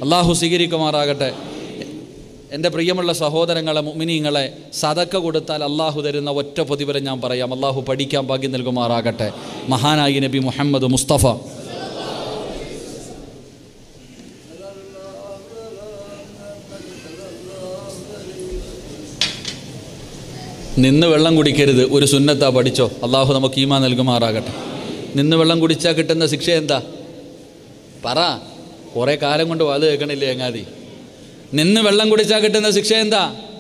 അള്ളാഹു സ്വീകരിക്കുമാറാകട്ടെ. എൻ്റെ പ്രിയമുള്ള സഹോദരങ്ങളെ, മുഅ്മിനീങ്ങളെ, സദക്ക കൊടുത്താൽ അള്ളാഹു തരുന്ന ഒറ്റ പ്രതിഫലം ഞാൻ പറയാം. അള്ളാഹു പഠിക്കാൻ ഭാഗ്യം നൽകുമാറാകട്ടെ. മഹാനായി നബി മുഹമ്മദ് മുസ്തഫ നിന്ന് വെള്ളം കുടിക്കരുത്, ഒരു സുന്നത്താ, പഠിച്ചോ. അള്ളാഹു നമുക്ക് ഈമാൻ നൽകുമാറാകട്ടെ. നിന്ന് വെള്ളം കുടിച്ചാൽ കിട്ടുന്ന ശിക്ഷ എന്താ പറ? കുറേ കാലം കൊണ്ട് വാത് കേൾക്കണില്ലേ ചങ്ങാതി? നിന്ന് വെള്ളം കുടിച്ചാൽ കിട്ടുന്ന ശിക്ഷ എന്താ?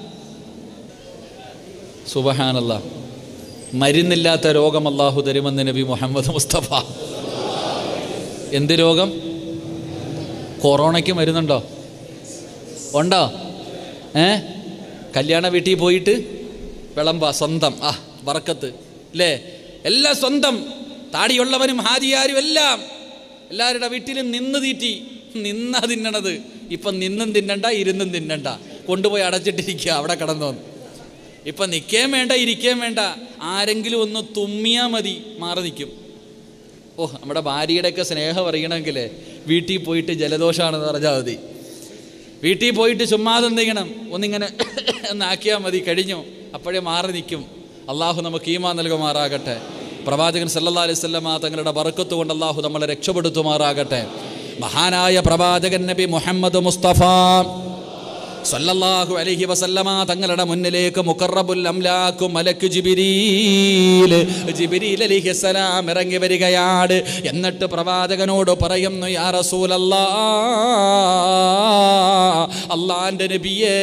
സുബ്ഹാനല്ലാഹ്, മരുന്നില്ലാത്ത രോഗം അള്ളാഹു തരുമെന്ന് നബി മുഹമ്മദ് മുസ്തഫ. എന്ത് രോഗം? കൊറോണയ്ക്ക് മരുന്നുണ്ടോ? ഉണ്ടോ? കല്യാണ വീട്ടിൽ പോയിട്ട് വിളമ്പ സ്വന്തം, ബറക്കത്ത് അല്ലേ? എല്ലാം സ്വന്തം, താടിയുള്ളവനും ഹാജിയാരും എല്ലാം എല്ലാവരുടെ വീട്ടിലും നിന്ന് തീറ്റി, നിന്നാ തിന്നണത്. ഇപ്പം നിന്നും തിന്നണ്ട, ഇരുന്നും തിന്നണ്ട, കൊണ്ടുപോയി അടച്ചിട്ടിരിക്കുക അവിടെ കിടന്നു. ഇപ്പം നിൽക്കേം വേണ്ട, ഇരിക്കേം വേണ്ട, ആരെങ്കിലും ഒന്ന് തുമ്മിയാൽ മതി മാറി നിൽക്കും. നമ്മുടെ ഭാര്യയുടെയൊക്കെ സ്നേഹം അറിയണമെങ്കിൽ വീട്ടിൽ പോയിട്ട് ജലദോഷമാണെന്ന് പറഞ്ഞാൽ മതി. വീട്ടിൽ പോയിട്ട് ചുമ്മാതെ എന്തെങ്കിലും ഒന്നിങ്ങനെ എന്നാക്കിയാൽ മതി, കഴിഞ്ഞു, അപ്പോഴേ മാറി നിൽക്കും. അള്ളാഹു നമുക്ക് ഈമാൻ നൽകുമാറാകട്ടെ. പ്രവാചകൻ സല്ലല്ലാഹു അലൈഹി വസല്ലമ തങ്ങളുടെ ബറക്കത്ത് കൊണ്ട് അള്ളാഹു നമ്മളെ രക്ഷപ്പെടുത്തുമാറാകട്ടെ. മഹാനായ പ്രവാചകൻ നബി മുഹമ്മദ് മുസ്തഫ സല്ലല്ലാഹു അലൈഹി വസല്ലമ തങ്ങളുടെ മുന്നിലേക്ക് മുഖറബുൽ അംലാഖു മലക്ക് ജിബ്രീൽ അലൈഹിസ്സലാം ഇറങ്ങി വരികയാണ്. എന്നിട്ട് പ്രവാചകനോട് പറയുന്നു, യാ റസൂലല്ലാഹ്, അല്ലാഹുവിൻ്റെ നബിയേ,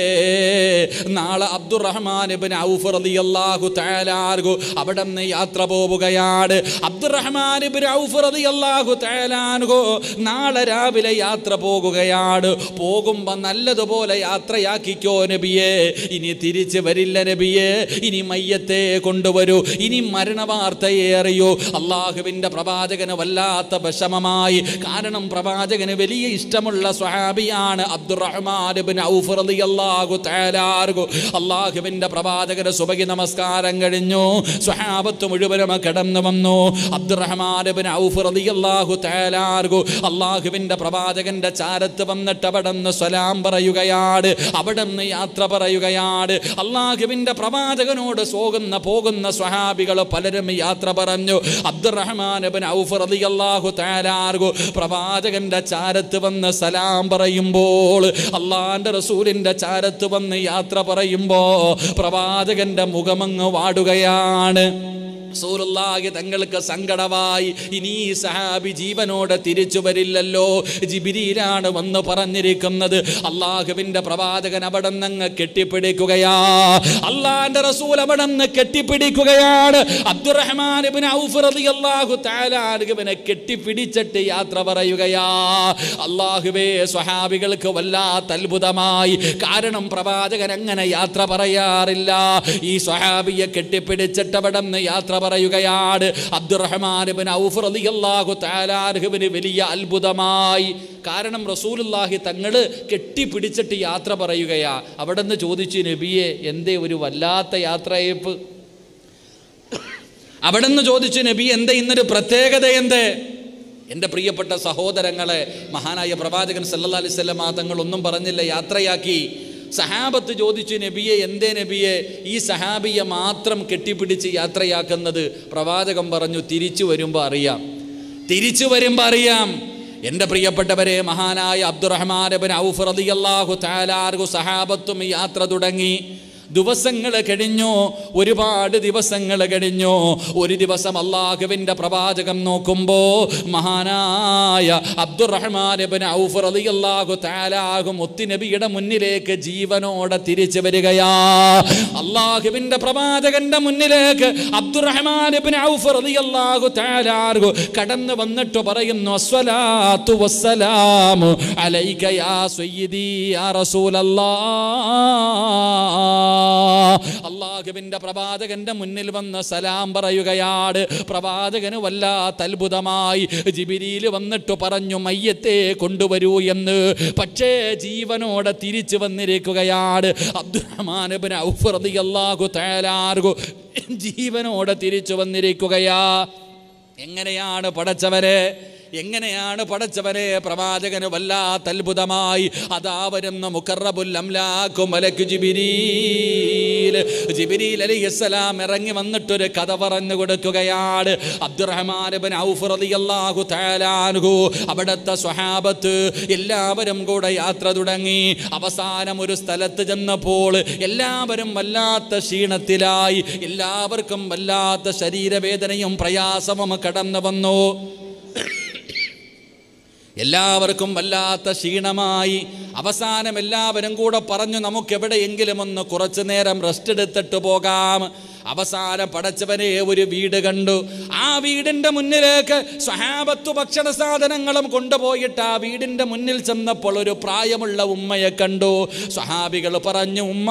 നാളെ അബ്ദുറഹ്മാൻ ഇബ്നു ഔഫ് റളിയല്ലാഹു തആല അൻഹു അവിടുന്ന് യാത്ര പോവുകയാണ്. അബ്ദുറഹ്മാൻ ഇബ്നു ഔഫ് റളിയല്ലാഹു തആല അൻഹു നാളെ രാവിലെ യാത്ര പോകുകയാണ്. പോകുമ്പോൾ നല്ലതുപോലെ യാത്രയാക്കിക്കോ നബിയെ, ഇനി തിരിച്ചു വരില്ല നബിയെ, ഇനി മയ്യത്തെ കൊണ്ടുവരൂ, ഇനി മരണവാർത്തയെ അറിയൂ. അള്ളാഹുവിൻ്റെ പ്രവാചകന് വല്ലാത്ത വിഷമമായി. കാരണം പ്രവാചകന് വലിയ ഇഷ്ടമുള്ള സ്വഹാബിയാണ് അബ്ദുറഹ്മാൻ ഇബ്നു ഔഫ് റളിയല്ലാഹു തആല അൻഹു. അള്ളാഹുവിൻ്റെ പ്രവാചകന് സുബഹി നമസ്കാരം കഴിഞ്ഞു, സ്വഹാബത്ത് മുഴുവനും കടന്നു വന്നു. അബ്ദുറഹ്മാൻ ഇബ്നു ഔഫ് റളിയല്ലാഹു തആല അൻഹു അള്ളാഹുവിൻ്റെ പ്രവാചകന്റെ ചാരത്ത് വന്നിട്ട് അവിടുന്ന് സലാം പറയുകയാണ്, അവിടുന്ന് യാത്ര പറയുകയാണ്. അള്ളാഹുവിൻ്റെ പ്രവാചകനോട് പോകുന്ന സ്വഹാബികൾ പലരും യാത്ര പറഞ്ഞു. അബ്ദുറഹ്മാൻ ഇബ്നു ഔഫ് റളിയല്ലാഹു തആല അൻഹു പ്രവാചകന്റെ ചാരത്ത് വന്ന് സലാം പറയുമ്പോൾ, അള്ളാഹുവിൻ്റെ റസൂലിൻ്റെ ചാരത്ത് വന്ന് യാത്ര പറയുമ്പോൾ പ്രവാചകന്റെ മുഖമങ്ങ് വാടുകയാണ്. റസൂലുള്ളാഹി തങ്ങൾക്ക് സങ്കടമായി. ഇനി ഈ സഹാബി ജീവനോടെ തിരിച്ചു വരില്ലല്ലോ. ജിബ്രീലാണ് വന്ന് പറഞ്ഞിരിക്കുന്നത്. അള്ളാഹുവിൻ്റെ പ്രവാചകൻ അവിടുന്ന് കെട്ടിപ്പിടിക്കുകയാ, അള്ളാഹുവിൻ്റെ റസൂൽ അവിടുന്ന് കെട്ടിപ്പിടിക്കുകയാണ്. അബ്ദുറഹ്മാൻ ഇബ്നു ഔഫ് റളിയല്ലാഹു തആല അൻഹുവിനെ കെട്ടിപ്പിടിച്ചിട്ട് യാത്ര പറയുകയാ. അള്ളാഹുവേ, സ്വഹാബികൾക്ക് വല്ലാത്ത അത്ഭുതമായി. കാരണം പ്രവാചകൻ അങ്ങനെ യാത്ര പറയാറില്ല. ഈ സ്വഹാബിയെ കെട്ടിപ്പിടിച്ചിട്ട് അവിടുന്ന് യാത്ര പറയുകയാണ്. അബ്ദുറഹ്മാൻ ഇബ്നു ഔഫ് റളിയല്ലാഹു തആല അൻഹുവിന് വലിയ അത്ഭുതമായി. കാരണം റസൂലുള്ളാഹി തങ്ങൾ കെട്ടിപ്പിടിച്ചിട്ട് യാത്ര പറയുകയാ. അവിടുന്ന് ചോദിച്ചു, നബിയെ, എന്തേ ഒരു വല്ലാത്ത യാത്രയപ്പ്? അവിടുന്ന് ചോദിച്ചു, നബി, എന്തേ ഇന്നൊരു പ്രത്യേകത എന്തേ? എൻ്റെ പ്രിയപ്പെട്ട സഹോദരങ്ങളെ, മഹാനായ പ്രവാചകൻ സല്ലല്ലാഹു അലൈഹി വസല്ലം തങ്ങൾ ഒന്നും പറഞ്ഞില്ല, യാത്രയാക്കി. സഹാബത്ത് ചോദിച്ചു, നബിയെ, എന്തേ നബിയെ ഈ സഹാബിയെ മാത്രം കെട്ടിപ്പിടിച്ച് യാത്രയാക്കുന്നത്? പ്രവാചകൻ പറഞ്ഞു, തിരിച്ചു വരുമ്പോൾ അറിയാം. എൻ്റെ പ്രിയപ്പെട്ടവരെ, മഹാനായ അബ്ദുറഹ്മാൻ ഇബ്നു ഔഫ് റളിയല്ലാഹു തആല അൻഹു സഹാബത്തും യാത്ര തുടങ്ങി. ദിവസങ്ങൾ കഴിഞ്ഞു, ഒരുപാട് ദിവസങ്ങൾ കഴിഞ്ഞു. ഒരു ദിവസം അള്ളാഹുവിൻ്റെ പ്രവാചകൻ നോക്കുമ്പോൾ മഹാനായ അബ്ദുറഹ്മാൻ ഇബ്നു ഔഫ് റളിയല്ലാഹു തആല അൻഹു മുത്തുനബിയുടെ മുന്നിലേക്ക് ജീവനോടെ തിരിച്ചു വരികയാ. അള്ളാഹുവിൻ്റെ പ്രവാചകന്റെ മുന്നിലേക്ക് അബ്ദുറഹ്മാൻ ഇബ്നു ഔഫ് റളിയല്ലാഹു തആല അൻഹു കടന്നു വന്നിട്ട് പറയുന്നു, അസ്സലാത്തു വസ്സലാമു അലൈക യാ സയ്യിദി യാ റസൂലല്ലാഹ്. അള്ളാഹുവിൻ്റെ പ്രവാചകന്റെ മുന്നിൽ വന്ന് സലാം പറയുകയാണ്. പ്രവാചകന് വല്ലാത്ത അത്ഭുതമായി. ജിബ്രീൽ വന്നിട്ട് പറഞ്ഞു, മയ്യത്തെ കൊണ്ടുവരൂ എന്ന്. പക്ഷേ ജീവനോടെ തിരിച്ചു വന്നിരിക്കുകയാണ്. അബ്ദുറഹ്മാൻ ഇബ്നു ഔഫ് റളിയല്ലാഹു തആല അൻഹു ജീവനോടെ തിരിച്ചു വന്നിരിക്കുകയാ. എങ്ങനെയാണ് പടച്ചവരെ? എങ്ങനെയാണ് പടച്ചവനെ? പ്രവാചകന് വല്ലാത്ത അത്ഭുതമായി. അതാ വരുന്ന മുഖറബുൽ അംലാഖു മലക്ക് ജിബ്രീൽ അലൈഹിസ്സലാം ഇറങ്ങി വന്നിട്ടൊരു കഥ പറഞ്ഞു കൊടുക്കുകയാണ്. അബ്ദുറഹ്മാൻ ഇബ്നു ഔഫ് റളിയല്ലാഹു തആല അൻഹു അവിടുത്തെ സ്വഹാബത്ത് എല്ലാവരും കൂടെ യാത്ര തുടങ്ങി. അവസാനം ഒരു സ്ഥലത്ത് ചെന്നപ്പോൾ എല്ലാവരും വല്ലാത്ത ക്ഷീണത്തിലായി. എല്ലാവർക്കും വല്ലാത്ത ശരീരവേദനയും പ്രയാസവും കടന്നു വന്നു. എല്ലാവർക്കും വല്ലാത്ത ക്ഷീണമായി. അവസാനം എല്ലാവരും കൂടെ പറഞ്ഞു, നമുക്ക് എവിടെയെങ്കിലും ഒന്ന് കുറച്ചു നേരം റെസ്റ്റ് എടുത്തിട്ട് പോകാം. അവസാനം പടച്ചവനെ ഒരു വീട് കണ്ടു. ആ വീടിന്റെ മുന്നിലേക്ക് സ്വഹാബത്തു ഭക്ഷണ സാധനങ്ങളും കൊണ്ടുപോയിട്ട് ആ വീടിന്റെ മുന്നിൽ ചെന്നപ്പോൾ ഒരു പ്രായമുള്ള ഉമ്മയെ കണ്ടു. സ്വഹാബികൾ പറഞ്ഞു, ഉമ്മ,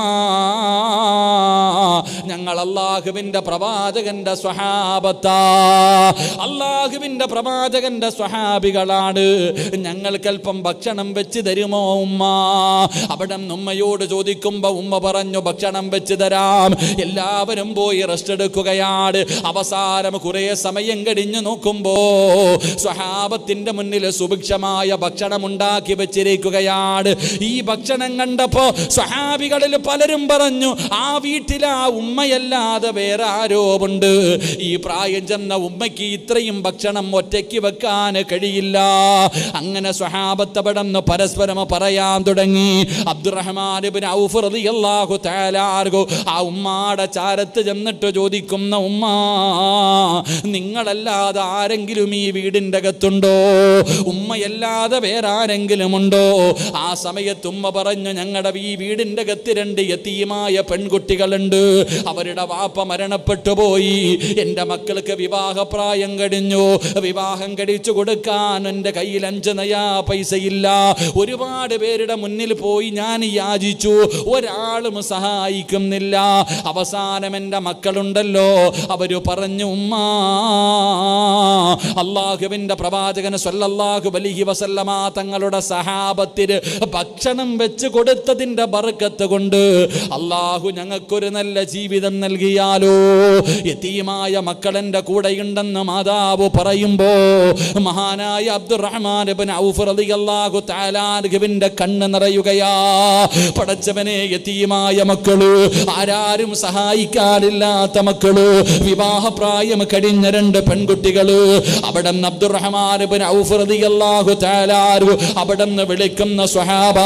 ഞങ്ങൾ അല്ലാഹുവിന്റെ പ്രവാചകന്റെ സ്വഹാബത്താ, അല്ലാഹുവിന്റെ പ്രവാചകന്റെ സ്വഹാബികളാണ്, ഞങ്ങൾക്കല്പം ഭക്ഷണം വെച്ച് തരുമോ ഉമ്മ? അവിടെ ഉമ്മയോട് ചോദിക്കുമ്പോ ഉമ്മ പറഞ്ഞു, ഭക്ഷണം വെച്ച് തരാം. എല്ലാവരും പോയി റെസ്റ്റ് എടുക്കുകയാണ്. അവസാനം കുറെ സമയം കഴിഞ്ഞു നോക്കുമ്പോ സ്വഹാബത്തിന്റെ മുന്നിൽ സുഭിക്ഷമായ ഭക്ഷണം ഉണ്ടാക്കി വെച്ചിരിക്കുകയാണ്. ഈ ഭക്ഷണം കണ്ടപ്പോ സ്വഹാബികളിൽ പലരും പറഞ്ഞു, ആ വീട്ടിൽ ആ ഉമ്മയല്ലാതെ വേറെ ആരോ ഉണ്ട്. ഈ പ്രായം ചെന്ന ഉമ്മയ്ക്ക് ഇത്രയും ഭക്ഷണം ഒറ്റയ്ക്ക് വെക്കാൻ കഴിയില്ല. അങ്ങനെ സ്വഹാബത്ത് അവിടെന്ന് പരസ്പരം പറയാൻ തുടങ്ങി. അബ്ദുറഹ്മാൻ ഇബ്നു ഔഫ് റളിയല്ലാഹു തആല അൻഹു ആ ഉമ്മാടെ ചാരത്ത് ചെന്നിട്ട് ചോദിക്കുന്ന, ഉമ്മ, നിങ്ങളല്ലാതെ ആരെങ്കിലും ഈ വീടിൻ്റെ അകത്തുണ്ടോ? ഉമ്മയല്ലാതെ വേറെ ആരെങ്കിലും ഉണ്ടോ? ആ സമയത്ത് ഉമ്മ പറഞ്ഞു, ഞങ്ങളുടെ ഈ വീടിൻ്റെ അകത്ത് 2 യതീമായ പെൺകുട്ടികളുണ്ട്. അവരുടെ വാപ്പ മരണപ്പെട്ടു പോയി. എൻ്റെ മക്കൾക്ക് വിവാഹപ്രായം കഴിഞ്ഞു. വിവാഹം കഴിച്ചു കൊടുക്കാൻ എൻ്റെ കയ്യിൽ 5 നയാ പൈസയില്ല. ഒരുപാട് പേരുടെ മുന്നിൽ പോയി ഞാൻ യാചിച്ചു, ഒരാളും സഹായിക്കുന്നില്ല. അവസാനം എൻ്റെ മക്കളുണ്ടല്ലോ, അവര് പറഞ്ഞു, ഉമ്മ, അല്ലാഹുവിന്റെ പ്രവാചകൻ സ്വല്ലല്ലാഹു അലൈഹി വസല്ലമ തങ്ങളുടെ സഹാബത്തിന് ഭക്ഷണം വെച്ച് കൊടുത്തതിന്റെ ബർക്കത്ത് കൊണ്ട് അല്ലാഹു ഞങ്ങൾക്കൊരു നല്ല ജീവിതം നൽകിയാലോ. യതീമായ മക്കളെന്റെ കൂടെയുണ്ടെന്ന് മാതാവ് പറയുമ്പോ മഹാനായ അബ്ദുറഹ്മാൻ ഇബ്നു ഔഫ് റളിയല്ലാഹു തആല അൻഹുവിന്റെ കണ്ണ് നിറയുകയാ. പടച്ചവനെ, യതീമായ മക്കള്, ആരാരും സഹായിക്കാനില്ലാത്ത മക്കള്, വിവാഹപ്രായം കഴിഞ്ഞ 2 പെൺകുട്ടികള്. അവിടെ അബ്ദുറഹ്മാൻ ഇബ്നു ഔഫ് റളിയല്ലാഹു തആല അൻഹു അവിടെ വിളിക്കുന്ന സ്വഹാബ,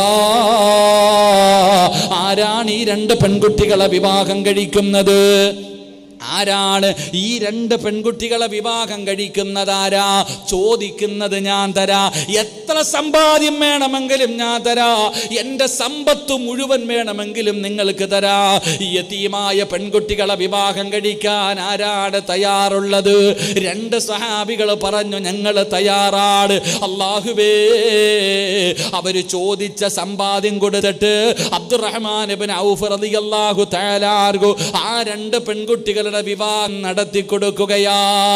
ആരാണ് ഈ 2 പെൺകുട്ടികളെ വിവാഹം കഴിക്കുന്നത്? ആരാണ് ഈ 2 പെൺകുട്ടികളെ വിവാഹം കഴിക്കുന്നതാരാ? ചോദിക്കുന്നത് ഞാൻ തരാ. എത്ര സമ്പാദ്യം വേണമെങ്കിലും ഞാൻ തരാ. എൻ്റെ സമ്പത്ത് മുഴുവൻ വേണമെങ്കിലും നിങ്ങൾക്ക് തരാ. ഈ യതീമായ പെൺകുട്ടികളെ വിവാഹം കഴിക്കാൻ ആരാണ് തയ്യാറുള്ളത്? 2 സഹാബികൾ പറഞ്ഞു, ഞങ്ങൾ തയ്യാറാണ്. അല്ലാഹുവേ, അവര് ചോദിച്ച സമ്പാദ്യം കൊടുത്തിട്ട് അബ്ദുറഹ്മാൻ ഇബ്നു ഔഫ് റളിയല്ലാഹു തആല അൻഹു ആ 2 പെൺകുട്ടികളുടെ വിവാഹം നടത്തി കൊടുക്കുകയാ.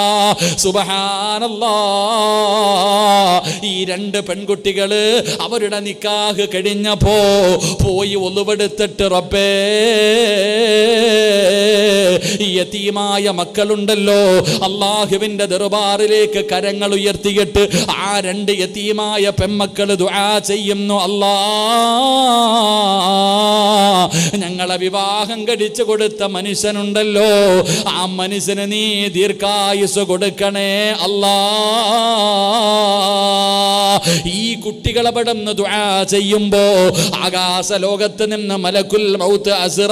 സുബ്ഹാനല്ലാഹ്. ഈ 2 പെൺകുട്ടികള് അവരുടെ നിക്കാഹ് കഴിഞ്ഞപ്പോ പോയി ഒളുവെടുത്തിട്ട്, റബ്ബേ, ഈ യതീമായ മക്കളുണ്ടല്ലോ, അല്ലാഹുവിന്റെ ദർബാറിലേക്ക് കരങ്ങൾ ഉയർത്തിയിട്ട് ആ 2 യതീമായ പെൺമക്കൾ ദുആ ചെയ്യുന്നു, അല്ലാഹ്, ഞങ്ങളെ വിവാഹം കഴിച്ചു കൊടുത്ത മനുഷ്യനുണ്ടല്ലോ, ആ മനുഷ്യന് നീ ദീർഘായുസ് കൊടുക്കണേ അല്ലാഹ്. ഈ കുട്ടികളെ പെടുന്ന ദുആ ചെയ്യുമ്പോ ആകാശ ലോകത്ത് നിന്ന് മലക്കുൽ മൗത്ത്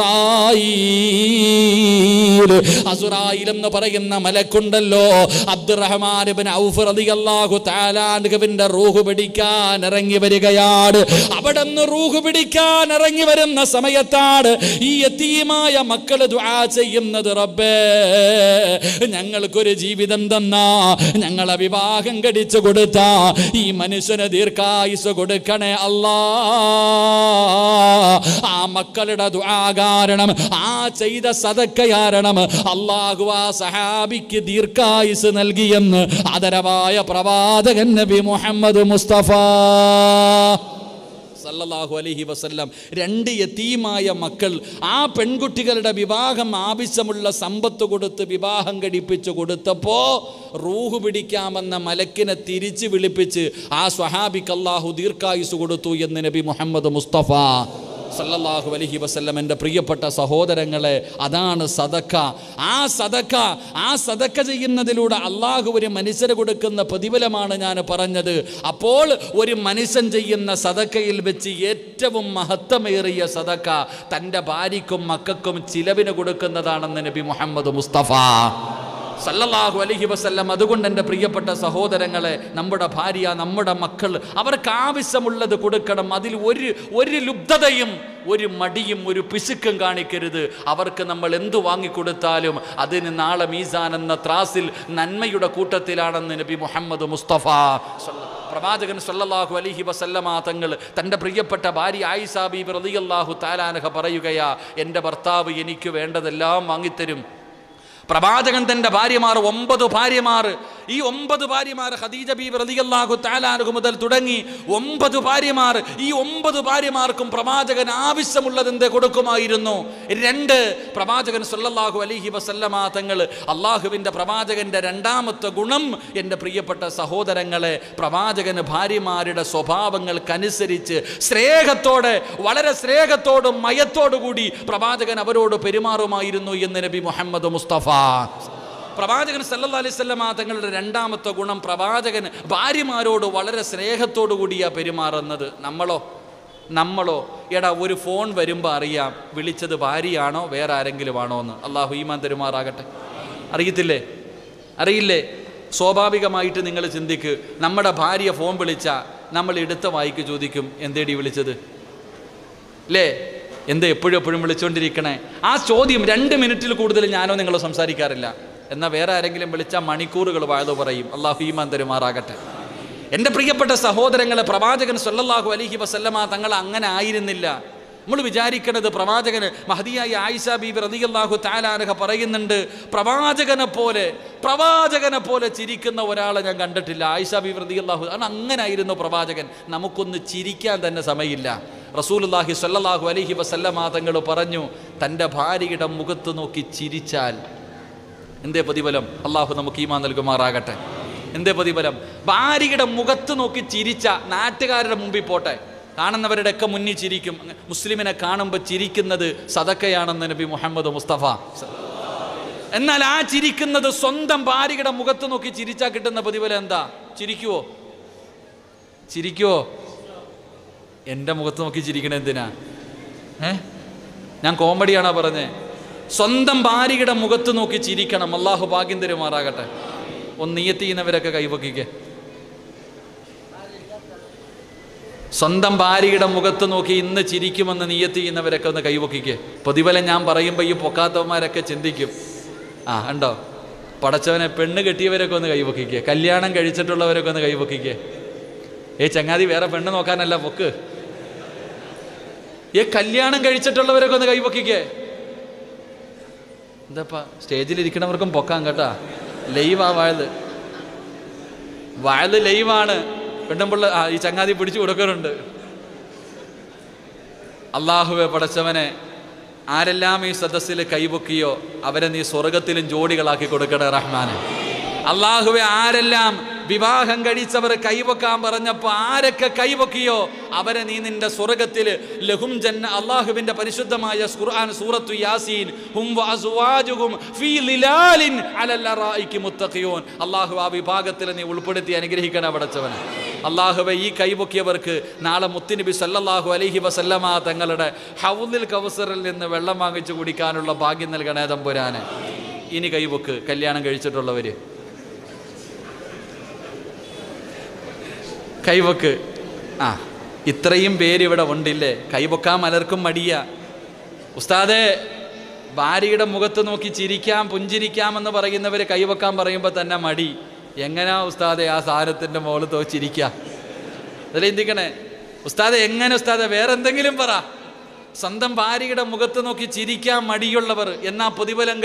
അസ്റായീൽ എന്ന് പറയുന്ന മലക്കുണ്ടല്ലോ, അബ്ദുറഹ്മാൻ ഇബ്നു ഔഫ് റളിയല്ലാഹു തആല അൻഹുവിന്റെ റൂഹ് പിടിക്കാൻ ഇറങ്ങി വരികയാണ്. അവിടുന്ന് റൂഹ് പിടിക്കാൻ ഇറങ്ങി വരുന്ന സമയത്താണ് ഈ യതീമായ മക്കള് ദുആ ചെയ്യുന്നത്, റബ്ബേ, ഞങ്ങൾക്കൊരു ജീവിതം തന്ന, ഞങ്ങളെ വിവാഹം കഴിച്ചു കൊടുത്ത ഈ മനുഷ്യന് ദീർഘായുസ് കൊടുക്കണേ അല്ലാഹ്. ആ മക്കളുടെ ദുആ കാരണം, ആ ചെയ്ത സദക്ക കാരണം അല്ലാഹു ആ സഹാബിക്ക് ദീർഘായുസ് നൽകിയെന്ന് ആദരവായ പ്രവാചകൻ നബി മുഹമ്മദ് മുസ്തഫ സല്ലല്ലാഹു അലൈഹി വസല്ലം 2 യതീമായ മക്കൾ, ആ പെൺകുട്ടികളുടെ വിവാഹം ആവശ്യമുള്ള സമ്പത്ത് കൊടുത്ത് വിവാഹം കഴിപ്പിച്ചു കൊടുത്തപ്പോൾ റൂഹ് പിടിക്കാമെന്ന മലക്കിനെ തിരിച്ച് വിളിപ്പിച്ച് ആ സ്വഹാബിക്ക് അല്ലാഹു ദീർഘായുസ് കൊടുത്തു എന്ന് നബി മുഹമ്മദ് മുസ്തഫ സല്ലല്ലാഹു അലൈഹി വസല്ലം. എൻ്റെ പ്രിയപ്പെട്ട സഹോദരങ്ങളെ, അതാണ് സദക്ക. ആ സദക്ക ചെയ്യുന്നതിലൂടെ അള്ളാഹു ഒരു മനുഷ്യന് കൊടുക്കുന്ന പ്രതിഫലമാണ് ഞാൻ പറഞ്ഞത്. അപ്പോൾ ഒരു മനുഷ്യൻ ചെയ്യുന്ന സദക്കയിൽ വെച്ച് ഏറ്റവും മഹത്വമേറിയ സദക്ക തൻ്റെ ഭാര്യയ്ക്കും മക്കൾക്കും ചിലവിന് കൊടുക്കുന്നതാണെന്ന് നബി മുഹമ്മദ് മുസ്തഫ സല്ലല്ലാഹു അലൈഹി വസല്ലം. അതുകൊണ്ട് എൻ്റെ പ്രിയപ്പെട്ട സഹോദരങ്ങളെ, നമ്മുടെ ഭാര്യ, നമ്മുടെ മക്കൾ, അവർക്ക് ആവശ്യമുള്ളത് കൊടുക്കണം. അതിൽ ഒരു ലുബ്ധതയും ഒരു മടിയും ഒരു പിശുക്കും കാണിക്കരുത്. അവർക്ക് നമ്മൾ എന്തു വാങ്ങിക്കൊടുത്താലും അതിന് നാളെ മീസാൻ എന്ന ത്രാസിൽ നന്മയുടെ കൂട്ടത്തിലാണെന്ന് നബി മുഹമ്മദ് മുസ്തഫ പ്രവാചകൻ സല്ലല്ലാഹു അലൈഹി വസല്ലമ തങ്ങൾ തൻ്റെ പ്രിയപ്പെട്ട ഭാര്യ ആയിഷ ബീബി റളിയല്ലാഹു തആല അൻഹ പറയുകയാ, എൻ്റെ ഭർത്താവ് എനിക്ക് വേണ്ടതെല്ലാം വാങ്ങിത്തരും. പ്രവാചകൻ തൻ്റെ ഭാര്യമാർ 9 ഭാര്യമാർ, ഈ 9 ഭാര്യമാർ ഖദീജ ബീബി റളിയല്ലാഹു തആല അൻഹ മുതൽ തുടങ്ങി 9 ഭാര്യമാർ, ഈ 9 ഭാര്യമാർക്കും പ്രവാചകൻ ആവശ്യമുള്ളത് എന്ത് കൊടുക്കുമായിരുന്നു? 2 പ്രവാചകൻ സല്ലല്ലാഹു അലൈഹി വസല്ലമ തങ്ങൾ, അള്ളാഹുവിൻ്റെ പ്രവാചകൻ്റെ രണ്ടാമത്തെ ഗുണം എൻ്റെ പ്രിയപ്പെട്ട സഹോദരങ്ങളെ, പ്രവാചകന് ഭാര്യമാരുടെ സ്വഭാവങ്ങൾക്കനുസരിച്ച് സ്നേഹത്തോടെ, വളരെ സ്നേഹത്തോടും മയത്തോടു കൂടി പ്രവാചകൻ അവരോട് പെരുമാറുമായിരുന്നു എന്ന് നബി മുഹമ്മദ് മുസ്തഫ പ്രവാചകൻ സല്ലല്ലാഹു അലൈഹി വസല്ലമ തങ്ങളുടെ രണ്ടാമത്തെ ഗുണം, പ്രവാചകൻ ഭാര്യമാരോട് വളരെ സ്നേഹത്തോടു കൂടിയാണ് പെരുമാറുന്നത്. നമ്മളോ എടാ ഒരു ഫോൺ വരുമ്പോൾ അറിയാം വിളിച്ചത് ഭാര്യയാണോ വേറെ ആരെങ്കിലും ആണോ എന്ന്. അള്ളാഹു ഈമാൻ തരുമാറാകട്ടെ. അറിയില്ലേ? സ്വാഭാവികമായിട്ട് നിങ്ങൾ ചിന്തിക്ക്, നമ്മുടെ ഭാര്യ ഫോൺ വിളിച്ചാൽ നമ്മൾ എടുത്ത വായിക്ക് ചോദിക്കും, എന്തേടി വിളിച്ചത് അല്ലേ? എന്താ എപ്പോഴും വിളിച്ചുകൊണ്ടിരിക്കണേ? ആ ചോദ്യം 2 മിനിറ്റിൽ കൂടുതൽ ഞാനോ നിങ്ങളോ സംസാരിക്കാറില്ല. എന്നാൽ വേറെ ആരെങ്കിലും വിളിച്ചാൽ മണിക്കൂറുകൾ വാഴ്ന്നു പറയും. അള്ളാഹു ഈമാൻ തരുമാറാകട്ടെ. എൻ്റെ പ്രിയപ്പെട്ട സഹോദരങ്ങളെ, പ്രവാചകൻ സല്ലല്ലാഹു അലൈഹി വസല്ലമ തങ്ങൾ അങ്ങനെ ആയിരുന്നില്ല. നമ്മൾ വിചാരിക്കണത് പ്രവാചകന് മഹദിയായ ആയിഷ ബീബി റളിയല്ലാഹു തആല അൻഹ പറയുന്നുണ്ട്, പ്രവാചകനെ പോലെ ചിരിക്കുന്ന ഒരാളെ ഞാൻ കണ്ടിട്ടില്ല. ആയിഷ ബീബി റളിയല്ലാഹു അങ്ങനെ ആയിരുന്നു പ്രവാചകൻ. നമുക്കൊന്ന് ചിരിക്കാൻ തന്നെ സമയമില്ല. റസൂലുള്ളാഹി സ്വല്ലല്ലാഹു അലൈഹി വസല്ലമ തങ്ങൾ പറഞ്ഞു, തൻ്റെ ഭാര്യയുടെ മുഖത്ത് നോക്കി ചിരിച്ചാൽ എന്തേ പ്രതിഫലം? അള്ളാഹു നമുക്ക് ഈമാൻ നൽകുമാറാകട്ടെ. എന്തേ പ്രതിഫലം? ഭാര്യയുടെ മുഖത്ത് നോക്കി ചിരിച്ച, നാട്ടുകാരുടെ മുമ്പിൽ പോട്ടെ, കാണുന്നവരുടെ ഒക്കെ മുന്നിൽ ചിരിക്കും. മുസ്ലിമിനെ കാണുമ്പോൾ ചിരിക്കുന്നത് സദക്കയാണെന്ന് നബി മുഹമ്മദ് മുസ്തഫ. എന്നാൽ ആ ചിരിക്കുന്നത് സ്വന്തം ഭാര്യയുടെ മുഖത്ത് നോക്കി ചിരിച്ചാൽ കിട്ടുന്ന പ്രതിഫലം എന്താ? ചിരിക്കുവോ? എൻ്റെ മുഖത്ത് നോക്കി ചിരിക്കണ എന്തിനാ? ഞാൻ കോമഡിയാണോ പറഞ്ഞേ? സ്വന്തം ഭാര്യയുടെ മുഖത്ത് നോക്കി ചിരിക്കണം. അള്ളാഹു ഭാഗ്യം തരുമാറാകട്ടെ. ഒന്ന് നിയ്യത്ത് ചെയ്യുന്നവരൊക്കെ കൈവക്കിക്കേ. സ്വന്തം ഭാര്യയുടെ മുഖത്ത് നോക്കി ഇന്ന് ചിരിക്കുമെന്ന് നിയ്യത്ത് ചെയ്യുന്നവരൊക്കെ ഒന്ന് കൈവക്കിക്കേ. പ്രതിഫലം ഞാൻ പറയുമ്പോൾ ഈ പൊക്കാത്തവന്മാരൊക്കെ ചിന്തിക്കും, ഉണ്ടോ പടച്ചവനെ, പെണ്ണ് കെട്ടിയവരൊക്കെ ഒന്ന് കൈവക്കിക്കേ, കല്യാണം കഴിച്ചിട്ടുള്ളവരൊക്കെ ഒന്ന് കൈവക്കിക്കേ. ചങ്ങാതി വേറെ പെണ്ണ് നോക്കാനല്ല പൊക്ക്. കല്യാണം കഴിച്ചിട്ടുള്ളവരൊക്കെ ഒന്ന് കൈവക്കിക്കേ. എന്താപ്പാ സ്റ്റേജിലിരിക്കണവർക്കും പൊക്കാൻ കേട്ടാ. ലൈവാ വാഴ് ലൈവാണ്. പെണ്ണുമ്പിള്ള ഈ ചങ്ങാതി പിടിച്ചു കൊടുക്കാറുണ്ട്. അള്ളാഹുവെ പടച്ചവനെ, ആരെല്ലാം ഈ സദസ്സിൽ കൈവക്കിയോ അവരെ നീ സ്വർഗത്തിലും ജോഡികളാക്കി കൊടുക്കണേ റഹ്മാനെ. അള്ളാഹുവെ, ആരെല്ലാം വിവാഹം കഴിച്ചവർ കൈവക്കാൻ പറഞ്ഞപ്പോൾ ആരൊക്കെ കൈവക്കിയോ അവരെ നീ നിന്റെ സ്വർഗത്തിൽ ലഹും ജന്ന, അള്ളാഹുവിൻ്റെ പരിശുദ്ധമായ ഖുർആൻ സൂറത്തു യാസീൻ, ഹും വഅസ്വാജുഹും ഫീ ളിലാലിൻ അലൽ അറായികി മുത്തഖിയൂൻ. അള്ളാഹു ആ വിഭാഗത്തിൽ നീ ഉൾപ്പെടുത്തി അനുഗ്രഹിക്കണ പടച്ചവനെ. അള്ളാഹുവെ, ഈ കൈവക്കിയവർക്ക് നാളെ മുത്തുനബി സല്ലല്ലാഹു അലൈഹി വസല്ലമ തങ്ങളുടെ ഹൗദിൽ കൗസറിൽ നിന്ന് വെള്ളം വാങ്ങിച്ചു കുടിക്കാനുള്ള ഭാഗ്യം നൽകണേ തമ്പുരാനെ. ഇനി കൈവക്ക് കല്യാണം കഴിച്ചിട്ടുള്ളവർ കൈവക്ക്. ഇത്രയും പേര് ഇവിടെ ഉണ്ടില്ലേ? കൈവക്കാൻ പലർക്കും മടിയ. ഉസ്താദേ, ഭാര്യയുടെ മുഖത്ത് നോക്കി ചിരിക്കാം, പുഞ്ചിരിക്കാമെന്ന് പറയുന്നവർ കൈവക്കാൻ പറയുമ്പോൾ തന്നെ മടി. എങ്ങനെയാ ഉസ്താദെ ആ സാധനത്തിൻ്റെ മുകളിൽ തോച്ചിരിക്കുക? അതിൽ ചിന്തിക്കണേ. ഉസ്താദെ എങ്ങനെ ഉസ്താദെ? വേറെ എന്തെങ്കിലും പറ. സ്വന്തം ഭാര്യയുടെ മുഖത്ത് നോക്കി ചിരിക്കാൻ മടിയുള്ളവർ എന്നാ പ്രതിഫലം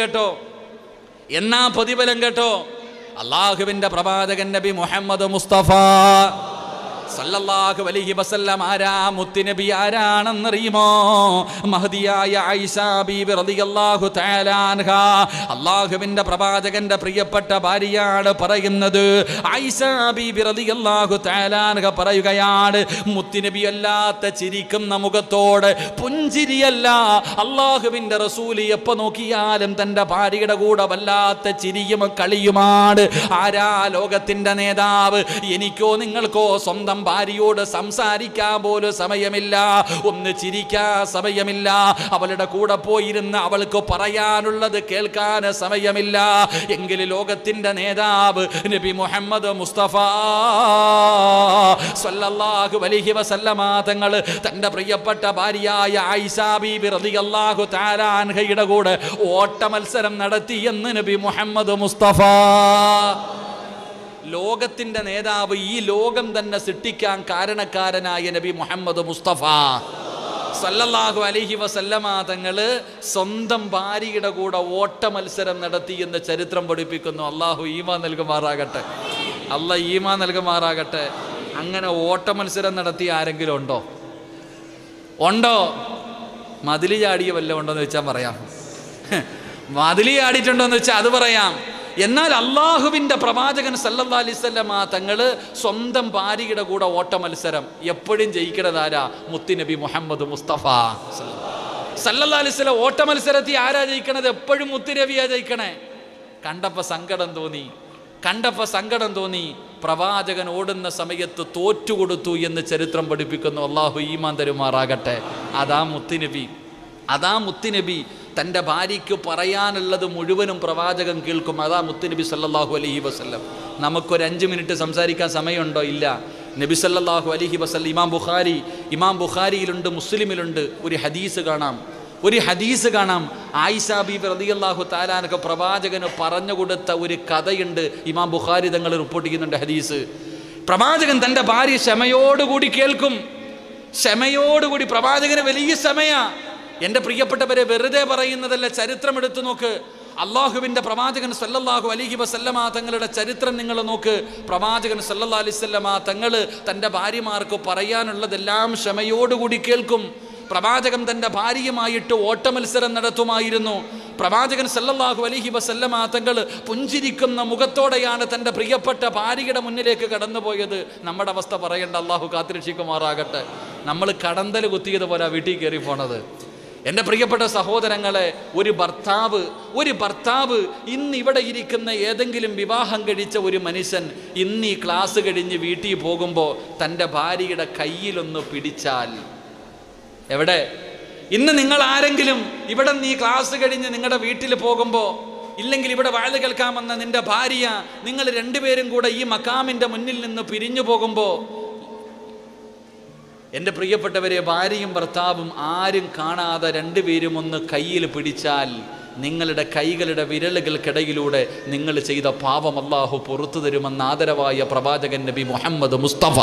കേട്ടോ. അള്ളാഹുവിൻ്റെ പ്രവാചകൻ നബി മുഹമ്മദ് മുസ്തഫ സല്ലല്ലാഹു അലൈഹി വസല്ലം ആരാ? മുത്തുനബി ആരാണെന്നറിയുമോ? മഹദിയായ ആയിഷ ബീബി റളിയല്ലാഹു തആല അൻഹ, അല്ലാഹുവിന്റെ പ്രവാചകന്റെ പ്രിയപ്പെട്ട ഭാര്യയാണ് പറയുന്നത്. ആയിഷ ബീബി റളിയല്ലാഹു തആല അൻഹ പറയുകയാണ്, മുത്തുനബി അല്ലാത്ത ചിരിക്കുന്ന മുഖത്തോട് പുഞ്ചിരിയല്ല അല്ലാഹുവിന്റെ റസൂൽ എപ്പോ നോക്കിയാലും തന്റെ ഭാര്യയുടെ കൂടെ വല്ലാത്ത ചിരിയും കളിയുമാണ്. ആരാ ലോകത്തിന്റെ നേതാവ്? എനിക്കോ നിങ്ങൾക്കോ സ്വന്തം ഭാര്യയോട് സംസാരിക്കാൻ പോലും സമയമില്ല, ഒന്ന് ചിരിക്കാൻ സമയമില്ല, അവളുടെ കൂടെ പോയിരുന്ന് അവൾക്ക് പറയാനുള്ളത് കേൾക്കാൻ സമയമില്ല. എങ്കിൽ ലോകത്തിന്റെ നേതാവ് നബി മുഹമ്മദ് മുസ്തഫ സല്ലല്ലാഹു അലൈഹി വസല്ലമ തങ്ങൾ തന്റെ പ്രിയപ്പെട്ട ഭാര്യയായ ആയിഷ ബീബി റളിയല്ലാഹു തആല അൻഹയുടെ കൂടെ ഓട്ട മത്സരം നടത്തി എന്ന് നബി മുഹമ്മദ് മുസ്തഫ. ലോകത്തിന്റെ നേതാവ്, ഈ ലോകം തന്നെ സൃഷ്ടിക്കാൻ കാരണക്കാരനായ നബി മുഹമ്മദ് മുസ്തഫ സല്ലല്ലാഹു അലൈഹി വസല്ലമ തങ്ങള് സ്വന്തം ഭാര്യയുടെ കൂടെ ഓട്ട മത്സരം നടത്തി എന്ന് ചരിത്രം പഠിപ്പിക്കുന്നു. അള്ളാഹു ഈമാൻ നൽകുമാറാകട്ടെ, അള്ളാഹ് ഈമാൻ നൽകുമാറാകട്ടെ. അങ്ങനെ ഓട്ട മത്സരം നടത്തിയ ആരെങ്കിലും ഉണ്ടോ? മതില് ചാടിയ വല്ലതും ഉണ്ടോന്ന് വെച്ചാൽ പറയാം. മതില് ചാടിയിട്ടുണ്ടോന്ന് വെച്ചാൽ അത് പറയാം. എന്നാൽ അള്ളാഹുവിന്റെ പ്രവാചകൻ സല്ലല്ലാഹു അലൈഹി വസല്ലമ തങ്ങള് സ്വന്തം ഭാര്യയുടെ കൂടെ ഓട്ട മത്സരം എപ്പോഴും ജയിക്കണത് ആരാ? മുത്തുനബി മുഹമ്മദ് മുസ്തഫ സല്ലല്ലാഹു അലൈഹി വസല്ലം. ഓട്ട മത്സരത്തിൽ ആരാ ജയിക്കണത്? എപ്പോഴും മുത്തുനബിയാ ജയിക്കണേ. കണ്ടപ്പോ സങ്കടം തോന്നി. പ്രവാചകൻ ഓടുന്ന സമയത്ത് തോറ്റുകൊടുത്തു എന്ന് ചരിത്രം പഠിപ്പിക്കുന്നു. അള്ളാഹു ഈമാൻ തരുമാറാകട്ടെ. അതാ മുത്തുനബി തൻ്റെ ഭാര്യയ്ക്ക് പറയാനുള്ളത് മുഴുവനും പ്രവാചകൻ കേൾക്കും. അതാ മുത്തുനബി സല്ലല്ലാഹു അലൈഹി വസല്ലം. നമുക്കൊരു 5 മിനിറ്റ് സംസാരിക്കാൻ സമയമുണ്ടോ? ഇല്ല. നബി സല്ലല്ലാഹു അലൈഹി വസല്ലം ഇമാം ബുഖാരിയിലുണ്ട്, മുസ്ലിമിലുണ്ട് ഒരു ഹദീസ് കാണാം. ആയിഷ ബീബി റളിയല്ലാഹു തആല അൻഹ പ്രവാചകന് പറഞ്ഞു കൊടുത്ത ഒരു കഥയുണ്ട്. ഇമാം ബുഖാരി തങ്ങൾ റിപ്പോർട്ട് ചെയ്യുന്നുണ്ട് ഹദീസ്. പ്രവാചകൻ തൻ്റെ ഭാര്യ ക്ഷമയോടുകൂടി കേൾക്കും. ക്ഷമയോടുകൂടി പ്രവാചകന് വലിയ ക്ഷമയാ. എൻ്റെ പ്രിയപ്പെട്ടവരെ, വെറുതെ പറയുന്നതല്ല, ചരിത്രം എടുത്തു നോക്ക്. അള്ളാഹുവിൻ്റെ പ്രവാചകൻ സല്ലല്ലാഹു അലൈഹി വസല്ലമ തങ്ങളുടെ ചരിത്രം നിങ്ങൾ നോക്ക്. പ്രവാചകൻ സല്ലല്ലാഹു അലൈഹി വസല്ലമ തങ്ങൾ തൻ്റെ ഭാര്യമാർക്ക് പറയാനുള്ളതെല്ലാം ക്ഷമയോടുകൂടി കേൾക്കും. പ്രവാചകൻ തൻ്റെ ഭാര്യയുമായിട്ട് ഓട്ടമത്സരം നടത്തുമായിരുന്നു. പ്രവാചകൻ സല്ലല്ലാഹു അലൈഹി വസല്ലമ തങ്ങൾ പുഞ്ചിരിക്കുന്ന മുഖത്തോടെയാണ് തൻ്റെ പ്രിയപ്പെട്ട ഭാര്യയുടെ മുന്നിലേക്ക് കടന്നുപോയത്. നമ്മുടെ അവസ്ഥ പറയേണ്ട, അള്ളാഹു കാത്തിരക്ഷിക്കുമാറാകട്ടെ. നമ്മൾ കടന്തൽ കുത്തിയതുപോലെ വീട്ടിൽ കയറി പോണത്. എൻ്റെ പ്രിയപ്പെട്ട സഹോദരങ്ങളെ, ഒരു ഭർത്താവ് ഇന്ന് ഇവിടെ ഇരിക്കുന്ന ഏതെങ്കിലും വിവാഹം കഴിച്ച ഒരു മനുഷ്യൻ ഇന്ന് ഈ ക്ലാസ് കഴിഞ്ഞ് വീട്ടിൽ പോകുമ്പോൾ തൻ്റെ ഭാര്യയുടെ കയ്യിലൊന്ന് പിടിച്ചാൽ, എവിടെ ഇന്ന് നിങ്ങൾ ആരെങ്കിലും ഇവിടെ നീ ക്ലാസ് കഴിഞ്ഞ് നിങ്ങളുടെ വീട്ടിൽ പോകുമ്പോൾ, ഇല്ലെങ്കിൽ ഇവിടെ വാഴ കേൾക്കാമെന്ന നിന്റെ ഭാര്യ, നിങ്ങൾ രണ്ടുപേരും കൂടെ ഈ മക്കാമിൻ്റെ മുന്നിൽ നിന്ന് പിരിഞ്ഞു പോകുമ്പോൾ, എൻ്റെ പ്രിയപ്പെട്ടവരെ, ഭാര്യയും ഭർത്താവും ആരും കാണാതെ രണ്ടുപേരും ഒന്ന് കയ്യിൽ പിടിച്ചാൽ നിങ്ങളുടെ കൈകളുടെ വിരലുകൾക്കിടയിലൂടെ നിങ്ങൾ ചെയ്ത പാപം അല്ലാഹു പുറത്തു തരുമെന്ന് ആദരവായ പ്രവാചകൻ നബി മുഹമ്മദ് മുസ്തഫ.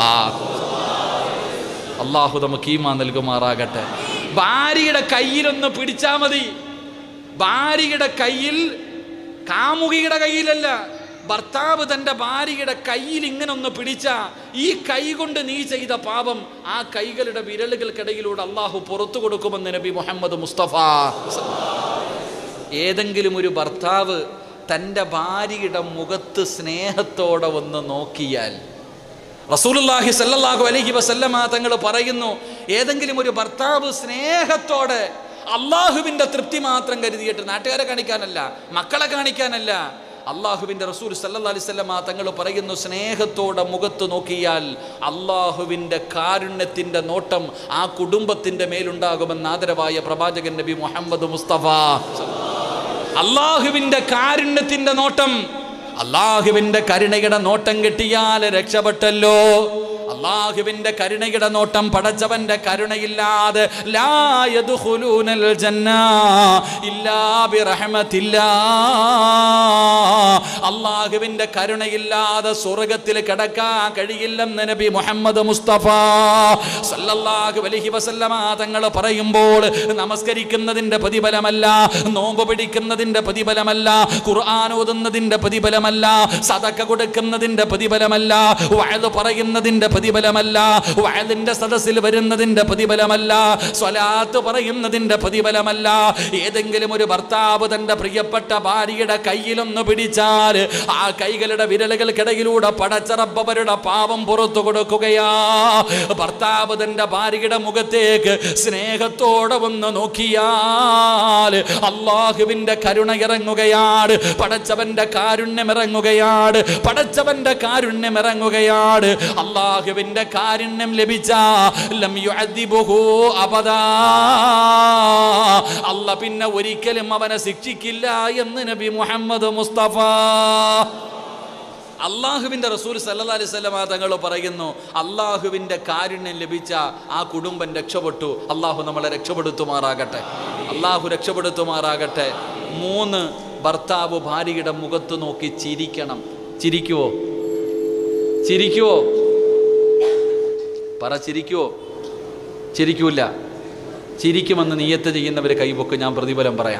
അല്ലാഹു നമുക്ക് ഈമാൻ നൽകുമാറാകട്ടെ. ഭാര്യയുടെ കയ്യിലൊന്ന് പിടിച്ചാൽ മതി. ഭാര്യയുടെ കയ്യിൽ, കാമുകിയുടെ കയ്യിലല്ല, ഭർത്താവ് തൻ്റെ ഭാര്യയുടെ കയ്യിൽ ഇങ്ങനെ ഒന്ന് പിടിച്ച ഈ കൈ കൊണ്ട് നീ ചെയ്ത പാപം ആ കൈകളുടെ വിരലുകൾക്കിടയിലൂടെ അള്ളാഹു പുറത്തു കൊടുക്കുമെന്ന് നബി മുഹമ്മദ് മുസ്തഫ. ഏതെങ്കിലും ഒരു ഭർത്താവ് തൻ്റെ ഭാര്യയുടെ മുഖത്ത് സ്നേഹത്തോടെ ഒന്ന് നോക്കിയാൽ, റസൂലുള്ളാഹി സ്വല്ലല്ലാഹു അലൈഹി വസല്ലമ തങ്ങൾ പറയുന്നു, ഏതെങ്കിലും ഒരു ഭർത്താവ് സ്നേഹത്തോടെ അള്ളാഹുവിൻ്റെ തൃപ്തി മാത്രം കരുതിയിട്ട്, നാട്ടുകാരെ കാണിക്കാനല്ല, മക്കളെ കാണിക്കാനല്ല, അള്ളാഹുവിൻ്റെ റസൂൽ സല്ലല്ലാഹു അലൈഹി വസല്ലമ തങ്ങൾ പറയുന്നു, സ്നേഹത്തോടെ മുഖത്ത് നോക്കിയാൽ അള്ളാഹുവിൻ്റെ കാരുണ്യത്തിൻ്റെ നോട്ടം ആ കുടുംബത്തിൻ്റെ മേലുണ്ടാകുമെന്ന് ആദരവായ പ്രവാചകൻ നബി മുഹമ്മദ് മുസ്തഫ. അള്ളാഹുവിൻ്റെ കാരുണ്യത്തിൻ്റെ നോട്ടം, അള്ളാഹുവിൻ്റെ കരുണയുടെ നോട്ടം കിട്ടിയാൽ രക്ഷപ്പെട്ടല്ലോ. അള്ളാഹുവിൻ്റെ കരുണയുടെ നോട്ടം, പടച്ചവന്റെ കരുണയില്ലാതെ ലാ യദ്ഖുലൂനൽ ജന്ന ഇല്ലാ ബിറഹ്മത്തില്ലാ, അള്ളാഹുവിൻ്റെ കരുണയില്ലാതെ സ്വർഗ്ഗത്തിൽ കിടക്കാൻ കഴിയില്ലെന്ന് നബി മുഹമ്മദ് മുസ്തഫ സല്ലല്ലാഹു അലൈഹി വസല്ലമ തങ്ങൾ പറയുമ്പോൾ, നമസ്കരിക്കുന്നതിൻ്റെ പ്രതിഫലമല്ല, നോമ്പ് പിടിക്കുന്നതിൻ്റെ പ്രതിഫലമല്ല, ഖുർആൻ ഓതുന്നതിൻ്റെ പ്രതിഫലമല്ല, സദഖ കൊടുക്കുന്നതിൻ്റെ പ്രതിഫലമല്ല, വഅദ് പറയുന്നതിൻ്റെ പ്രതിഫലമല്ല, പ്രതിഫലമല്ല, വഅദിന്റെ സദസ്സിൽ വരുന്നതിന്റെ പ്രതിഫലമല്ല, സ്വലാത്ത് പറയുന്നതിന്റെ പ്രതിഫലമല്ല. ഏതെങ്കിലും ഒരു ഭർത്താവ് തന്റെ പ്രിയപ്പെട്ട ഭാര്യയുടെ കയ്യിലൊന്ന് പിടിച്ചാൽ ആ കൈകളുടെ വിരലുകൾക്കിടയിലൂടെ പടച്ച റബ്ബ് അവരുടെ പാപം പുറത്തു കൊടുക്കുകയാ. ഭർത്താവ് തന്റെ ഭാര്യയുടെ മുഖത്തേക്ക് സ്നേഹത്തോടെ ഒന്ന് നോക്കിയാൽ അല്ലാഹുവിന്റെ കരുണ ഇറങ്ങുകയാണ്, പടച്ചവന്റെ കാരുണ്യം ഇറങ്ങുകയാണ്, പടച്ചവന്റെ കാരുണ്യം ഇറങ്ങുകയാണ്. അല്ലാഹുവിന്റെ കാരുണ്യം ലഭിച്ച ലം യുഅദിബുഹു അബദാ, അല്ലാഹ് പിന്നെ ഒരിക്കലും അവനെ ശിക്ഷിക്കില്ല എന്ന് നബി മുഹമ്മദ് മുസ്തഫ. അള്ളാഹുവിൻ്റെ റസൂൽ സല്ലല്ലാഹു അലൈഹി വസല്ലം തങ്ങൾ പറയുന്നു, അള്ളാഹുവിൻ്റെ കാരുണ്യം ലഭിച്ച ആ കുടുംബം രക്ഷപ്പെട്ടു. അള്ളാഹു നമ്മളെ രക്ഷപ്പെടുത്തുമാറാകട്ടെ, അള്ളാഹു രക്ഷപ്പെടുത്തുമാറാകട്ടെ. 3, ഭർത്താവ് ഭാര്യയുടെ മുഖത്ത് നോക്കി ചിരിക്കണം. ചിരിക്കുവോ? ചിരിക്കുവോ? പറ, ചിരിക്കുവോ? ചിരിക്കൂല. ചിരിക്കുമെന്ന് നിയ്യത്ത് ചെയ്യുന്നവർ കൈപൊക്ക്, ഞാൻ പ്രതിഫലം പറയാം.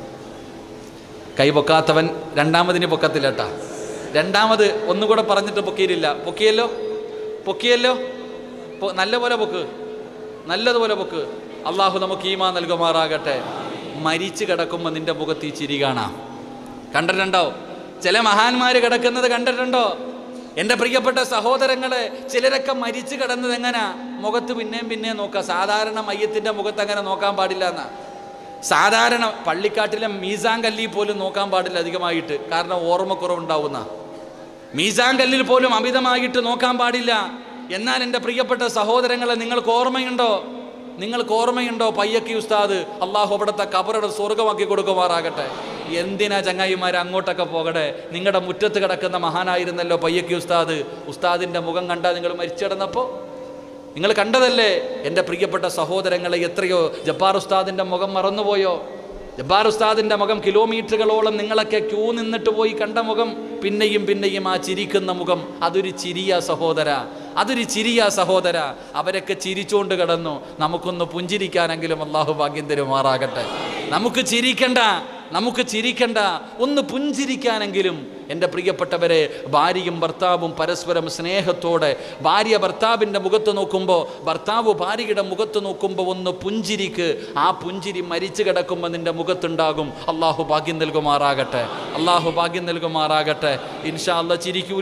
കൈപൊക്കാത്തവൻ രണ്ടാമതിന് പൊക്കത്തില്ലട്ടാ. രണ്ടാമത് ഒന്നുകൂടെ പറഞ്ഞിട്ട് പൊക്കിയില്ല. പൊക്കിയല്ലോ, പൊക്കിയല്ലോ, നല്ലപോലെ പൊക്ക്, നല്ലതുപോലെ പൊക്ക്. അള്ളാഹു നമുക്ക് ഈമാൻ നൽകുമാറാകട്ടെ. മരിച്ചു കിടക്കുമ്പോൾ നിന്റെ മുഖത്ത് ഈ ചിരി കാണാം. കണ്ടിട്ടുണ്ടോ? ചില മഹാന്മാർ കിടക്കുന്നത് കണ്ടിട്ടുണ്ടോ? എൻ്റെ പ്രിയപ്പെട്ട സഹോദരങ്ങളെ, ചിലരൊക്കെ മരിച്ചു കിടന്നത് എങ്ങനാ? മുഖത്ത് പിന്നെയും നോക്കുക. സാധാരണ മയ്യത്തിൻ്റെ മുഖത്ത് അങ്ങനെ നോക്കാൻ പാടില്ല എന്നാ. സാധാരണ പള്ളിക്കാട്ടിലെ മീസാൻ കല്ലിൽ പോലും നോക്കാൻ പാടില്ല അധികമായിട്ട്, കാരണം ഓർമ്മക്കുറവുണ്ടാവുന്ന. മീസാൻ കല്ലിൽ പോലും അമിതമായിട്ട് നോക്കാൻ പാടില്ല. എന്നാൽ എൻ്റെ പ്രിയപ്പെട്ട സഹോദരങ്ങളെ, നിങ്ങൾക്ക് ഓർമ്മയുണ്ടോ? നിങ്ങൾക്ക് ഓർമ്മയുണ്ടോ പയ്യക്കി ഉസ്താദ്? അള്ളാഹു അവിടുത്തെ കബറുടെ സ്വർഗമാക്കി കൊടുക്കുമാറാകട്ടെ. എന്തിനാ ചങ്ങായിമാരെ അങ്ങോട്ടൊക്കെ പോകട്ടെ? നിങ്ങളുടെ മുറ്റത്ത് കിടക്കുന്ന മഹാനായിരുന്നല്ലോ പയ്യക്കി ഉസ്താദ്. ഉസ്താദിൻ്റെ മുഖം കണ്ടാൽ നിങ്ങൾ മരിച്ചിടന്നപ്പോൾ നിങ്ങൾ കണ്ടതല്ലേ? എൻ്റെ പ്രിയപ്പെട്ട സഹോദരങ്ങളെ, എത്രയോ ജബ്ബാർ ഉസ്താദിൻ്റെ മുഖം മറന്നുപോയോ? ജബ്ബാർ ഉസ്താദിൻ്റെ മുഖം കിലോമീറ്ററുകളോളം നിങ്ങളൊക്കെ ക്യൂ നിന്നിട്ട് പോയി കണ്ട മുഖം, പിന്നെയും ആ ചിരിക്കുന്ന മുഖം, അതൊരു ചിരിയ സഹോദര, അതൊരു ചിരിയ സഹോദര. അവരൊക്കെ ചിരിച്ചുകൊണ്ട് കിടന്നു. നമുക്കൊന്ന് പുഞ്ചിരിക്കാനെങ്കിലും അള്ളാഹു ഭാഗ്യം തരുമാറാകട്ടെ. നമുക്ക് ചിരിക്കണ്ട, ഒന്ന് പുഞ്ചിരിക്കാനെങ്കിലും. എൻ്റെ പ്രിയപ്പെട്ടവരെ, ഭാര്യയും ഭർത്താവും പരസ്പരം സ്നേഹത്തോടെ, ഭാര്യ ഭർത്താവിൻ്റെ മുഖത്ത് നോക്കുമ്പോൾ, ഭർത്താവ് ഭാര്യയുടെ മുഖത്ത് നോക്കുമ്പോൾ ഒന്ന് പുഞ്ചിരിക്ക്. ആ പുഞ്ചിരി മരിച്ചു കിടക്കുമ്പോൾ നിൻ്റെ മുഖത്തുണ്ടാകും. അള്ളാഹു ഭാഗ്യം നൽകുമാറാകട്ടെ, അള്ളാഹു ഭാഗ്യം നൽകുമാറാകട്ടെ. ഇൻഷാ അല്ലാഹ്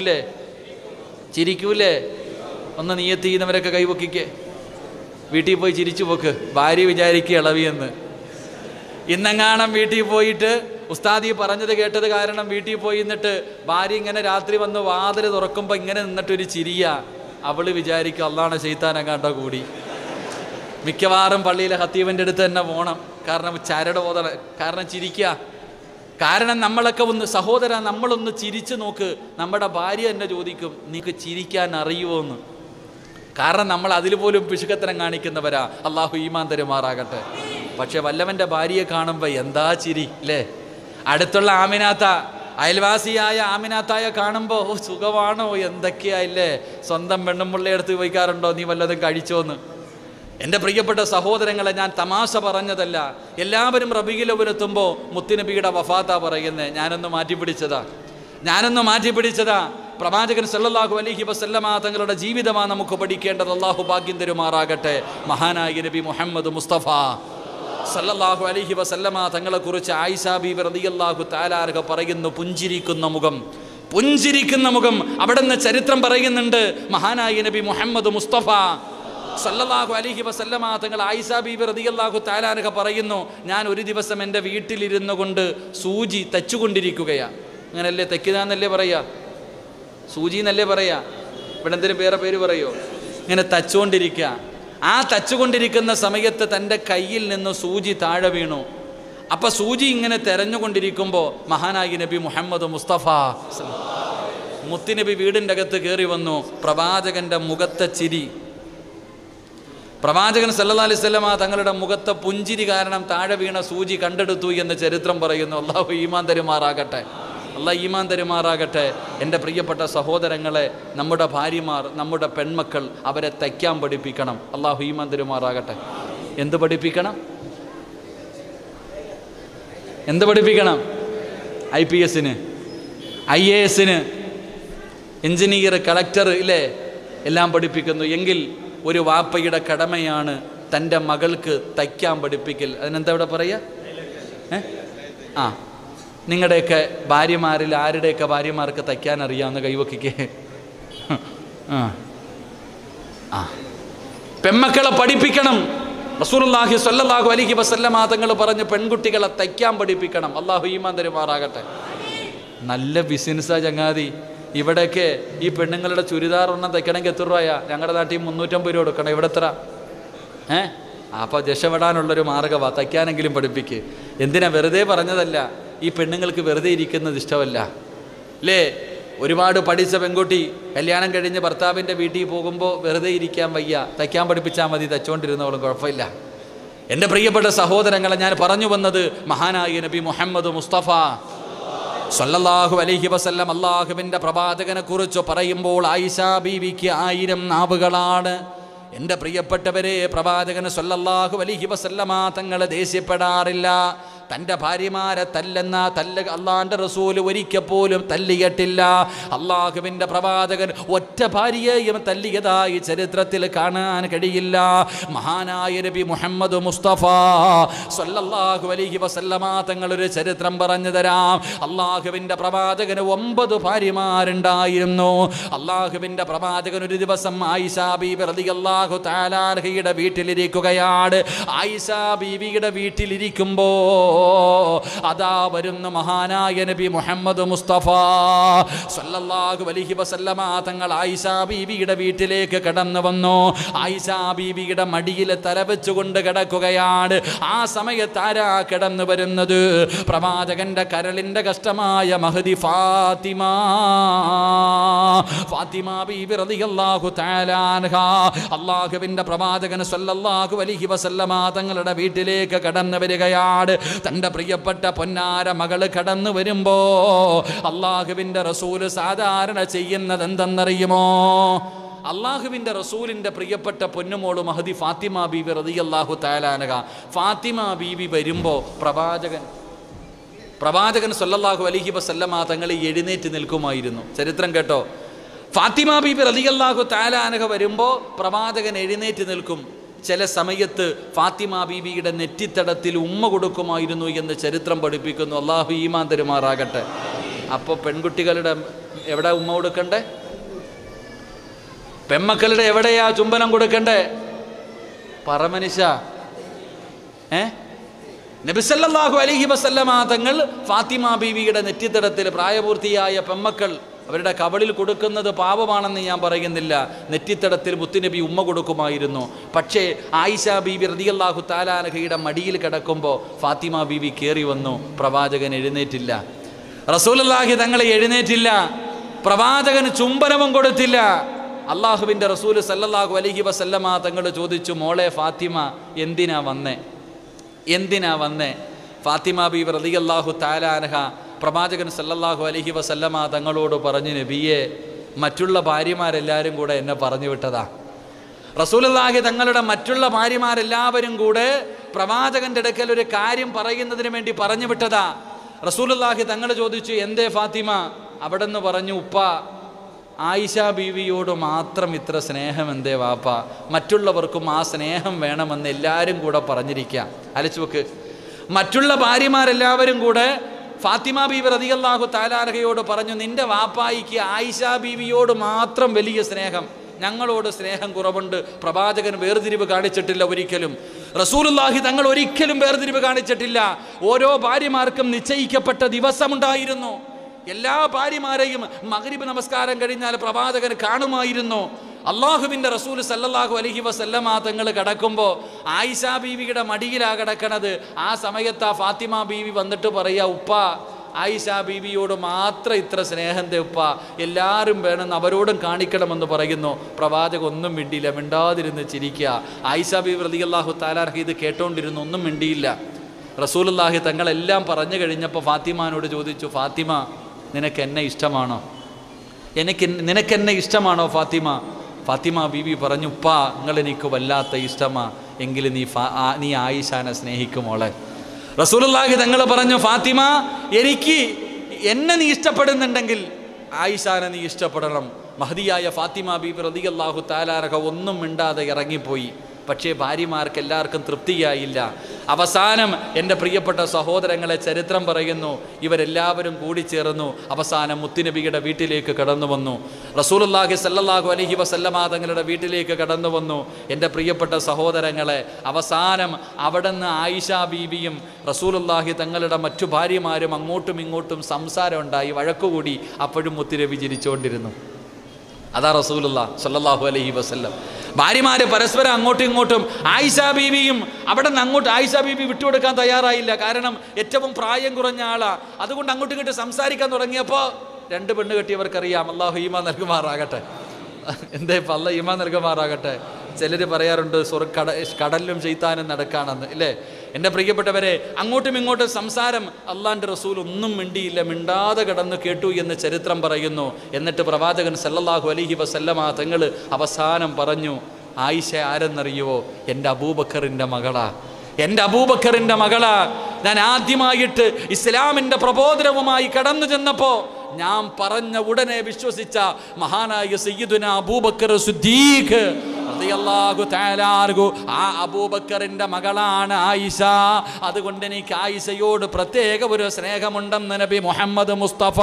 ചിരിക്കൂലേ? ഒന്ന് നിയ്യത്ത് ചെയ്യുന്നവരൊക്കെ കൈവക്കിക്കേ. വീട്ടിൽ പോയി ചിരിച്ചു പോക്ക്. ഭാര്യ വിചാരിക്കുക ഇളവിയെന്ന്. ഇന്നെങ്ങാണം വീട്ടിൽ പോയിട്ട് ഉസ്താദി പറഞ്ഞത് കേട്ടത് കാരണം വീട്ടിൽ പോയി നിന്നിട്ട് ഭാര്യ ഇങ്ങനെ രാത്രി വന്ന് വാതിൽ തുറക്കുമ്പോൾ ഇങ്ങനെ നിന്നിട്ടൊരു ചിരിയ, അവള് വിചാരിക്കുക അള്ളാണ് ശൈത്താനെങ്ങാണ്ടോ കൂടി. മിക്കവാറും പള്ളിയിലെ ഹത്തീബിൻ്റെ അടുത്ത് തന്നെ പോകണം. കാരണം ചരട് ഓതണ, കാരണം ചിരിക്കുക. കാരണം നമ്മളൊക്കെ ഒന്ന് സഹോദര, നമ്മളൊന്ന് ചിരിച്ചു നോക്ക്. നമ്മുടെ ഭാര്യ എന്നെ ചോദിക്കും, നീക്ക് ചിരിക്കാൻ അറിയുമോ എന്ന്. കാരണം നമ്മൾ അതിൽ പോലും പിശുക്കത്തരം കാണിക്കുന്നവരാ. അള്ളാഹു ഈമാൻ തരുമാറാകട്ടെ. പക്ഷെ വല്ലവൻ്റെ ഭാര്യയെ കാണുമ്പോൾ എന്താ ചിരി അല്ലേ? അടുത്തുള്ള ആമിനാത്ത, അയൽവാസിയായ ആമിനാത്തായ കാണുമ്പോൾ സുഖമാണോ, എന്തൊക്കെയായില്ലേ? സ്വന്തം പെണ്ണുമ്പിള്ളയെടുത്ത് ചോദിക്കാറുണ്ടോ നീ വല്ലതും കഴിച്ചോന്ന്? എൻ്റെ പ്രിയപ്പെട്ട സഹോദരങ്ങളെ, ഞാൻ തമാശ പറഞ്ഞതല്ല. എല്ലാവരും റബീഉൽ അവ്വൽ എത്തുമ്പോൾ മുത്തുനബിയുടെ വഫാത്താ പറയുന്നത്. ഞാനൊന്ന് മാറ്റിപ്പിടിച്ചതാ. പ്രവാചകൻ സല്ലല്ലാഹു അലൈഹി വസല്ലമ തങ്ങളുടെ ജീവിതമാണ് നമുക്ക് പഠിക്കേണ്ടത്. അല്ലാഹു ഭാഗ്യം തരുമാറാകട്ടെ. മഹാനായ നബി മുഹമ്മദ് മുസ്തഫ സല്ലല്ലാഹു അലൈഹി വസല്ലമ തങ്ങളെക്കുറിച്ച് ആയിഷ ബീബി റളിയല്ലാഹു തആല അൻഹ പറയുന്നു, പുഞ്ചിരിക്കുന്ന മുഖം. അവിടുന്ന് ചരിത്രം പറയുന്നുണ്ട്. മഹാനായ നബി മുഹമ്മദ് മുസ്തഫ സല്ലല്ലാഹു അലൈഹി വസല്ലമ തങ്ങൾ ആയിഷ ബീബി റളിയല്ലാഹു തആല അൻഹ പറയുന്നു, ഞാൻ ഒരു ദിവസം എൻ്റെ വീട്ടിലിരുന്നു കൊണ്ട് സൂചി തച്ചുകൊണ്ടിരിക്കുകയാണ്. അങ്ങനല്ലേ, തെക്കിതാന്നല്ലേ പറയാ, സൂചി എന്നല്ലേ പറയാ. ഇവിടെ എന്തിനും വേറെ പേര് പറയോ? ഇങ്ങനെ തച്ചുകൊണ്ടിരിക്കുക. ആ തച്ചുകൊണ്ടിരിക്കുന്ന സമയത്ത് തൻ്റെ കയ്യിൽ നിന്ന് സൂചി താഴെ വീണു. അപ്പം സൂചി ഇങ്ങനെ തെരഞ്ഞുകൊണ്ടിരിക്കുമ്പോൾ മഹാനായ നബി മുഹമ്മദ് മുസ്തഫ മുത്തുനബി വീടിൻ്റെ അകത്ത് കയറി വന്നു. പ്രവാചകൻ്റെ മുഖത്തെ ചിരി, പ്രവാചകൻ സല്ലല്ലാഹു അലൈഹി വസല്ലമ തങ്ങളുടെ മുഖത്തെ പുഞ്ചിരി കാരണം താഴെ വീണ സൂചി കണ്ടെടുത്തു എന്ന് ചരിത്രം പറയുന്നു. അല്ലാഹു ഈമാൻ തരുമാറാകട്ടെ, അല്ലാഹ് ഈമാൻ തരുമാറാകട്ടെ. എൻ്റെ പ്രിയപ്പെട്ട സഹോദരങ്ങളെ, നമ്മുടെ ഭാര്യമാർ, നമ്മുടെ പെൺമക്കൾ, അവരെ തയ്ക്കാൻ പഠിപ്പിക്കണം. അല്ലാഹു ഈമാൻ തരുമാറാകട്ടെ. എന്ത് പഠിപ്പിക്കണം? IPS, IAS, എഞ്ചിനീയർ, കളക്ടർ ഇല്ലേ? എല്ലാം പഠിപ്പിക്കുന്നു. എങ്കിൽ ഒരു വാപ്പയുടെ കടമയാണ് തൻ്റെ മകൾക്ക് തയ്ക്കാൻ പഠിപ്പിക്കൽ. അതിനെന്താ ഇവിടെ പറയുക? നിങ്ങളുടെയൊക്കെ ഭാര്യമാരിൽ ആരുടെയൊക്കെ ഭാര്യമാർക്ക് തയ്ക്കാൻ അറിയാവുന്ന കൈവക്കിക്കേ. പെമ്മക്കളെ പഠിപ്പിക്കണം. റസൂലുള്ളാഹി സ്വല്ലല്ലാഹു അലൈഹി വസല്ലമ തങ്ങൾ പറഞ്ഞു, പെൺകുട്ടികളെ തയ്ക്കാൻ പഠിപ്പിക്കണം. അള്ളാഹു ഈമാൻ തരുമാറാകട്ടെ. നല്ല ബിസിനസ്സാണ് ചങ്ങാതി. ഇവിടെയൊക്കെ ഈ പെണ്ണുങ്ങളുടെ ചുരിദാർ ഒന്നും തയ്ക്കണമെങ്കിൽ എത്ര രൂപയാ? ഞങ്ങളുടെ നാട്ടിൽ 350 രൂപ കൊടുക്കണം. ഇവിടെ എത്ര? അപ്പോൾ രക്ഷപ്പെടാനുള്ളൊരു മാർഗ്ഗമാണ്. തയ്ക്കാനെങ്കിലും പഠിപ്പിക്ക്. എന്തിനാ? വെറുതെ പറഞ്ഞതല്ല. ഈ പെണ്ണുങ്ങൾക്ക് വെറുതെ ഇരിക്കുന്നത് ഇഷ്ടമല്ല അല്ലേ? ഒരുപാട് പഠിച്ച പെൺകുട്ടി കല്യാണം കഴിഞ്ഞ് ഭർത്താവിൻ്റെ വീട്ടിൽ പോകുമ്പോൾ വെറുതെ ഇരിക്കാൻ വയ്യ, തയ്ക്കാൻ പഠിപ്പിച്ചാൽ മതി, തയ്ച്ചുകൊണ്ടിരുന്നവളും കുഴപ്പമില്ല. എൻ്റെ പ്രിയപ്പെട്ട സഹോദരങ്ങളെ, ഞാൻ പറഞ്ഞു വന്നത് മഹാനായ നബി മുഹമ്മദ് മുസ്തഫ സല്ലല്ലാഹു അലൈഹി വസല്ലം അല്ലാഹുവിൻ്റെ പ്രവാചകനെ കുറിച്ച് പറയുമ്പോൾ ആയിഷ ബീവിക്ക് 1000 നാവുകളാണ്. എൻ്റെ പ്രിയപ്പെട്ടവരെ, പ്രവാചകൻ സല്ലല്ലാഹു അലൈഹി വസല്ലമ തങ്ങളെ ദേഷ്യപ്പെടാറില്ല. തൻ്റെ ഭാര്യമാരെ അള്ളാന്റെ റസൂൽ ഒരിക്കൽ പോലും തല്ലിയിട്ടില്ല. അള്ളാഹുവിൻ്റെ പ്രവാചകൻ ഒറ്റ ഭാര്യയെയും തല്ലിയതായി ചരിത്രത്തിൽ കാണാൻ കഴിയില്ല. മഹാനായ നബി മുഹമ്മദ് മുസ്തഫ സല്ലല്ലാഹു അലൈഹി വസല്ലമ തങ്ങളൊരു ചരിത്രം പറഞ്ഞു തരാം. അള്ളാഹുവിൻ്റെ പ്രവാചകന് 9 ഭാര്യമാരുണ്ടായിരുന്നു. അള്ളാഹുവിൻ്റെ പ്രവാചകൻ ഒരു ദിവസം ആയിഷ ബീബി റളിയല്ലാഹു തആല അൻഹയുടെ വീട്ടിലിരിക്കുകയാണ്. ആയിഷ ബീവിയുടെ വീട്ടിലിരിക്കുമ്പോ അതാ വരുന്ന മഹാനായ നബി മുഹമ്മദ് മുസ്തഫ സല്ലല്ലാഹു അലൈഹി വസല്ലമ തങ്ങൾ ആയിഷ ബീവിയുടെ വീട്ടിലേക്ക് കടന്നു വന്നു. ആയിഷ ബീവിയുടെ മടിയിൽ തലവെച്ചുകൊണ്ട് കിടക്കുകയാണ്. ആ സമയത്ത് ആരാ കിടന്നു വരുന്നത്? പ്രവാചകന്റെ കരളിന്റെ കഷ്ടമായ മഹദി ഫാത്തിമ ബീബി റളിയല്ലാഹു തആല അൻഹാ അല്ലാഹുവിന്റെ പ്രവാചകൻ സല്ലല്ലാഹു അലൈഹി വസല്ലമ തങ്ങളുടെ വീട്ടിലേക്ക് കടന്നു വരികയാണ്. തൻ്റെ പ്രിയപ്പെട്ട പൊന്നാര മകള് കടന്നു വരുമ്പോ അള്ളാഹുവിൻ്റെ റസൂല് സാധാരണ ചെയ്യുന്നത് എന്തെന്നറിയുമോ? അള്ളാഹുവിൻ്റെ റസൂലിൻ്റെ പ്രിയപ്പെട്ട പൊന്നുമോള് മഹദി ഫാത്തിമ ബീബി റളിയല്ലാഹു തആല അൻഹ, ഫാത്തിമ ബീബി വരുമ്പോൾ പ്രവാചകൻ സല്ലല്ലാഹു അലൈഹി വസല്ലമ തങ്ങൾ എഴുന്നേറ്റ് നിൽക്കുമായിരുന്നു. ചരിത്രം കേട്ടോ. ഫാത്തിമ ബീബി റളിയല്ലാഹു തആല അൻഹ വരുമ്പോൾ പ്രവാചകൻ എഴുന്നേറ്റ് നിൽക്കും. ചില സമയത്ത് ഫാത്തിമ ബീവിയുടെ നെറ്റിത്തടത്തിൽ ഉമ്മ കൊടുക്കുമായിരുന്നു എന്ന് ചരിത്രം പഠിപ്പിക്കുന്നു. അള്ളാഹു ഈമാൻ തരുമാറാകട്ടെ. അപ്പോൾ പെൺകുട്ടികളുടെ എവിടെ ഉമ്മ കൊടുക്കണ്ടേ? പെമ്മക്കളുടെ എവിടെയാ ചുംബനം കൊടുക്കണ്ടേ? പറമനിഷ നബി സല്ലല്ലാഹു അലൈഹി വസല്ലമ തങ്ങൾ ഫാത്തിമ ബീവിയുടെ നെറ്റിത്തടത്തിൽ പ്രായപൂർത്തിയായ പെമ്മക്കൾ അവരുടെ കവളിൽ കൊടുക്കുന്നത് പാപമാണെന്ന് ഞാൻ പറയുന്നില്ല. നെറ്റിത്തടത്തിൽ മുത്തുനബി ഉമ്മ കൊടുക്കുമായിരുന്നു. പക്ഷേ ആയിഷ ബീബി റളിയല്ലാഹു തആല അൻഹയുടെ മടിയിൽ കിടക്കുമ്പോൾ ഫാത്തിമ ബീവി കയറി വന്നു. പ്രവാചകൻ എഴുന്നേറ്റില്ല. റസൂലുള്ളാഹി തങ്ങളെ എഴുന്നേറ്റില്ല. പ്രവാചകന് ചുംബനവും കൊടുത്തില്ല. അള്ളാഹുവിൻ്റെ റസൂൽ സല്ലല്ലാഹു അലൈഹി വസല്ലമ തങ്ങൾ ചോദിച്ചു, മോളെ ഫാത്തിമ എന്തിനാ വന്നേ? ഫാത്തിമ ബീബി റളിയല്ലാഹു തആല അൻഹ പ്രവാചകൻ സല്ലല്ലാഹു അലൈഹി വസല്ലമ തങ്ങളോട് പറഞ്ഞു, നബിയെ, മറ്റുള്ള ഭാര്യമാരെല്ലാവരും കൂടെ എന്നെ പറഞ്ഞു വിട്ടതാ. റസൂലുള്ളാഹി തങ്ങളുടെ മറ്റുള്ള ഭാര്യമാരെല്ലാവരും കൂടെ പ്രവാചകന്റെ അടുക്കൽ ഒരു കാര്യം പറയുന്നതിന് വേണ്ടി പറഞ്ഞു വിട്ടതാ. റസൂലുള്ളാഹി തങ്ങൾ ചോദിച്ചു, എന്തേ ഫാത്തിമ? അവിടെ നിന്ന് പറഞ്ഞു, ഉപ്പ, ആയിഷ ബീവിയോട് മാത്രം ഇത്ര സ്നേഹം എന്തേ വാപ്പ? മറ്റുള്ളവർക്കും ആ സ്നേഹം വേണമെന്ന് എല്ലാവരും കൂടെ പറഞ്ഞിരിക്കാം. അലച്ചു വെക്ക്. മറ്റുള്ള ഭാര്യമാരെല്ലാവരും കൂടെ ഫാത്തിമ ബീബി റളിയല്ലാഹു തആല അൻഹയോട് പറഞ്ഞു, നിന്റെ വാപ്പായിക്ക് ആയിഷ ബീവിയോട് മാത്രം വലിയ സ്നേഹം, ഞങ്ങളോട് സ്നേഹം കുറവുണ്ട്. പ്രവാചകൻ വേർതിരിവ് കാണിച്ചിട്ടില്ല ഒരിക്കലും. റസൂലുള്ളാഹി തങ്ങൾ ഒരിക്കലും വേർതിരിവ് കാണിച്ചിട്ടില്ല. ഓരോ ഭാര്യമാർക്കും നിശ്ചയിക്കപ്പെട്ട ദിവസമുണ്ടായിരുന്നു. എല്ലാ ഭാര്യമാരെയും മഗ്രിബ് നമസ്കാരം കഴിഞ്ഞാൽ പ്രവാചകൻ കാണുമായിരുന്നു. അള്ളാഹുവിൻ്റെ റസൂൽ സല്ലല്ലാഹു അലൈഹി വസല്ലമ തങ്ങൾ കിടക്കുമ്പോൾ ആയിഷ ബീവിയുടെ മടിയിലാ കിടക്കണത്. ആ സമയത്ത് ആ ഫാത്തിമ ബീവി വന്നിട്ട് പറയാ, ഉപ്പ, ആയിഷ ബീവിയോട് മാത്രം ഇത്ര സ്നേഹം ഉപ്പ, എല്ലാവരും വേണമെന്ന് അവരോടും കാണിക്കണമെന്ന് പറയുന്നു. പ്രവാചകൻ ഒന്നും മിണ്ടിയില്ല, മിണ്ടാതിരുന്ന് ചിരിക്കുക. ആയിഷ ബീവി റളിയല്ലാഹു തആല അൻഹ ഇത് കേട്ടോണ്ടിരുന്നു, ഒന്നും മിണ്ടിയില്ല. റസൂലുള്ളാഹി തങ്ങളെല്ലാം പറഞ്ഞു കഴിഞ്ഞപ്പോൾ ഫാത്തിമാനോട് ചോദിച്ചു, ഫാത്തിമ, നിനക്കെന്നെ ഇഷ്ടമാണോ ഫാത്തിമ? ഫാത്തിമ ബീവി പറഞ്ഞു, ഉപ്പാ, നിങ്ങളെനിക്ക് വല്ലാത്ത ഇഷ്ടമാ, എങ്കിലും നീ ആയിഷാനെ സ്നേഹിക്കുമോളെ. റസൂലുള്ളാഹി തങ്ങൾ പറഞ്ഞു, ഫാത്തിമ, എന്നെ നീ ഇഷ്ടപ്പെടുന്നുണ്ടെങ്കിൽ ആയിഷാനെ നീ ഇഷ്ടപ്പെടണം. മഹദിയായ ഫാത്തിമ ബീബി റളിയല്ലാഹു തആല അൻഹ ഒന്നും മിണ്ടാതെ ഇറങ്ങിപ്പോയി. പക്ഷേ ഭാര്യമാർക്ക് എല്ലാവർക്കും തൃപ്തിയായില്ല. അവസാനം എൻ്റെ പ്രിയപ്പെട്ട സഹോദരങ്ങളെ ചരിത്രം പറയുന്നു, ഇവരെല്ലാവരും കൂടിച്ചേർന്നു അവസാനം മുത്തുനബിയുടെ വീട്ടിലേക്ക് കടന്നു വന്നു. റസൂലുള്ളാഹി സ്വല്ലല്ലാഹു അലൈഹി വസല്ലമ തങ്ങളുടെ വീട്ടിലേക്ക് കടന്നു വന്നു. എൻ്റെ പ്രിയപ്പെട്ട സഹോദരങ്ങളെ, അവസാനം അവിടുന്ന് ആയിഷ ബീബിയും റസൂലുള്ളാഹി തങ്ങളുടെ മറ്റു ഭാര്യമാരും അങ്ങോട്ടും ഇങ്ങോട്ടും സംസാരം ഉണ്ടായി, വഴക്കുകൂടി. അപ്പോഴും മുത്തുനബി ചിരിച്ചുകൊണ്ടിരുന്നു. അതാ റസൂലുള്ളാഹി സ്വല്ലല്ലാഹു അലൈഹി വസല്ലം. ഭാര്യമാര് പരസ്പരം അങ്ങോട്ടും ഇങ്ങോട്ടും, ആയിഷ ബീവിയും അവിടെ നിന്ന് അങ്ങോട്ട് ആയിഷ ബീബി വിട്ടുകൊടുക്കാൻ തയ്യാറായില്ല. കാരണം ഏറ്റവും പ്രായം കുറഞ്ഞ ആളാ. അതുകൊണ്ട് അങ്ങോട്ടും ഇങ്ങോട്ട് സംസാരിക്കാൻ തുടങ്ങിയപ്പോൾ രണ്ട് പെണ്ണ് കെട്ടിയവർക്കറിയാം അള്ളാഹു ഈമാൻ നൽകുമാറാകട്ടെ. എന്തേ ഇപ്പം അള്ളാഹ് ഈമാൻ നൽകുമാറാകട്ടെ. ചിലർ പറയാറുണ്ട് കടലിലും ശൈത്താനും നടക്കാണെന്ന്, ഇല്ലേ? എൻ്റെ പ്രിയപ്പെട്ടവരെ, അങ്ങോട്ടും ഇങ്ങോട്ടും സംസാരം. അള്ളാൻ്റെ റസൂൽ ഒന്നും മിണ്ടിയില്ല, മിണ്ടാതെ കടന്നു കേട്ടു എന്ന് ചരിത്രം പറയുന്നു. എന്നിട്ട് പ്രവാചകൻ സല്ലല്ലാഹു അലൈഹി വസല്ലമ തങ്ങൾ അവസാനം പറഞ്ഞു, ആയിഷ ആരെന്നറിയുവോ? എൻ്റെ അബൂബക്കറിൻ്റെ മകളാ, എൻ്റെ അബൂബക്കറിൻ്റെ മകളാ. ഞാൻ ആദ്യമായിട്ട് ഇസ്ലാമിൻ്റെ പ്രബോധനവുമായി കടന്നു ചെന്നപ്പോൾ ഞാൻ പറഞ്ഞ ഉടനെ വിശ്വസിച്ച മഹാനായ സയ്യിദുന അബൂബക്കർ സിദ്ദീഖ് റളിയല്ലാഹു തആല അൻഹു, ആ അബൂബക്കറിൻ്റെ മകളാണ് ആയിഷ. അതുകൊണ്ട് എനിക്ക് ആയിഷയോട് പ്രത്യേക ഒരു സ്നേഹമുണ്ടെന്ന് നബി മുഹമ്മദ് മുസ്തഫ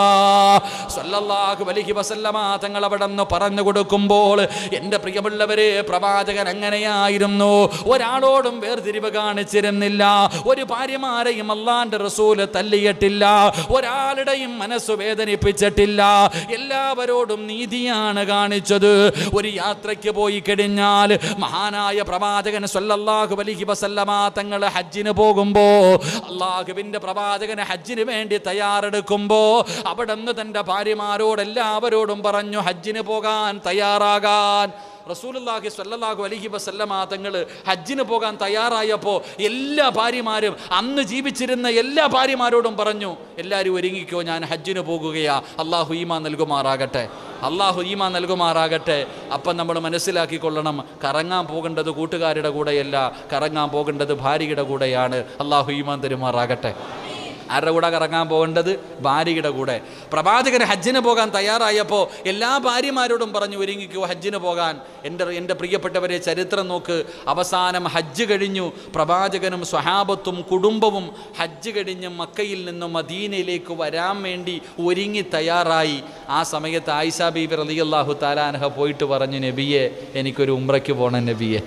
സല്ലല്ലാഹു അലൈഹി വസല്ലമ തങ്ങൾ അവിടെ നിന്ന് പറഞ്ഞു കൊടുക്കുമ്പോൾ, എൻ്റെ പ്രിയമുള്ളവരെ, പ്രവാചകൻ അങ്ങനെയായിരുന്നു. ഒരാളോടും വേർതിരിവ് കാണിച്ചിരുന്നില്ല. ഒരു ഭാര്യമാരെയും അല്ലാഹുവിൻ്റെ റസൂൽ തല്ലിയിട്ടില്ല. ഒരാളുടെയും മനസ്സ് വേദനിപ്പിച്ചിട്ടില്ല. എല്ലാവരോടും നീതിയാണ് കാണിച്ചത്. ഒരു യാത്രയ്ക്ക് പോയി കഴിഞ്ഞാൽ മഹാനായ പ്രവാചകൻ സല്ലല്ലാഹു അലൈഹി വസല്ലമ തങ്ങൾ ഹജ്ജിന് പോകുമ്പോ, അല്ലാഹുവിന്റെ പ്രവാചകൻ ഹജ്ജിന് വേണ്ടി തയ്യാറെടുക്കുമ്പോ അവിടുന്ന് തൻ്റെ ഭാര്യമാരോട് എല്ലാവരോടും പറഞ്ഞു ഹജ്ജിന് പോകാൻ തയ്യാറാകാൻ. റസൂലുള്ളാഹി സ്വല്ലല്ലാഹു അലൈഹി വസല്ലമ തങ്ങൾ ഹജ്ജിന് പോകാൻ തയ്യാറായപ്പോൾ എല്ലാ ഭാര്യമാരും, അന്ന് ജീവിച്ചിരുന്ന എല്ലാ ഭാര്യമാരോടും പറഞ്ഞു, എല്ലാവരും ഒരുങ്ങിക്കോ, ഞാൻ ഹജ്ജിന് പോകുകയാ. അള്ളാഹു ഈമാൻ നൽകുമാറാകട്ടെ, അള്ളാഹു ഈമാൻ നൽകുമാറാകട്ടെ. അപ്പം നമ്മൾ മനസ്സിലാക്കിക്കൊള്ളണം, കറങ്ങാൻ പോകേണ്ടത് കൂട്ടുകാരുടെ കൂടെയല്ല, കറങ്ങാൻ പോകേണ്ടത് ഭാര്യയുടെ കൂടെയാണ്. അള്ളാഹു ഈമാൻ തരുമാറാകട്ടെ. ആരുടെ കൂടെ കറങ്ങാൻ പോകേണ്ടത്? ഭാര്യയുടെ കൂടെ. പ്രവാചകൻ ഹജ്ജിന് പോകാൻ തയ്യാറായപ്പോൾ എല്ലാ ഭാര്യമാരോടും പറഞ്ഞു ഒരുങ്ങിക്കോ ഹജ്ജിന് പോകാൻ. എൻ്റെ പ്രിയപ്പെട്ടവരെ, ചരിത്രം നോക്ക്. അവസാനം ഹജ്ജ് കഴിഞ്ഞു. പ്രവാചകനും സ്വഹാബത്തും കുടുംബവും ഹജ്ജ് കഴിഞ്ഞ് മക്കയിൽ നിന്നും മദീനയിലേക്ക് വരാൻ വേണ്ടി ഒരുങ്ങി തയ്യാറായി. ആ സമയത്ത് ആയിഷ ബീബി റളിയല്ലാഹു തആല അൻഹ പോയിട്ട് പറഞ്ഞു, നബിയെ, എനിക്കൊരു ഉംറയ്ക്ക് പോകണം നബിയെ.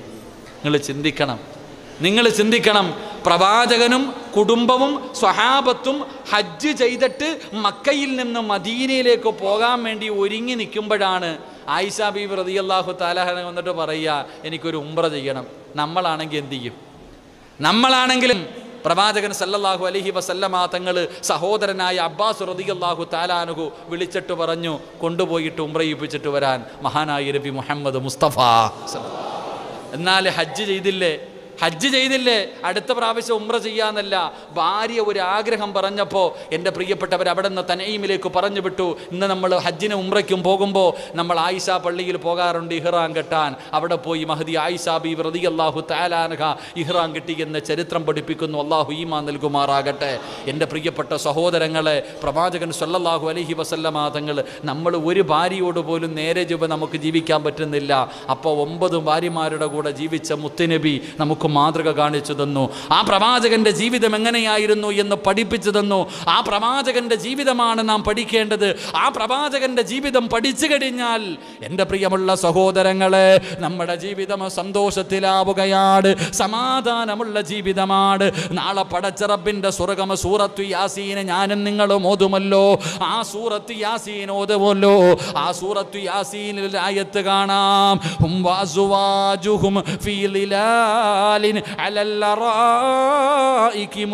നിങ്ങൾ ചിന്തിക്കണം, പ്രവാചകനും കുടുംബവും സ്വഹാബത്തും ഹജ്ജ് ചെയ്തിട്ട് മക്കയിൽ നിന്ന് മദീനയിലേക്ക് പോകാൻ വേണ്ടി ഒരുങ്ങി നിൽക്കുമ്പോഴാണ് ആയിഷ ബീബി റളിയല്ലാഹു തആല അൻഹ വന്നിട്ട് പറയുക, എനിക്കൊരു ഉംറ ചെയ്യണം. നമ്മളാണെങ്കിൽ എന്ത് ചെയ്യും? നമ്മളാണെങ്കിലും പ്രവാചകൻ സല്ലല്ലാഹു അലൈഹി വസല്ലമ തങ്ങൾ സഹോദരനായ അബ്ബാസ് റളിയല്ലാഹു തആല അൻഹു വിളിച്ചിട്ട് പറഞ്ഞു, കൊണ്ടുപോയിട്ട് ഉംറ ചെയ്യിപ്പിച്ചിട്ട് വരാൻ മഹാനായ നബി മുഹമ്മദ് മുസ്തഫ. എന്നാൽ ഹജ്ജ് ചെയ്തില്ലേ, അടുത്ത പ്രാവശ്യം ഉംറ ചെയ്യാന്നല്ല. ഭാര്യ ഒരു ആഗ്രഹം പറഞ്ഞപ്പോൾ എൻ്റെ പ്രിയപ്പെട്ടവർ അവിടെ നിന്ന് തനഈമിലേക്ക് പറഞ്ഞു വിട്ടു. ഇന്ന് നമ്മൾ ഹജ്ജിന് ഉംറയ്ക്കും പോകുമ്പോൾ നമ്മൾ ആയിഷ പള്ളിയിൽ പോകാറുണ്ട് ഇഹ്റാം കെട്ടാൻ. അവിടെ പോയി മഹദി ആയിഷ ബീബി റളിയല്ലാഹു തആല അൻഹ ഇഹ്റാം കെട്ടി എന്ന് ചരിത്രം പഠിപ്പിക്കുന്നു. അല്ലാഹു ഈമാൻ നൽകുമാറാകട്ടെ. എൻ്റെ പ്രിയപ്പെട്ട സഹോദരങ്ങളെ, പ്രവാചകൻ സല്ലല്ലാഹു അലൈഹി വസല്ലമ തങ്ങൾ, നമ്മൾ ഒരു ഭാര്യയോട് പോലും നേരെ ചൊവ്വെ നമുക്ക് ജീവിക്കാൻ പറ്റുന്നില്ല. അപ്പോൾ 9 ഭാര്യമാരുടെ കൂടെ ജീവിച്ച മുത്തുനബി നമുക്ക് മാതൃക കാണിച്ചു തന്നു. ആ പ്രവാചകന്റെ ജീവിതം എങ്ങനെയായിരുന്നു എന്ന് പഠിപ്പിച്ചു തന്നു. ആ പ്രവാചകന്റെ ജീവിതമാണ് നാം പഠിക്കേണ്ടത്. ആ പ്രവാചകന്റെ ജീവിതം പഠിച്ചു കഴിഞ്ഞാൽ എൻ്റെ പ്രിയമുള്ള സഹോദരങ്ങളെ, നമ്മുടെ ജീവിതം സന്തോഷത്തിലാവുകയാണ്, സമാധാനമുള്ള ജീവിതമാണ്. നാളെ പടച്ച റബ്ബിന്റെ സ്വർഗ്ഗം സൂറത്തു യാസീൻ ഞാനും നിങ്ങളും ഓതുമല്ലോ. ആ സൂറത്തു യാസീൻ ഓതുമല്ലോ. ആ സൂറത്തു യാസീനിൽ ആയത്ത് കാണാം, ഹും വഅസ്വാജുഹും ഫീ ളിലാലിൻ അലൽ അറായികി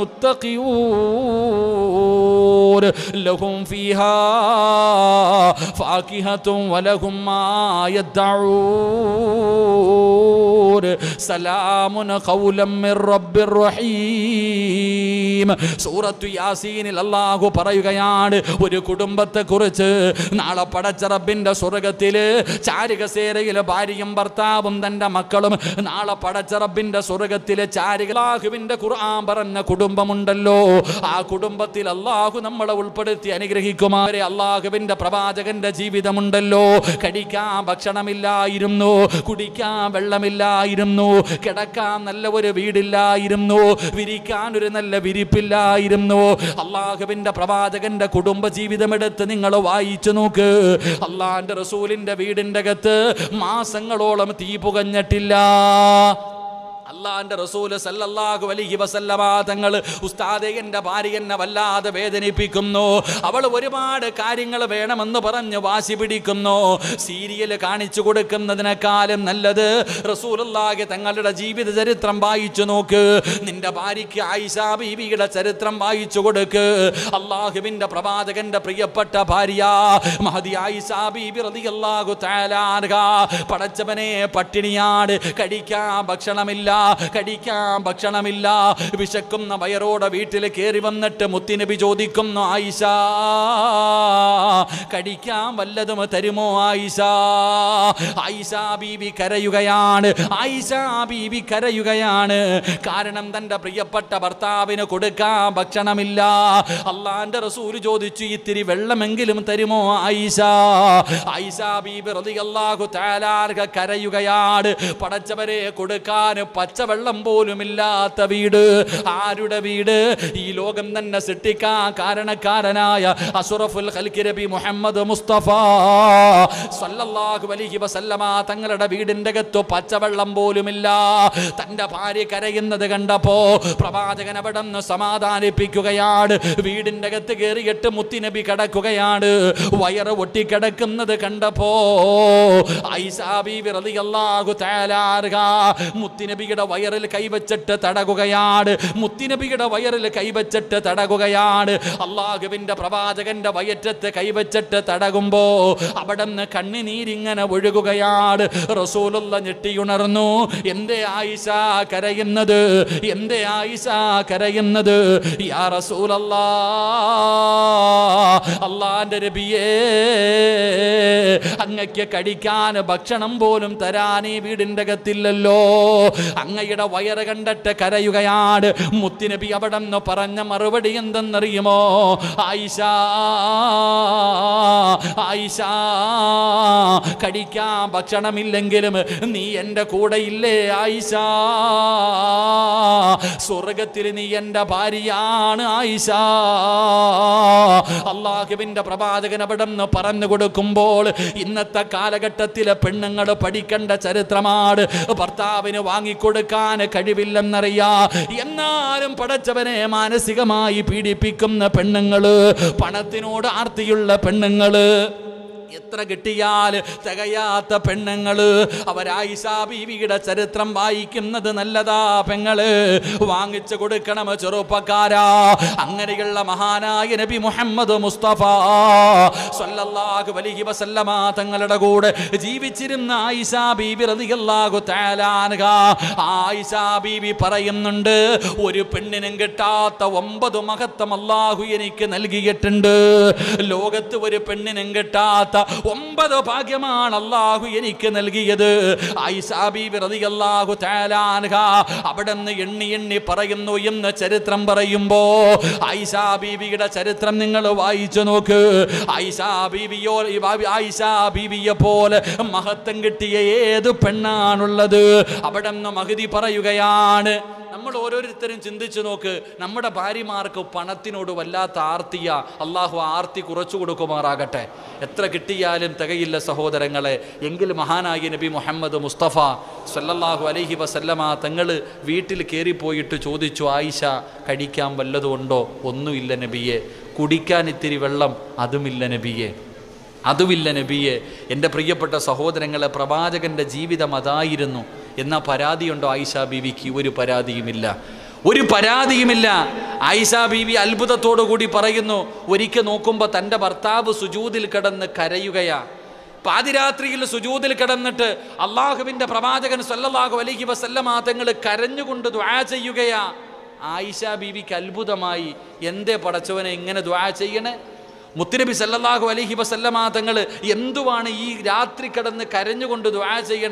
മുത്തഖിയൂൻ ലഹും ഫീഹാ ഫാകിഹത്തുൻ വലഹും മാ യദ്ദഊൻ സലാമുൻ ഖൗലൻ മിർ റബ്ബിർ റഹീം. സൂറത്തു യാസീനിൽ അല്ലാഹു പറയുകയാണ് ഒരു കുടുംബത്തെ കുറിച്ച്. നാളെ പടച്ച റബ്ബിന്റെ സ്വർഗ്ഗത്തില് ചാരുകസേരയിൽ ഭാര്യയും ഭർത്താവും തൻ്റെ മക്കളും നാളെ പടച്ച റബ്ബിന്റെ സ്വർഗത്തിലെ ചാരിക അല്ലാഹുവിന്റെ ഖുർആൻ പറഞ്ഞ കുടുംബമുണ്ടല്ലോ, ആ കുടുംബത്തിൽ അല്ലാഹു നമ്മളെ ഉൾപ്പെടുത്തി അനുഗ്രഹിക്കുമാരെ. അല്ലാഹുവിന്റെ പ്രവാചകന്റെ ജീവിതമുണ്ടല്ലോ, കഴിക്കാൻ ഭക്ഷണമില്ലായിരുന്നു, കുടിക്കാൻ വെള്ളമില്ലായിരുന്നു, കിടക്കാൻ നല്ല ഒരു വീടില്ലായിരുന്നു, വിരിക്കാൻ ഒരു നല്ല വിരിപ്പില്ലായിരുന്നു. അല്ലാഹുവിന്റെ പ്രവാചകന്റെ കുടുംബ ജീവിതം എടുത്ത് നിങ്ങൾ വായിച്ചു നോക്ക്. അല്ലാഹുവിന്റെ റസൂലിന്റെ വീടിന്റെ അകത്ത് മാസങ്ങളോളം തീ പുകഞ്ഞിട്ടില്ല. അല്ലാഹുവിന്റെ റസൂൽ സല്ലല്ലാഹു അലൈഹി വസല്ലമ തങ്ങൾ, ഉസ്താദേ എൻ്റെ ഭാര്യ എന്നെ വല്ലാതെ വേദനിപ്പിക്കുന്നു, അവൾ ഒരുപാട് കാര്യങ്ങൾ വേണമെന്ന് പറഞ്ഞ് വാശി പിടിക്കുന്നു. സീരിയൽ കാണിച്ചു കൊടുക്കുന്നതിനേക്കാളും നല്ലത് റസൂലുള്ളാഹി തങ്ങളുടെ ജീവിത ചരിത്രം വായിച്ചു നോക്ക്. നിന്റെ ഭാര്യയ്ക്ക് ആയിഷ ബീവിയുടെ ചരിത്രം വായിച്ചു കൊടുക്ക്. അല്ലാഹുവിന്റെ പ്രവാചകന്റെ പ്രിയപ്പെട്ട ഭാര്യ മഹദി ആയിഷ ബീബി റളിയല്ലാഹു തആല അൻഹാ, പടച്ചവനെ പട്ടിണിയാണ്, കഴിക്കാൻ ഭക്ഷണമില്ല, കഴിക്കാൻ ഭക്ഷണമില്ല, വിശക്കുന്ന വയറോടെ വീട്ടിൽ കയറി വന്നിട്ട് മുത്തുനബി ചോദിക്കുന്നു, ആയിഷ കഴിക്കാൻ വല്ലതും തരുമോ ആയിഷ? ആയിഷ ബീവി കരയുകയാണ്. ആയിഷ ബീവി കരയുകയാണ്. കാരണം തന്റെ പ്രിയപ്പെട്ട ഭർത്താവിന് കൊടുക്കാൻ ഭക്ഷണമില്ല. അല്ലാഹുവിന്റെ റസൂൽ ചോദിച്ചു, ഇത്തിരി വെള്ളമെങ്കിലും തരുമോ ആയിഷ? ആയിഷ ബീബി റളിയല്ലാഹു തആല അൻഹ കരയുകയാണ്. പടച്ചവരെ കൊടുക്കാൻ പച്ചവെള്ളം പോലും ഇല്ലാത്ത വീട്. ആരുടെ വീട്? ഈ ലോകം തന്നെ സൃഷ്ടിക്കാൻ കാരണക്കാരനായ അഷ്റഫുൽ ഖൽഖി നബി മുഹമ്മദ് മുസ്തഫ സല്ലല്ലാഹു അലൈഹി വസല്ലമ തങ്ങളുടെ വീടിന്റെ അകത്ത് പച്ചവെള്ളം പോലുമില്ല. തന്റെ ഭാര്യ കരയുന്നത് കണ്ടപ്പോ പ്രവാചകൻ അവിടെ നിന്ന് സമാധാനിപ്പിക്കുകയാണ്. വീടിന്റെ അകത്ത് കയറിയിട്ട് മുത്തുനബി കിടക്കുകയാണ്. വയറ് ഒട്ടിക്കിടക്കുന്നത് കണ്ടപ്പോ ആയിഷ ബീവി റളിയല്ലാഹു തആല അൻഹ മുത്തുനബിയുടെ വയറിൽ കൈവച്ചിട്ട് തടകുകയാണ്. മുത്തുനബിയുടെ വയറിൽ കൈവച്ചിട്ട് തടകുകയാണ്. അല്ലാഹുവിന്റെ പ്രവാചകന്റെ വയറ്റത്ത് കൈവച്ചിട്ട് തടകുമ്പോ അവിടെ നിന്ന് കണ്ണുനീരിങ്ങനെ ഒഴുകുകയാണ്. റസൂലുള്ള ഞെട്ടിയുണർന്നു. എന്തേ ആയിഷ കരയുന്നത്? എന്തേ ആയിഷ കരയുന്നത്? യാ റസൂലല്ലാഹ്, അല്ലാഹുവിന്റെ നബിയേ, അങ്ങക്ക് കഴിക്കാൻ ഭക്ഷണം പോലും തരാൻ ഈ വീടിന്റെ അകത്തില്ലല്ലോ. അങ്ങയുടെ വയറ് കണ്ടിട്ട് കരയുകയാണ്. മുത്തുനബി അവിടെ നിന്ന് പറഞ്ഞ മറുപടി എന്തെന്നറിയുമോ? ആയിഷ, ആയിഷ, കഴിക്കാൻ ഭക്ഷണമില്ലെങ്കിലും നീ എൻ്റെ കൂടെ ഇല്ലേ ആയിഷ? സ്വർഗത്തിൽ നീ എൻ്റെ ഭാര്യയാണ് ആയിഷ. അല്ലാഹുവിന്റെ പ്രവാചകൻ അവിടെ നിന്ന് പറഞ്ഞു കൊടുക്കുമ്പോൾ ഇന്നത്തെ കാലഘട്ടത്തിലെ പെണ്ണുങ്ങൾ പഠിക്കേണ്ട ചരിത്രമാണ്. ഭർത്താവിന് വാങ്ങിക്കൊടുക്കാൻ കഴിവില്ലെന്നറിയാ, എന്നാലും പടച്ചവനെ മാനസികമായി പീഡിപ്പിക്കുന്ന പെണ്ണുങ്ങള്, പണത്തിനോട് ആർത്തിയുള്ള പെണ്ണുങ്ങള്, എത്ര കിട്ടിയാൽ തികയാത്ത പെണ്ണുങ്ങള്. അവരായിഷ ബീവിയുടെ ചരിത്രം വായിക്കുന്നത് നല്ലതാ പെങ്ങള്, വാങ്ങിച്ചു കൊടുക്കണം ചെറുപ്പക്കാരാ. അങ്ങനെയുള്ള മഹാനായ നബി മുഹമ്മദ് മുസ്തഫ സല്ലല്ലാഹു അലൈഹി വസല്ലമ തങ്ങളുടെ കൂടെ ജീവിച്ചിരുന്ന ആയിഷ ബീബി റളിയല്ലാഹു തആല അൻഹ, ആയിഷ ബീബി പറയുന്നുണ്ട്, ഒരു പെണ്ണിനും കിട്ടാത്ത 9 മഹത്വം അല്ലാഹു എനിക്ക് നൽകിയിട്ടുണ്ട്. ലോകത്ത് ഒരു പെണ്ണിനും കിട്ടാത്ത 9 ഭാഗ്യമാണ് അല്ലാഹു എനിക്ക് നൽകിയത്. ആയിഷ ബീബി റളിയല്ലാഹു തആല അൻഹ അവിടെ നിന്ന് എണ്ണി എണ്ണി പറയുന്നു എന്ന് ചരിത്രം പറയുമ്പോ ആയിഷ ബീബിയുടെ ചരിത്രം നിങ്ങൾ വായിച്ചു നോക്ക്. ആയിഷ ബീവിയെ പോലെ മഹത്വം കിട്ടിയ ഏത് പെണ്ണാണുള്ളത്? അവിടെ നിന്ന് മഹദി പറയുകയാണ്, നമ്മൾ ഓരോരുത്തരും ചിന്തിച്ചു നോക്ക്, നമ്മുടെ ഭാര്യമാർക്ക് പണത്തിനോട് വല്ലാത്ത ആർത്തിയ. അള്ളാഹു ആർത്തി കുറച്ചു കൊടുക്കുമാറാകട്ടെ. എത്ര കിട്ടിയാലും തികയില്ല സഹോദരങ്ങളെ. എങ്കിൽ മഹാനായ നബി മുഹമ്മദ് മുസ്തഫ സല്ലല്ലാഹു അലൈഹി വസല്ലമ തങ്ങൾ വീട്ടിൽ കയറിപ്പോയിട്ട് ചോദിച്ചു, ആയിഷ കഴിക്കാൻ വല്ലതും ഉണ്ടോ? ഒന്നുമില്ല നബിയെ. കുടിക്കാൻ ഇത്തിരി വെള്ളം? അതുമില്ല നബിയെ. അതുമില്ല നബിയെ. എൻ്റെ പ്രിയപ്പെട്ട സഹോദരങ്ങളെ, പ്രവാചകൻ്റെ ജീവിതം അതായിരുന്നു. എന്നാൽ പരാതിയുണ്ടോ ആയിഷ ബീവിക്ക്? ഒരു പരാതിയുമില്ല, ഒരു പരാതിയുമില്ല. ആയിഷ ബീവി അത്ഭുതത്തോടു കൂടി പറയുന്നു, ഒരിക്കൽ നോക്കുമ്പോൾ തൻ്റെ ഭർത്താവ് സുജൂദിൽ കിടന്ന് കരയുകയാ. പാതിരാത്രിയിൽ സുജൂദിൽ കിടന്നിട്ട് അള്ളാഹുവിൻ്റെ പ്രവാചകൻ സല്ലല്ലാഹു അലൈഹി വസല്ലമ തങ്ങൾ കരഞ്ഞുകൊണ്ട് ദുആ ചെയ്യുകയാ. ആയിഷ ബീവിക്ക് അത്ഭുതമായി, എന്തേ പടച്ചവനെ ഇങ്ങനെ ദുആ ചെയ്യണേ? മുത്തുനബി സല്ലല്ലാഹു അലൈഹി വസല്ലമ തങ്ങൾ എന്തുവാണ് ഈ രാത്രി കിടന്ന് കരഞ്ഞുകൊണ്ട് ദുആ ചെയ്യണേ?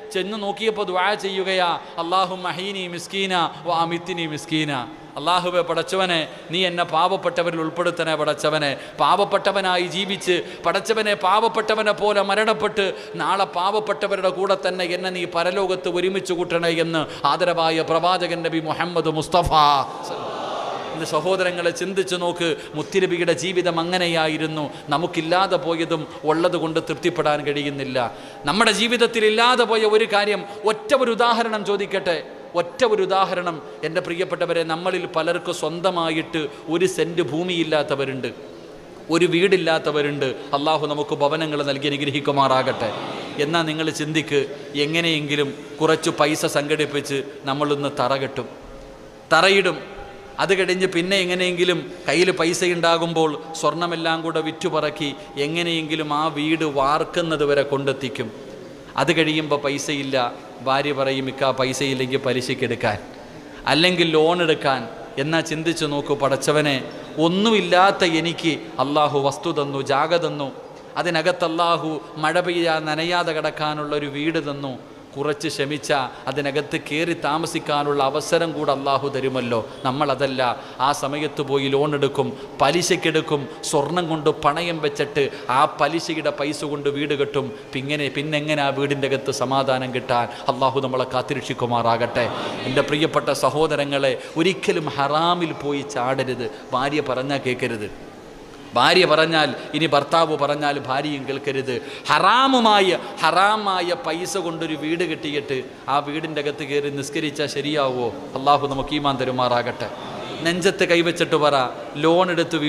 ചെന്ന് നോക്കിയപ്പോൾ ദുആ ചെയ്യുകയാ, അല്ലാഹുമ്മ അഹീനി മിസ്കീന വ അമിത്നി മിസ്കീന. അല്ലാഹുവേ പടച്ചവനെ, നീ എന്നെ പാവപ്പെട്ടവരിൽ ഉൾപ്പെടുത്തണേ പടച്ചവനെ. പാവപ്പെട്ടവനായി ജീവിച്ച് പടച്ചവനെ പാവപ്പെട്ടവനെ പോലെ മരണപ്പെട്ട് നാളെ പാവപ്പെട്ടവരുടെ കൂടെ തന്നെ എന്നെ നീ പരലോകത്ത് ഒരുമിച്ച് കൂട്ടണേ എന്ന് ആദരവായ പ്രവാചകൻ നബി മുഹമ്മദ് മുസ്തഫ. എൻ്റെ സഹോദരങ്ങളെ, ചിന്തിച്ചു നോക്ക്, മുത്തുനബിയുടെ ജീവിതം അങ്ങനെയായിരുന്നു. നമുക്കില്ലാതെ പോയതും ഉള്ളത് കൊണ്ട് തൃപ്തിപ്പെടാൻ കഴിയുന്നില്ല. നമ്മുടെ ജീവിതത്തിൽ ഇല്ലാതെ പോയ ഒരു കാര്യം, ഒറ്റ ഒരു ഉദാഹരണം ചോദിക്കട്ടെ, ഒറ്റ ഒരു ഉദാഹരണം. എൻ്റെ പ്രിയപ്പെട്ടവരെ, നമ്മളിൽ പലർക്കും സ്വന്തമായിട്ട് ഒരു സെൻറ്റ് ഭൂമിയില്ലാത്തവരുണ്ട്, ഒരു വീടില്ലാത്തവരുണ്ട്. അള്ളാഹു നമുക്ക് ഭവനങ്ങൾ നൽകി അനുഗ്രഹിക്കുമാറാകട്ടെ. എന്നാൽ നിങ്ങൾ ചിന്തിക്ക്, എങ്ങനെയെങ്കിലും കുറച്ച് പൈസ സംഘടിപ്പിച്ച് നമ്മളൊന്ന് തറയിടും. അത് കഴിഞ്ഞ് പിന്നെ എങ്ങനെയെങ്കിലും കയ്യിൽ പൈസ ഉണ്ടാകുമ്പോൾ സ്വർണമെല്ലാം കൂടെ വിറ്റുപറക്കി എങ്ങനെയെങ്കിലും ആ വീട് വാർക്കുന്നത് വരെ കൊണ്ടെത്തിക്കും. അത് കഴിയുമ്പോൾ പൈസയില്ല. ഭാര്യ പറയും, ഇക്കാ പൈസയില്ലെങ്കിൽ പലിശയ്ക്കെടുക്കാൻ, അല്ലെങ്കിൽ ലോൺ എടുക്കാൻ. എന്നാൽ ചിന്തിച്ചു നോക്കൂ, പടച്ചവനെ, ഒന്നുമില്ലാത്ത എനിക്ക് അള്ളാഹു വസ്തു തന്നു, ജാഗ തന്നു. അതിനകത്ത് അള്ളാഹു മഴ നനയാതെ കിടക്കാനുള്ളൊരു വീട് തന്നു. കുറച്ച് ക്ഷമിച്ച അതിനകത്ത് കയറി താമസിക്കാനുള്ള അവസരം കൂടെ അള്ളാഹു തരുമല്ലോ. നമ്മളതല്ല, ആ സമയത്ത് പോയി ലോൺ എടുക്കും, പലിശയ്ക്കെടുക്കും, സ്വർണം കൊണ്ട് പണയം വെച്ചിട്ട് ആ പലിശയുടെ പൈസ കൊണ്ട് വീട് കെട്ടും. പിന്നെങ്ങനെ ആ വീടിൻ്റെ അകത്ത് സമാധാനം കിട്ടാൻ? അള്ളാഹു നമ്മളെ കാത്തിരക്ഷിക്കുമാറാകട്ടെ. എൻ്റെ പ്രിയപ്പെട്ട സഹോദരങ്ങളെ, ഒരിക്കലും ഹറാമിൽ പോയി ചാടരുത്. ഭാര്യ പറഞ്ഞാൽ കേൾക്കരുത്. ഭാര്യ പറഞ്ഞാൽ, ഇനി ഭർത്താവ് പറഞ്ഞാൽ ഭാര്യയും കേൾക്കരുത്. ഹറാമായ പൈസ കൊണ്ടൊരു വീട് കെട്ടിയിട്ട് ആ വീടിൻ്റെ അകത്ത് കയറി നിസ്കരിച്ചാൽ ശരിയാവുമോ? അള്ളാഹു നമുക്ക് ഈമാൻ തരുമാറാകട്ടെ. നെഞ്ചത്ത് കൈവച്ചിട്ട് പറ, ലോൺ എടുത്ത്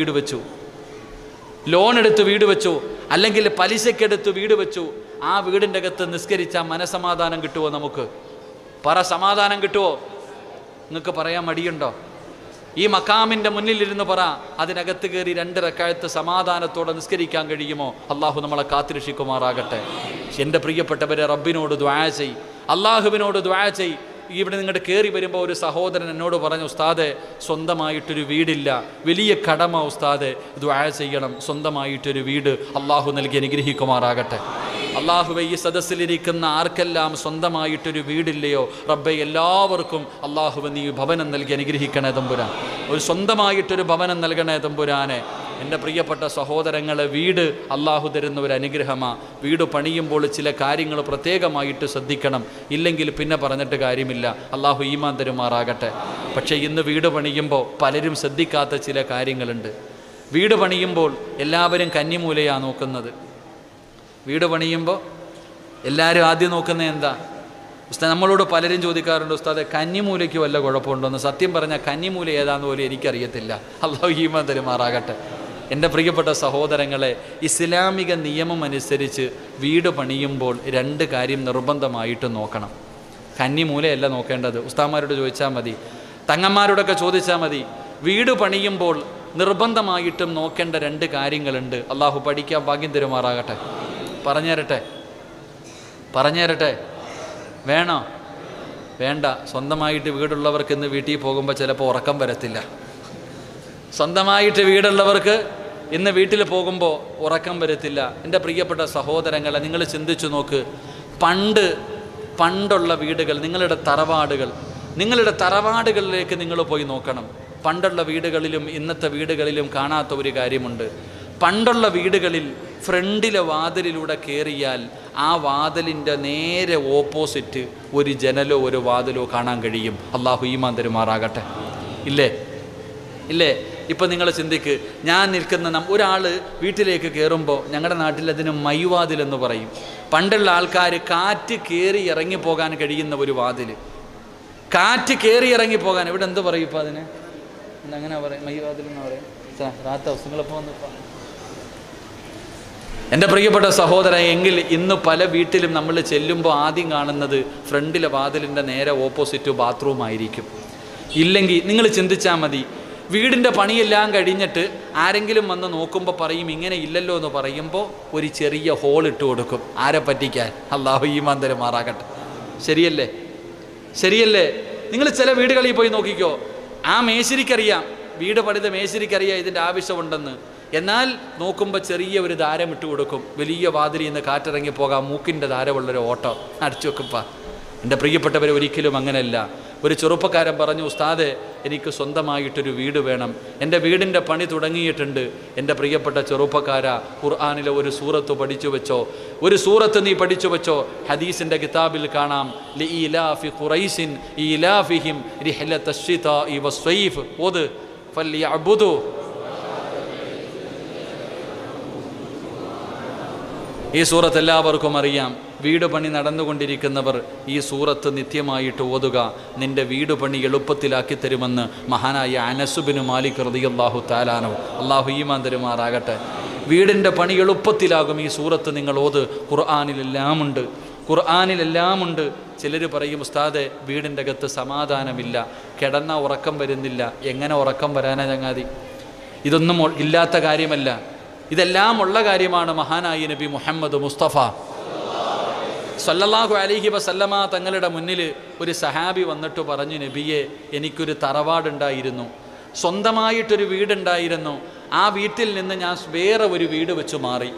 വീട് വെച്ചു, അല്ലെങ്കിൽ പലിശക്കെടുത്ത് വീട് വെച്ചു. ആ വീടിൻ്റെ അകത്ത് നിസ്കരിച്ചാൽ മനസമാധാനം കിട്ടുമോ? നമുക്ക് പറ, സമാധാനം കിട്ടുമോ? നിങ്ങൾക്ക് പറയാൻ മടിയുണ്ടോ? ഈ മക്കാമിൻ്റെ മുന്നിലിരുന്ന് പറ, അതിനകത്ത് കയറി 2 റക്അത്ത് സമാധാനത്തോടെ നിസ്കരിക്കാൻ കഴിയുമോ? അള്ളാഹു നമ്മളെ കാത്തിരക്ഷിക്കുമാറാകട്ടെ. എൻ്റെ പ്രിയപ്പെട്ടവരെ, റബ്ബിനോട് ദുആ ചെയ്, അള്ളാഹുവിനോട് ദുആ ചെയ്. ഇവിടെ നിങ്ങളുടെ കയറി വരുമ്പോൾ ഒരു സഹോദരൻ എന്നോട് പറഞ്ഞു, ഉസ്താദെ, സ്വന്തമായിട്ടൊരു വീടില്ല, വലിയ കടമ ഉസ്താദെ, ദുആ ചെയ്യണം, സ്വന്തമായിട്ടൊരു വീട് അള്ളാഹു നൽകി അനുഗ്രഹിക്കുമാറാകട്ടെ. അള്ളാഹുവെ, ഈ സദസ്സിലിരിക്കുന്ന ആർക്കെല്ലാം സ്വന്തമായിട്ടൊരു വീടില്ലയോ റബ്ബെ, എല്ലാവർക്കും അള്ളാഹുവെ നീ ഭവനം നൽകി അനുഗ്രഹിക്കണേ തമ്പുരാൻ. ഒരു സ്വന്തമായിട്ടൊരു ഭവനം നൽകണേ തമ്പുരാനെ. എൻ്റെ പ്രിയപ്പെട്ട സഹോദരങ്ങളെ, വീട് അള്ളാഹു തരുന്ന ഒരു അനുഗ്രഹമാണ്. വീട് പണിയുമ്പോൾ ചില കാര്യങ്ങൾ പ്രത്യേകമായിട്ട് ശ്രദ്ധിക്കണം, ഇല്ലെങ്കിൽ പിന്നെ പറഞ്ഞിട്ട് കാര്യമില്ല. അള്ളാഹു ഈമാൻ തരുമാറാകട്ടെ. പക്ഷേ ഇന്ന് വീട് പണിയുമ്പോൾ പലരും ശ്രദ്ധിക്കാത്ത ചില കാര്യങ്ങളുണ്ട്. വീട് പണിയുമ്പോൾ എല്ലാവരും കന്നിമൂലയാണ് നോക്കുന്നത്. വീട് പണിയുമ്പോൾ എല്ലാവരും ആദ്യം നോക്കുന്നത് എന്താ? ഉസ്താദ്, നമ്മളോട് പലരും ചോദിക്കാറുണ്ട്, ഉസ്താദെ കന്നിമൂലയ്ക്ക് വല്ല കുഴപ്പമുണ്ടോയെന്ന്. സത്യം പറഞ്ഞാൽ കന്നിമൂല ഏതാന്ന് പോലും എനിക്കറിയത്തില്ല. അള്ളാഹു ഈമാൻ തരുമാറാകട്ടെ. എൻ്റെ പ്രിയപ്പെട്ട സഹോദരങ്ങളെ, ഇസ്ലാമിക നിയമം അനുസരിച്ച് വീട് പണിയുമ്പോൾ 2 കാര്യം നിർബന്ധമായിട്ട് നോക്കണം. കന്നിമൂലയല്ല നോക്കേണ്ടത്. ഉസ്താദ്മാരോട് ചോദിച്ചാൽ മതി, തങ്ങന്മാരോടൊക്കെ ചോദിച്ചാൽ മതി. വീട് പണിയുമ്പോൾ നിർബന്ധമായിട്ടും നോക്കേണ്ട 2 കാര്യങ്ങളുണ്ട്. അള്ളാഹു പഠിക്കാൻ ഭാഗ്യം തരുമാറാകട്ടെ. പറഞ്ഞുതരട്ടെ? വേണോ? വേണ്ട. സ്വന്തമായിട്ട് വീടുള്ളവർക്ക് ഇന്ന് വീട്ടിൽ പോകുമ്പോൾ ചിലപ്പോൾ ഉറക്കം വരത്തില്ല. സ്വന്തമായിട്ട് വീടുള്ളവർക്ക് ഇന്ന് വീട്ടിൽ പോകുമ്പോൾ ഉറക്കം വരത്തില്ല. എൻ്റെ പ്രിയപ്പെട്ട സഹോദരങ്ങളെ, നിങ്ങൾ ചിന്തിച്ചു നോക്ക്. പണ്ടുള്ള വീടുകൾ, നിങ്ങളുടെ തറവാടുകളിലേക്ക് നിങ്ങൾ പോയി നോക്കണം. പണ്ടുള്ള വീടുകളിലും ഇന്നത്തെ വീടുകളിലും കാണാത്ത ഒരു കാര്യമുണ്ട്. പണ്ടുള്ള വീടുകളിൽ ഫ്രണ്ടിലെ വാതിലിലൂടെ കയറിയാൽ ആ വാതിലിൻ്റെ നേരെ ഓപ്പോസിറ്റ് ഒരു ജനലോ ഒരു വാതിലോ കാണാൻ കഴിയും. അള്ളാഹു ഈമാൻ തരുമാറാകട്ടെ. ഇല്ലേ? ഇപ്പം നിങ്ങൾ ചിന്തിക്ക്, ഞാൻ നിൽക്കുന്ന ഒരാൾ വീട്ടിലേക്ക് കയറുമ്പോൾ ഞങ്ങളുടെ നാട്ടിൽ അതിന് മൈവാതിൽ എന്ന് പറയും. പണ്ടുള്ള ആൾക്കാർ കാറ്റ് കയറി ഇറങ്ങിപ്പോകാൻ കഴിയുന്ന ഒരു വാതിൽ, കാറ്റ് കയറി ഇറങ്ങിപ്പോകാൻ, ഇവിടെ എന്ത് പറയും ഇപ്പം അതിന്? അങ്ങനെ പറയും, മൈവാതിൽ എന്ന് പറയും. നിങ്ങളിപ്പോൾ വന്നിപ്പോൾ എൻ്റെ പ്രിയപ്പെട്ട സഹോദരൻ, എങ്കിൽ ഇന്ന് പല വീട്ടിലും നമ്മൾ ചെല്ലുമ്പോൾ ആദ്യം കാണുന്നത് ഫ്രണ്ടിലെ വാതിലിൻ്റെ നേരെ ഓപ്പോസിറ്റ് ബാത്റൂം ആയിരിക്കും. ഇല്ലെങ്കിൽ നിങ്ങൾ ചിന്തിച്ചാൽ മതി, വീടിൻ്റെ പണിയെല്ലാം കഴിഞ്ഞിട്ട് ആരെങ്കിലും വന്ന് നോക്കുമ്പോൾ പറയും ഇങ്ങനെ ഇല്ലല്ലോ എന്ന് പറയുമ്പോൾ ഒരു ചെറിയ ഹോൾ ഇട്ട് കൊടുക്കും. ആരെ പറ്റിക്കാൻ? അല്ലാഹു ഈമാൻ തരുമാറാകട്ടെ. ശരിയല്ലേ? നിങ്ങൾ ചില വീടുകളിൽ പോയി നോക്കിക്കോ, ആ മേശരിക്കറിയാം, വീട് പണിത മേശരിക്കറിയാം ഇതിൻ്റെ ആവശ്യമുണ്ടെന്ന്. എന്നാൽ നോക്കുമ്പോൾ ചെറിയ ഒരു ധാരം ഇട്ട് കൊടുക്കും. വലിയ വാതിലിൽ നിന്ന് കാറ്റിറങ്ങി പോകാം, മൂക്കിൻ്റെ ധാരമുള്ളൊരു ഓട്ടോ അടിച്ചു വെക്കുപ്പാ. എൻ്റെ പ്രിയപ്പെട്ടവരെ, ഒരിക്കലും അങ്ങനെയല്ല. ഒരു ചെറുപ്പക്കാരൻ പറഞ്ഞു, ഉസ്താദെ എനിക്ക് സ്വന്തമായിട്ടൊരു വീട് വേണം, എൻ്റെ വീടിൻ്റെ പണി തുടങ്ങിയിട്ടുണ്ട്. എൻ്റെ പ്രിയപ്പെട്ട ചെറുപ്പക്കാരാ, ഖുർആനിലെ ഒരു സൂറത്ത് പഠിച്ചു വെച്ചോ, ഒരു സൂറത്ത് നീ പഠിച്ചു വെച്ചോ. ഹദീസിൻ്റെ കിതാബിൽ കാണാം, ലഇലാഫി ഖുറൈശിൻ ഇലാഫിഹിം റിഹ്ലത്തശ് ശിതാഇ വസ്സൈഫ് ഓത് ഫൽയഅബ്ദു. ഈ സൂറത്ത് എല്ലാവർക്കും അറിയാം. വീട് പണി നടന്നുകൊണ്ടിരിക്കുന്നവർ ഈ സൂറത്ത് നിത്യമായിട്ട് ഓതുക, നിൻ്റെ വീട് പണി എളുപ്പത്തിലാക്കി തരുമെന്ന് മഹാനായ അനസ് ബിൻ മാലിക് റളിയല്ലാഹു തആല അൻഹു, അല്ലാഹു ഈമാൻ തരുമാറാകട്ടെ. വീടിൻ്റെ പണി എളുപ്പത്തിലാകും ഈ സൂറത്ത് നിങ്ങൾ ഓത്. ഖുർആനിലെല്ലാമുണ്ട്, ഖുർആനിലെല്ലാമുണ്ട്. ചിലർ പറയും, ഉസ്താദെ വീടിൻ്റെ അകത്ത് സമാധാനമില്ല, കിടന്ന ഉറക്കം വരുന്നില്ല. എങ്ങനെ ഉറക്കം വരാനാ ചങ്ങാതി? ഇതൊന്നും ഇല്ലാത്ത കാര്യമല്ല, ഇതെല്ലാം ഉള്ള കാര്യമാണ്. മഹാനായ നബി മുഹമ്മദ് മുസ്തഫ സല്ലല്ലാഹു അലൈഹി വസല്ലമ തങ്ങളുടെ മുന്നിൽ ഒരു സഹാബി വന്നിട്ട് പറഞ്ഞു, നബിയെ എനിക്കൊരു തറവാടുണ്ടായിരുന്നു, സ്വന്തമായിട്ടൊരു വീടുണ്ടായിരുന്നു. ആ വീട്ടിൽ നിന്ന് ഞാൻ വേറെ ഒരു വീട് വെച്ച് മാറി.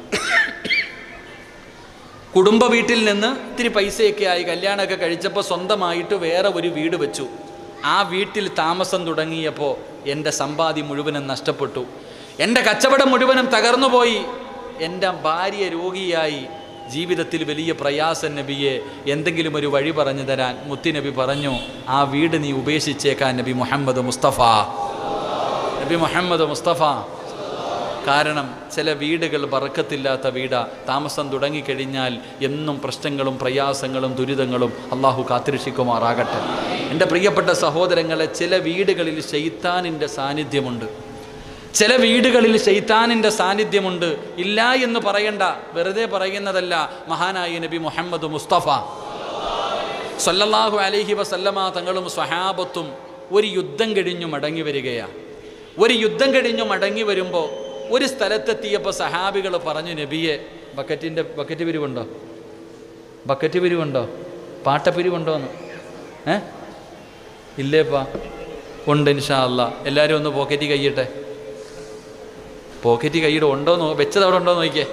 കുടുംബ വീട്ടിൽ നിന്ന് ഇത്തിരി പൈസയൊക്കെ ആയി, കല്യാണമൊക്കെ കഴിച്ചപ്പോൾ സ്വന്തമായിട്ട് വേറെ ഒരു വീട് വെച്ചു. ആ വീട്ടിൽ താമസം തുടങ്ങിയപ്പോൾ എൻ്റെ സമ്പാദ്യം മുഴുവനും നഷ്ടപ്പെട്ടു, എൻ്റെ കച്ചവടം മുഴുവനും തകർന്നുപോയി, എൻ്റെ ഭാര്യ രോഗിയായി, ജീവിതത്തിൽ വലിയ പ്രയാസം. നബിയെ എന്തെങ്കിലും ഒരു വഴി പറഞ്ഞു തരാൻ. മുത്തുനബി പറഞ്ഞു, ആ വീട് നീ ഉപേക്ഷിച്ചേക്കാൻ നബി മുഹമ്മദ് മുസ്തഫ. നബി മുഹമ്മദ് മുസ്തഫ. കാരണം ചില വീടുകൾ ബറക്കത്തില്ലാത്ത വീടാ. താമസം തുടങ്ങിക്കഴിഞ്ഞാൽ എന്നും പ്രശ്നങ്ങളും പ്രയാസങ്ങളും ദുരിതങ്ങളും. അള്ളാഹു കാത്തിരക്ഷിക്കുമാറാകട്ടെ. എൻ്റെ പ്രിയപ്പെട്ട സഹോദരങ്ങളെ, ചില വീടുകളിൽ ശൈത്താനിൻ്റെ സാന്നിധ്യമുണ്ട്, ചില വീടുകളിൽ ശൈത്താനിൻ്റെ സാന്നിധ്യമുണ്ട്. ഇല്ല എന്ന് പറയണ്ട, വെറുതെ പറയുന്നതല്ല. മഹാനായ നബി മുഹമ്മദ് മുസ്തഫ സല്ലല്ലാഹു അലൈഹി വസല്ലമ തങ്ങളും സ്വഹാബത്തും ഒരു യുദ്ധം കഴിഞ്ഞു മടങ്ങി വരികയാണ്. ഒരു യുദ്ധം കഴിഞ്ഞു മടങ്ങി വരുമ്പോൾ ഒരു സ്ഥലത്തെത്തിയപ്പോൾ സഹാബികൾ പറഞ്ഞു, നബിയെ ബക്കറ്റ് പിരിവുണ്ടോ? ബക്കറ്റ് പിരിവുണ്ടോ? പാട്ടപ്പിരിവുണ്ടോന്ന്? ഇല്ലേപ്പാ. ഉണ്ട്, ഇൻഷാ അല്ലാഹ്. എല്ലാവരും ഒന്ന് പോക്കറ്റ് കയ്യിട്ടെ. പോക്കറ്റ് കൈയ്യുടെ ഉണ്ടോ നോ, വെച്ചതവിടെ ഉണ്ടോ നോക്കിയേ,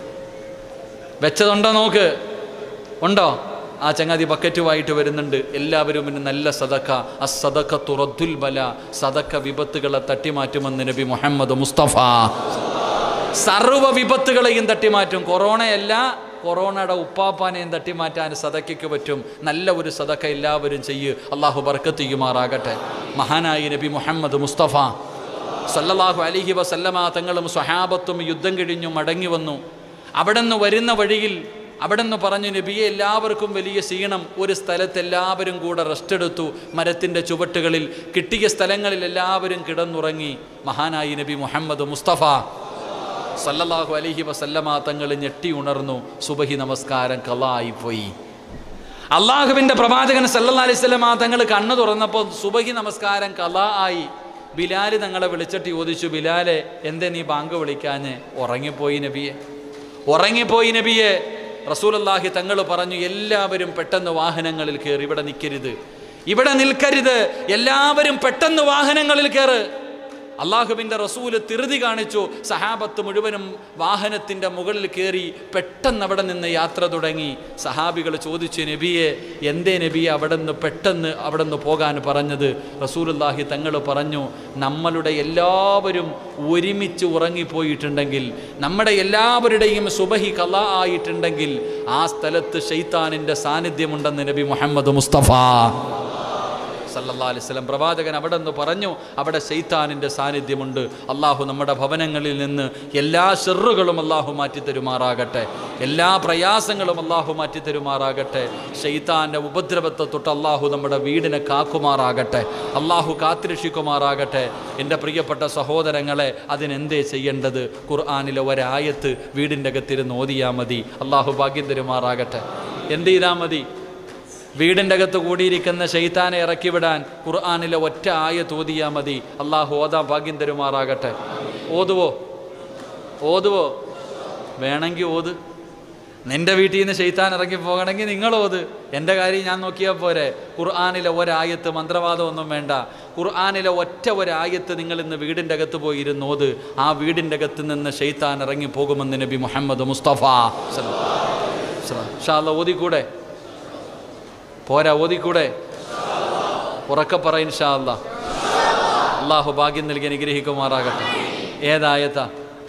വെച്ചതുണ്ടോ നോക്ക്. ഉണ്ടോ? ആ ചങ്ങാതി ബക്കറ്റുമായിട്ട് വരുന്നുണ്ട്. എല്ലാവരും പിന്നെ നല്ല സദക്ക, അസ്സദഖത്തു റദ്ദുൽ ബല, സദക്ക വിപത്തുകളെ തട്ടിമാറ്റുമെന്ന് നബി മുഹമ്മദ് മുസ്തഫ. സർവ്വ വിപത്തുകളെയും തട്ടിമാറ്റും. കൊറോണയല്ല, കൊറോണയുടെ ഉപ്പാപ്പാനെയും തട്ടിമാറ്റാൻ സദക്കയ്ക്ക് പറ്റും. നല്ല ഒരു സദക്ക എല്ലാവരും ചെയ്യ്. അള്ളാഹു ബർക്കത്ത് ചെയ്യുമാറാകട്ടെ. മഹാനായ നബി മുഹമ്മദ് മുസ്തഫ സല്ലല്ലാഹു അലൈഹി വസല്ലമ തങ്ങളും സ്വഹാബത്തും യുദ്ധം കഴിഞ്ഞു മടങ്ങി വന്നു. അവിടെ നിന്ന് വരുന്ന വഴിയിൽ അവിടെ നിന്ന് പറഞ്ഞു, നബിയെ എല്ലാവർക്കും വലിയ ക്ഷീണം. ഒരു സ്ഥലത്ത് എല്ലാവരും കൂടെ റെസ്റ്റ് എടുത്തു. മരത്തിൻ്റെ ചുവട്ടുകളിൽ കിട്ടിയ സ്ഥലങ്ങളിൽ എല്ലാവരും കിടന്നുറങ്ങി. മഹാനായി നബി മുഹമ്മദ് മുസ്തഫ സല്ലല്ലാഹു അലൈഹി വസല്ലമ തങ്ങൾ ഞെട്ടി ഉണർന്നു. സുബഹി നമസ്കാരം ഖളായിപ്പോയി. അള്ളാഹുവിൻ്റെ പ്രവാചകൻ സല്ലല്ലാഹു അലൈഹി വസല്ലമ തങ്ങൾ കണ്ണു തുറന്നപ്പോൾ സുബഹി നമസ്കാരം ഖളാ ആയി. ബിലാൽ തങ്ങളെ വിളിച്ചിട്ട് ചോദിച്ചു, ബിലാലെ എന്തേ നീ ബാങ്ക് വിളിക്കാഞ്ഞ്? ഉറങ്ങിപ്പോയി നബിയെ, ഉറങ്ങിപ്പോയി നബിയെ. റസൂലുള്ളാഹി തങ്ങൾ പറഞ്ഞു, എല്ലാവരും പെട്ടെന്ന് വാഹനങ്ങളിൽ കയറി, ഇവിടെ നിൽക്കരുത്, ഇവിടെ നിൽക്കരുത്, എല്ലാവരും പെട്ടെന്ന് വാഹനങ്ങളിൽ കയറ്. അള്ളാഹുവിൻ്റെ റസൂല് തിറുതി കാണിച്ചു. സഹാബത്ത് മുഴുവനും വാഹനത്തിൻ്റെ മുകളിൽ കയറി പെട്ടെന്ന് അവിടെ നിന്ന് യാത്ര തുടങ്ങി. സഹാബികൾ ചോദിച്ചു, നബിയെ എന്തേ നബിയെ പെട്ടെന്ന് അവിടെ നിന്ന് പോകാൻ പറഞ്ഞത്? റസൂലുള്ളാഹി തങ്ങൾ പറഞ്ഞു, നമ്മളുടെ എല്ലാവരും ഒരുമിച്ച് ഉറങ്ങിപ്പോയിട്ടുണ്ടെങ്കിൽ, നമ്മുടെ എല്ലാവരുടെയും സുബഹി ഖളാ ആയിട്ടുണ്ടെങ്കിൽ ആ സ്ഥലത്ത് ശൈത്താനിൻ്റെ സാന്നിധ്യമുണ്ടെന്ന് നബി മുഹമ്മദ് മുസ്തഫ സല്ലല്ലാഹു അലൈഹി വസല്ലം പ്രവാചകൻ അവിടെ നിന്ന് പറഞ്ഞു, അവിടെ ശൈത്താനിൻ്റെ സാന്നിധ്യമുണ്ട്. അള്ളാഹു നമ്മുടെ ഭവനങ്ങളിൽ നിന്ന് എല്ലാ ഷർറുകളും അള്ളാഹു മാറ്റിത്തരുമാറാകട്ടെ, എല്ലാ പ്രയാസങ്ങളും അള്ളാഹു മാറ്റിത്തരുമാറാകട്ടെ. ശൈത്താൻ്റെ ഉപദ്രവത്തെ തൊട്ട് അള്ളാഹു നമ്മുടെ വീടിനെ കാക്കുമാറാകട്ടെ, അള്ളാഹു കാത്തിരക്ഷിക്കുമാറാകട്ടെ. എൻ്റെ പ്രിയപ്പെട്ട സഹോദരങ്ങളെ, അതിനെന്തേ ചെയ്യേണ്ടത്? ഖുർആനിലെ ഒരായത്ത് വീടിൻ്റെ അകത്തിരുന്ന് ഓതിയാൽ മതി. അള്ളാഹു ഭാഗ്യം തരുമാറാകട്ടെ. എന്ത് ചെയ്താൽ മതി? വീടിൻ്റെ അകത്ത് കൂടിയിരിക്കുന്ന ശൈത്താനെ ഇറക്കിവിടാൻ ഖുർആനിലെ ഒറ്റ ആയത്ത് ഓതിയാൽ മതി. അള്ളാഹു ഓതാൻ ഭാഗ്യം തരുമാറാകട്ടെ. ഓതുവോ? വേണമെങ്കിൽ ഓത്. നിൻ്റെ വീട്ടിൽ നിന്ന് ശൈത്താൻ ഇറങ്ങി പോകണമെങ്കിൽ നിങ്ങളോത്, എൻ്റെ കാര്യം ഞാൻ നോക്കിയാൽ പോരെ. ഖുർആനിലെ ഒരായത്ത്, മന്ത്രവാദമൊന്നും വേണ്ട, ഖുർആനിലെ ഒരായത്ത് നിങ്ങൾ ഇന്ന് വീടിൻ്റെ അകത്ത് പോയി ഇരുന്നോത്. ആ വീടിൻ്റെ അകത്ത് നിന്ന് ശൈത്താൻ ഇറങ്ങി പോകുമെന്ന് നബി മുഹമ്മദ് മുസ്തഫ. ഇൻഷാ അല്ലാഹ് ഓതിക്കൂടെ? പോരാ, ഓതിക്കൂടെ? ഉറക്കെ പറ ഇൻഷാ അല്ലാഹ്. അള്ളാഹു ഭാഗ്യം നൽകി അനുഗ്രഹിക്കുമാറാകട്ടെ. ഏതായത്താ?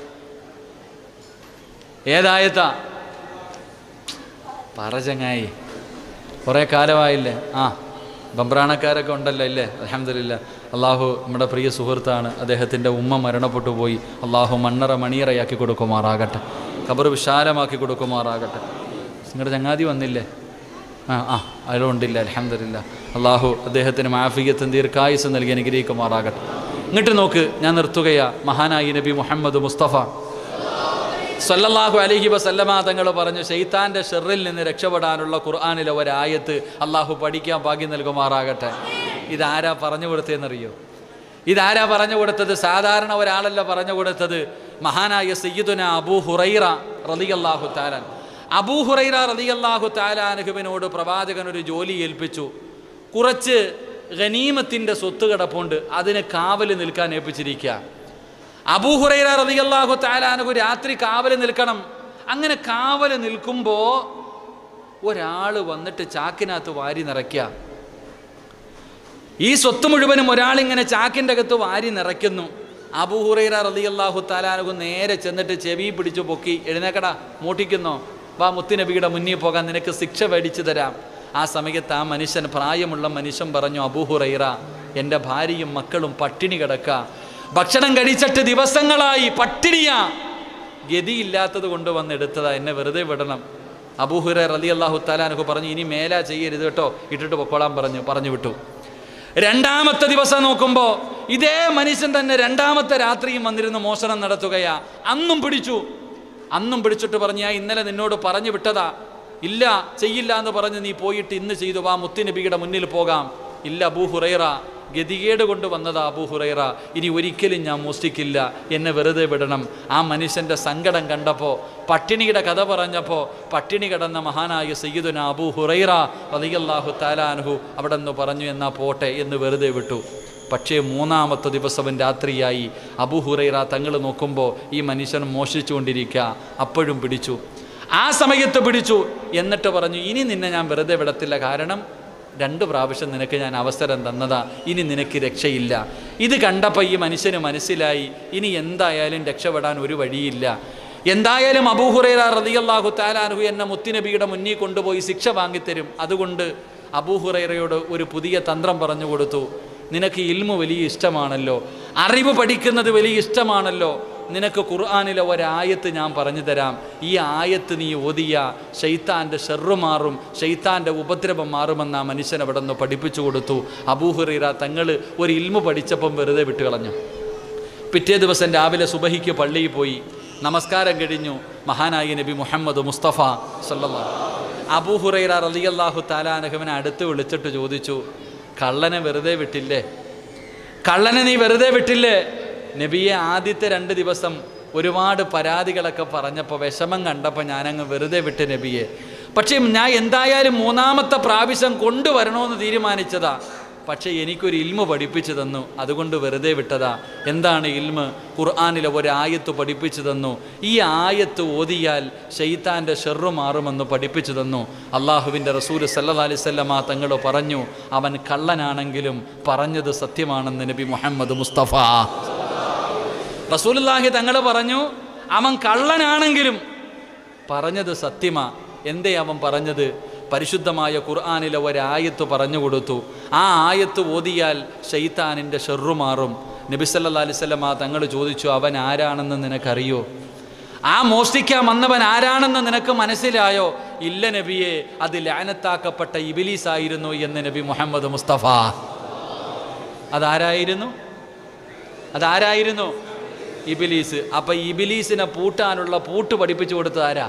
പറ ചങ്ങായി, കുറേ കാലമായില്ലേ? ബംബ്രാണക്കാരൊക്കെ ഉണ്ടല്ലോ ഇല്ലേ? അൽഹംദുലില്ലാ. അള്ളാഹു നമ്മുടെ പ്രിയ സുഹൃത്താണ്, അദ്ദേഹത്തിൻ്റെ ഉമ്മ മരണപ്പെട്ടു പോയി. അള്ളാഹു മണിയറയാക്കി കൊടുക്കുമാറാകട്ടെ, ഖബർ വിശാലമാക്കി കൊടുക്കുമാറാകട്ടെ. നിങ്ങളുടെ ചങ്ങാതി വന്നില്ലേ? അതിലുണ്ടില്ല. അൽഹംദുലില്ലാ. അള്ളാഹു അദ്ദേഹത്തിന് മാഫിയത്തും ദീർഘായുസ്സും നൽകി അനുഗ്രഹിക്കുമാറാകട്ടെ. ഇങ്ങോട്ട് നോക്ക്, ഞാൻ നിർത്തുകയാ. മഹാനായി നബി മുഹമ്മദ് മുസ്തഫ സല്ലല്ലാഹു അലൈഹി വസല്ലമ തങ്ങൾ പറഞ്ഞു, ശൈത്താൻ്റെ ഷെറിൽ നിന്ന് രക്ഷപ്പെടാനുള്ള ഖുർആനിലെ ഒരായത്ത് അള്ളാഹു പഠിക്കാൻ ഭാഗ്യം നൽകുമാറാകട്ടെ. ഇതാരാ പറഞ്ഞു കൊടുത്തതെന്നറിയോ? ഇതാരാ പറഞ്ഞു കൊടുത്തത്? സാധാരണ ഒരാളല്ല പറഞ്ഞു കൊടുത്തത്. മഹാനായ സയ്യിദുന അബൂ ഹുറൈറ റളിയല്ലാഹു തആല. അബൂ ഹുറൈറ റളിയല്ലാഹു തആല അൻഹുവിനോട് പ്രവാചകൻ ഒരു ജോലി ഏൽപ്പിച്ചു. കുറച്ച് ഗനീമത്തിൻ്റെ സ്വത്ത് കിടപ്പുണ്ട്, അതിന് കാവൽ നിൽക്കാൻ ഏൽപ്പിച്ചിരിക്കുക. അബൂ ഹുറൈറ റളിയല്ലാഹു തആല അൻഹു രാത്രി കാവൽ നിൽക്കണം. അങ്ങനെ കാവൽ നിൽക്കുമ്പോൾ ഒരാൾ വന്നിട്ട് ചാക്കിനകത്ത് വാരി നിറയ്ക്കുക. ഈ സ്വത്ത് മുഴുവനും ഒരാളിങ്ങനെ ചാക്കിൻ്റെ അകത്ത് വാരി നിറയ്ക്കുന്നു. അബൂ ഹുറൈറ റളിയല്ലാഹു തആല അൻഹു നേരെ ചെന്നിട്ട് ചെവി പിടിച്ചു പൊക്കി, എഴുന്നേക്കടാ, മൂട്ടിക്കുന്നോ, വാ മുത്തുനബിയുടെ മുന്നിൽ പോകാൻ, നിനക്ക് ശിക്ഷ മേടിച്ചു തരാം. ആ സമയത്ത് ആ മനുഷ്യൻ, പ്രായമുള്ള മനുഷ്യൻ പറഞ്ഞു, അബൂ ഹുറൈറ, എൻ്റെ ഭാര്യയും മക്കളും പട്ടിണി കിടക്കുക, ഭക്ഷണം കഴിച്ചിട്ട് ദിവസങ്ങളായി പട്ടിണിയാ, ഗതിയില്ലാത്തത് കൊണ്ട് വന്നെടുത്തതാ, എന്നെ വെറുതെ വിടണം. അബൂ ഹുറൈറ റളിയല്ലാഹു തആല അൻഹു പറഞ്ഞു, ഇനി മേലാ ചെയ്യരുത് കേട്ടോ, ഇട്ടിട്ട് പൊക്കോളാൻ പറഞ്ഞു വിട്ടു. രണ്ടാമത്തെ ദിവസം നോക്കുമ്പോൾ ഇതേ മനുഷ്യൻ തന്നെ രണ്ടാമത്തെ രാത്രിയും വന്നിരുന്ന് മോഷണം നടത്തുകയാ. അന്നും പിടിച്ചിട്ട് പറഞ്ഞു, ഞാൻ ഇന്നലെ നിന്നോട് പറഞ്ഞു വിട്ടതാ, ഇല്ല ചെയ്യില്ല എന്ന് പറഞ്ഞ് നീ പോയിട്ട് ഇന്ന് ചെയ്തു, വാ മുത്തുനബിയുടെ മുന്നിൽ പോകാം. ഇല്ല അബൂ ഹുറൈറ, ഗതികേട് കൊണ്ട് വന്നതാ അബൂ ഹുറൈറ, ഇനി ഒരിക്കലും ഞാൻ മോഷ്ടിക്കില്ല, എന്നെ വെറുതെ വിടണം. ആ മനുഷ്യൻ്റെ സങ്കടം കണ്ടപ്പോൾ, പട്ടിണിയുടെ കഥ പറഞ്ഞപ്പോൾ, പട്ടിണി കിടന്ന മഹാനായ സയ്യിദുന അബൂ ഹുറൈറ റളിയല്ലാഹു തആല അൻഹു അവിടെ നിന്ന് പറഞ്ഞു, എന്നാ പോട്ടെ എന്ന് വെറുതെ വിട്ടു. പക്ഷേ മൂന്നാമത്തെ ദിവസം രാത്രിയായി. അബൂ ഹുറൈറ തങ്ങൾ നോക്കുമ്പോൾ ഈ മനുഷ്യൻ മോഷ്ടിച്ചുകൊണ്ടിരിക്കുക. അപ്പോഴും പിടിച്ചു. ആ സമയത്ത് പിടിച്ചു. എന്നിട്ട് പറഞ്ഞു, ഇനി നിന്നെ ഞാൻ വെറുതെ വിടത്തില്ല, കാരണം 2 പ്രാവശ്യം നിനക്ക് ഞാൻ അവസരം തന്നതാ, ഇനി നിനക്ക് രക്ഷയില്ല. ഇത് കണ്ടപ്പോൾ ഈ മനുഷ്യന് മനസ്സിലായി, ഇനി എന്തായാലും രക്ഷപ്പെടാൻ ഒരു വഴിയില്ല. എന്തായാലും അബൂ ഹുറൈറ റളിയല്ലാഹു തആല അൻഹു എന്നെ മുത്തുനബിയുടെ മുന്നിൽ കൊണ്ടുപോയി ശിക്ഷ വാങ്ങിത്തരും. അതുകൊണ്ട് അബൂ ഹുറൈറയോട് ഒരു പുതിയ തന്ത്രം പറഞ്ഞു കൊടുത്തു. നിനക്ക് ഇൽമു വലിയ ഇഷ്ടമാണല്ലോ, അറിവ് പഠിക്കുന്നത് വലിയ ഇഷ്ടമാണല്ലോ, നിനക്ക് ഖുർആനിലെ ഒരായത്ത് ഞാൻ പറഞ്ഞു തരാം. ഈ ആയത്ത് നീ ഓതിയ ശൈത്താൻ്റെ ഷെറ് മാറും, ശൈത്താൻ്റെ ഉപദ്രവം മാറുമെന്ന് ആ മനുഷ്യൻ അവിടെ നിന്ന് പഠിപ്പിച്ചു കൊടുത്തു. അബൂ ഹുറൈറ തങ്ങൾ ഒരു ഇൽമു പഠിച്ചപ്പം വെറുതെ വിട്ടുകളഞ്ഞു. പിറ്റേ ദിവസം രാവിലെ സുബഹിക്ക് പള്ളിയിൽ പോയി, നമസ്കാരം കഴിഞ്ഞു. മഹാനായ നബി മുഹമ്മദ് മുസ്തഫ സല്ലല്ലാഹു അബൂ ഹുറൈറ റളിയല്ലാഹു തആല അൻഹുവിനെ അടുത്ത് വിളിച്ചിട്ട് ചോദിച്ചു, കള്ളനെ വെറുതെ വിട്ടില്ലേ? കള്ളനെ നീ വെറുതെ വിട്ടില്ലേ? നബിയെ, ആദ്യത്തെ 2 ദിവസം ഒരുപാട് പരാതികളൊക്കെ പറഞ്ഞപ്പോൾ വിഷമം കണ്ടപ്പോൾ ഞാനങ്ങ് വെറുതെ വിട്ട് നബിയെ. പക്ഷേ ഞാൻ എന്തായാലും 3ാമത്തെ പ്രാവശ്യം കൊണ്ടുവരണമെന്ന് തീരുമാനിച്ചതാ. പക്ഷേ എനിക്കൊരു ഇൽമു പഠിപ്പിച്ചു തന്നു, അതുകൊണ്ട് വെറുതെ വിട്ടതാ. എന്താണ് ഇൽമ്? ഖുർആനിലെ ഒരായത്ത് പഠിപ്പിച്ചു തന്നു. ഈ ആയത്ത് ഓതിയാൽ ശൈത്താൻ്റെ ഷെറ് മാറുമെന്ന് പഠിപ്പിച്ചു തന്നു. അള്ളാഹുവിൻ്റെ റസൂൽ സല്ലല്ലാഹു അലൈഹി വസല്ലമ തങ്ങൾ പറഞ്ഞു, അവൻ കള്ളനാണെങ്കിലും പറഞ്ഞത് സത്യമാണെന്ന് നബി മുഹമ്മദ് മുസ്തഫ റസൂലുള്ളാഹി തങ്ങൾ പറഞ്ഞു, അവൻ കള്ളനാണെങ്കിലും പറഞ്ഞത് സത്യമാ. എന്തേ അവൻ പറഞ്ഞത്? പരിശുദ്ധമായ ഖുർആനിലെ ഒരായത്ത് പറഞ്ഞു കൊടുത്തു. ആ ആയത്ത് ഓതിയാൽ ശൈത്താനിൻ്റെ ഷെറ് മാറും. നബി സല്ലല്ലാഹു അലൈഹി വസല്ലമ തങ്ങൾ ചോദിച്ചു, അവൻ ആരാണെന്ന് നിനക്കറിയോ? ആ മോഷ്ടിക്കാൻ വന്നവൻ ആരാണെന്ന് നിനക്ക് മനസ്സിലായോ? ഇല്ല നബിയെ, അത് ലഅനത്താക്കപ്പെട്ട ഇബ്ലീസ് ആയിരുന്നു എന്ന് നബി മുഹമ്മദ് മുസ്തഫ. അതാരായിരുന്നു? ഇബ്ലീസ്. അപ്പം ഇബ്ലീസിനെ പൂട്ടാനുള്ള പൂട്ട് പഠിപ്പിച്ചു കൊടുത്തത് ആരാ?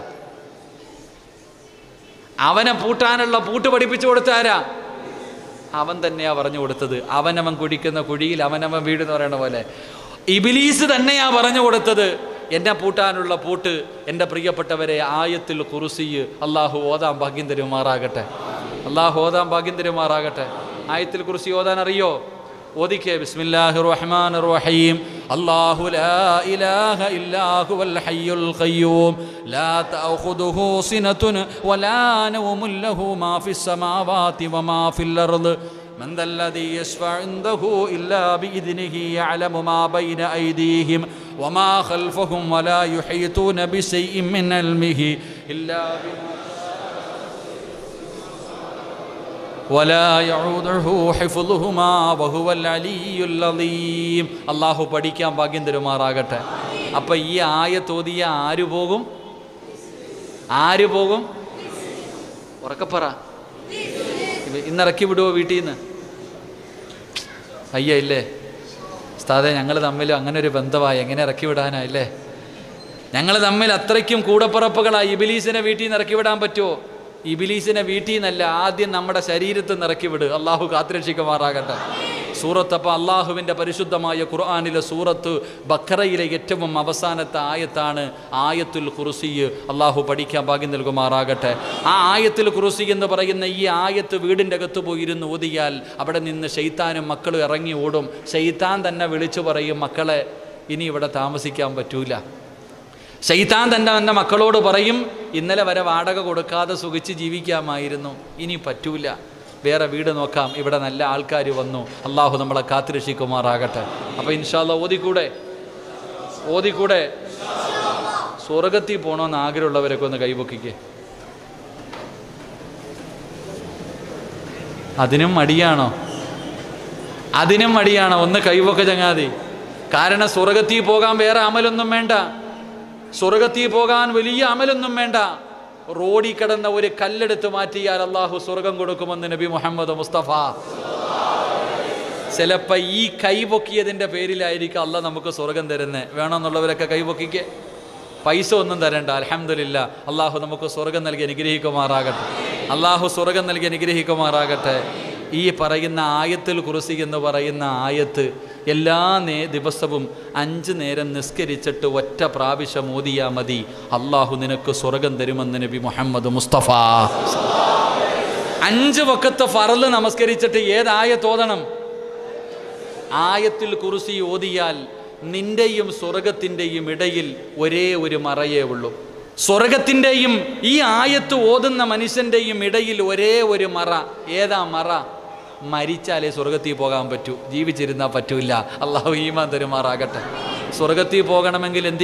അവനെ പൂട്ടാനുള്ള പൂട്ട് പഠിപ്പിച്ചു കൊടുത്ത ആരാ? അവൻ തന്നെയാ പറഞ്ഞു കൊടുത്തത്. അവനവൻ കുടിക്കുന്ന കുഴിയിൽ അവനവൻ വീടെന്ന് പറയുന്ന പോലെ ഇബ്ലീസ് തന്നെയാ പറഞ്ഞു കൊടുത്തത്. എന്നെ പൂട്ടാനുള്ള പൂട്ട് എൻ്റെ പ്രിയപ്പെട്ടവരെ ആയത്തുൽ കുർസി അള്ളാഹു ഓതാൻ ഭാഗ്യം തരുമാറാകട്ടെ. അള്ളാഹു ഓതാൻ ഭാഗ്യം തരുമാറാകട്ടെ. ആയത്തുൽ കുർസി ഓതാൻ അറിയോ? ഓദിക്കേ. ബിസ്മില്ലാഹിർ റഹ്മാനിർ റഹീം. അല്ലാഹു ലാ ഇലാഹ ഇല്ലാ ഹുവൽ ഹയ്യുൽ ഖയ്യൂം ലാ തഅഖുദുഹു സിനതുൻ വലാ നൗമുൻ ലഹു മാ ഫിസ് സമാവാതി വമാ ഫിൽ അർദ് من ذا الذي يشفع عنده إلا بإذنه يعلم ما بين أيديهم وما خلفهم ولا يحيطون بشيء من علمه إلا بما ولا يعوده حفظهما وهو العلي العظيم. അല്ലാഹു പഠിക്കാൻ ഭാഗ്യം തരുമാറാകട്ടെ. അപ്പോൾ ഈ ആയത്ത് ഓതിയ ആര് പോകും? ആര് പോകും? ഉറക്കപ്പറ. ഇന്നിറക്കി വിടുവോ വീട്ടിൽ നിന്ന്? അയ്യ ഇല്ലേ ഉസ്താദേ, ഞങ്ങൾ തമ്മിൽ അങ്ങനെ ഒരു ബന്ധമായി, എങ്ങനെ ഇറക്കി വിടാനാ? ഇല്ലേ, ഞങ്ങൾ തമ്മിൽ അത്രയ്ക്കും കൂടപ്പുറപ്പുകളായി. ഇബിലീസിനെ വീട്ടിൽ നിന്ന് ഇറക്കി വിടാൻ പറ്റുമോ? ഇബിലീസിനെ വീട്ടിൽ നിന്നല്ല, ആദ്യം നമ്മുടെ ശരീരത്തിൽ നിന്ന് ഇറക്കി വിട്. അള്ളാഹു കാത്തുരക്ഷിക്കുമാറാകട്ടെ. സൂറത്ത്, അപ്പോൾ അള്ളാഹുവിൻ്റെ പരിശുദ്ധമായ ഖുർആനിലെ സൂറത്ത് ബഖറയിലെ ഏറ്റവും അവസാനത്തെ ആയത്താണ് ആയത്തുൽ കുർസി. അള്ളാഹു പഠിക്കാൻ ഭാഗ്യം നൽകുമാറാകട്ടെ. ആ ആയത്തുൽ കുർസി എന്ന് പറയുന്ന ഈ ആയത്ത് വീടിൻ്റെ അകത്ത് പോയിരുന്ന് ഓതിയാൽ അവിടെ നിന്ന് ശൈത്താനും മക്കളും ഇറങ്ങി ഓടും. ശൈത്താൻ തന്നെ വിളിച്ചു പറയും, മക്കളെ ഇനി ഇവിടെ താമസിക്കാൻ പറ്റൂല. ശൈത്താൻ തന്നെ എൻ്റെ മക്കളോട് പറയും, ഇന്നലെ വരെ വാടക കൊടുക്കാതെ സുഖിച്ച് ജീവിക്കാമായിരുന്നു, ഇനി പറ്റൂല, വേറെ വീട് നോക്കാം, ഇവിടെ നല്ല ആൾക്കാർ വന്നു. അള്ളാഹു നമ്മളെ കാത്തുരക്ഷിക്കുമാറാകട്ടെ. അപ്പോൾ ഇൻഷാ അല്ലാഹ് ഓതിക്കൂടെ? സ്വർഗത്തിൽ പോകണമെന്ന് ആഗ്രഹമുള്ളവരൊക്കെ ഒന്ന് കൈപൊക്കിക്കേ. അതിനും മടിയാണോ? ഒന്ന് കൈപൊക്ക ചങ്ങാതി. കാരണം സ്വർഗത്തിൽ പോകാൻ വേറെ അമലൊന്നും വേണ്ട. സ്വർഗത്തിൽ പോകാൻ വലിയ അമലൊന്നും വേണ്ട. റോഡിൽ കിടന്ന ഒരു കല്ലെടുത്ത് മാറ്റിയാൽ അള്ളാഹു സ്വർഗം കൊടുക്കുമെന്ന് നബി മുഹമ്മദ് മുസ്തഫ. ചിലപ്പോൾ ഈ കൈപൊക്കിയതിൻ്റെ പേരിലായിരിക്കും അള്ളാഹ് നമുക്ക് സ്വർഗം തരുന്നത്. വേണമെന്നുള്ളവരൊക്കെ കൈപൊക്കിക്ക്. പൈസ ഒന്നും തരണ്ട. അൽഹംദുലില്ലാ, അള്ളാഹു നമുക്ക് സ്വർഗം നൽകി അനുഗ്രഹിക്കുമാറാകട്ടെ. ഈ പറയുന്ന ആയത്തുൽ കുർസി എന്ന് പറയുന്ന ആയത്ത് എല്ലാ ദിവസവും 5 നേരം നിസ്കരിച്ചിട്ട് ഒറ്റ പ്രാവശ്യം ഓതിയാ മതി. അള്ളാഹു നിനക്ക് സ്വർഗം തരുമെന്ന് നബി മുഹമ്മദ് മുസ്തഫ. 5 വഖത്ത് ഫർള് നമസ്കരിച്ചിട്ട് ഏതായത്ത് ഓതണം? ആയത്തുൽ കുർസി ഓതിയാൽ നിന്റെയും സ്വർഗത്തിൻ്റെയും ഇടയിൽ ഒരേ ഒരു മറയേ ഉള്ളൂ. സ്വർഗത്തിൻ്റെയും ഈ ആയത്ത് ഓതുന്ന മനുഷ്യൻ്റെയും ഇടയിൽ ഒരേ ഒരു മറ. ഏതാ മറ? മരിച്ചാലേ സ്വർഗത്തിൽ പോകാൻ പറ്റൂ, ജീവിച്ചിരുന്നാൽ പറ്റൂല. അള്ളാഹു ഈമാൻ തരുമാറാകട്ടെ. സ്വർഗത്തിൽ പോകണമെങ്കിൽ എന്ത്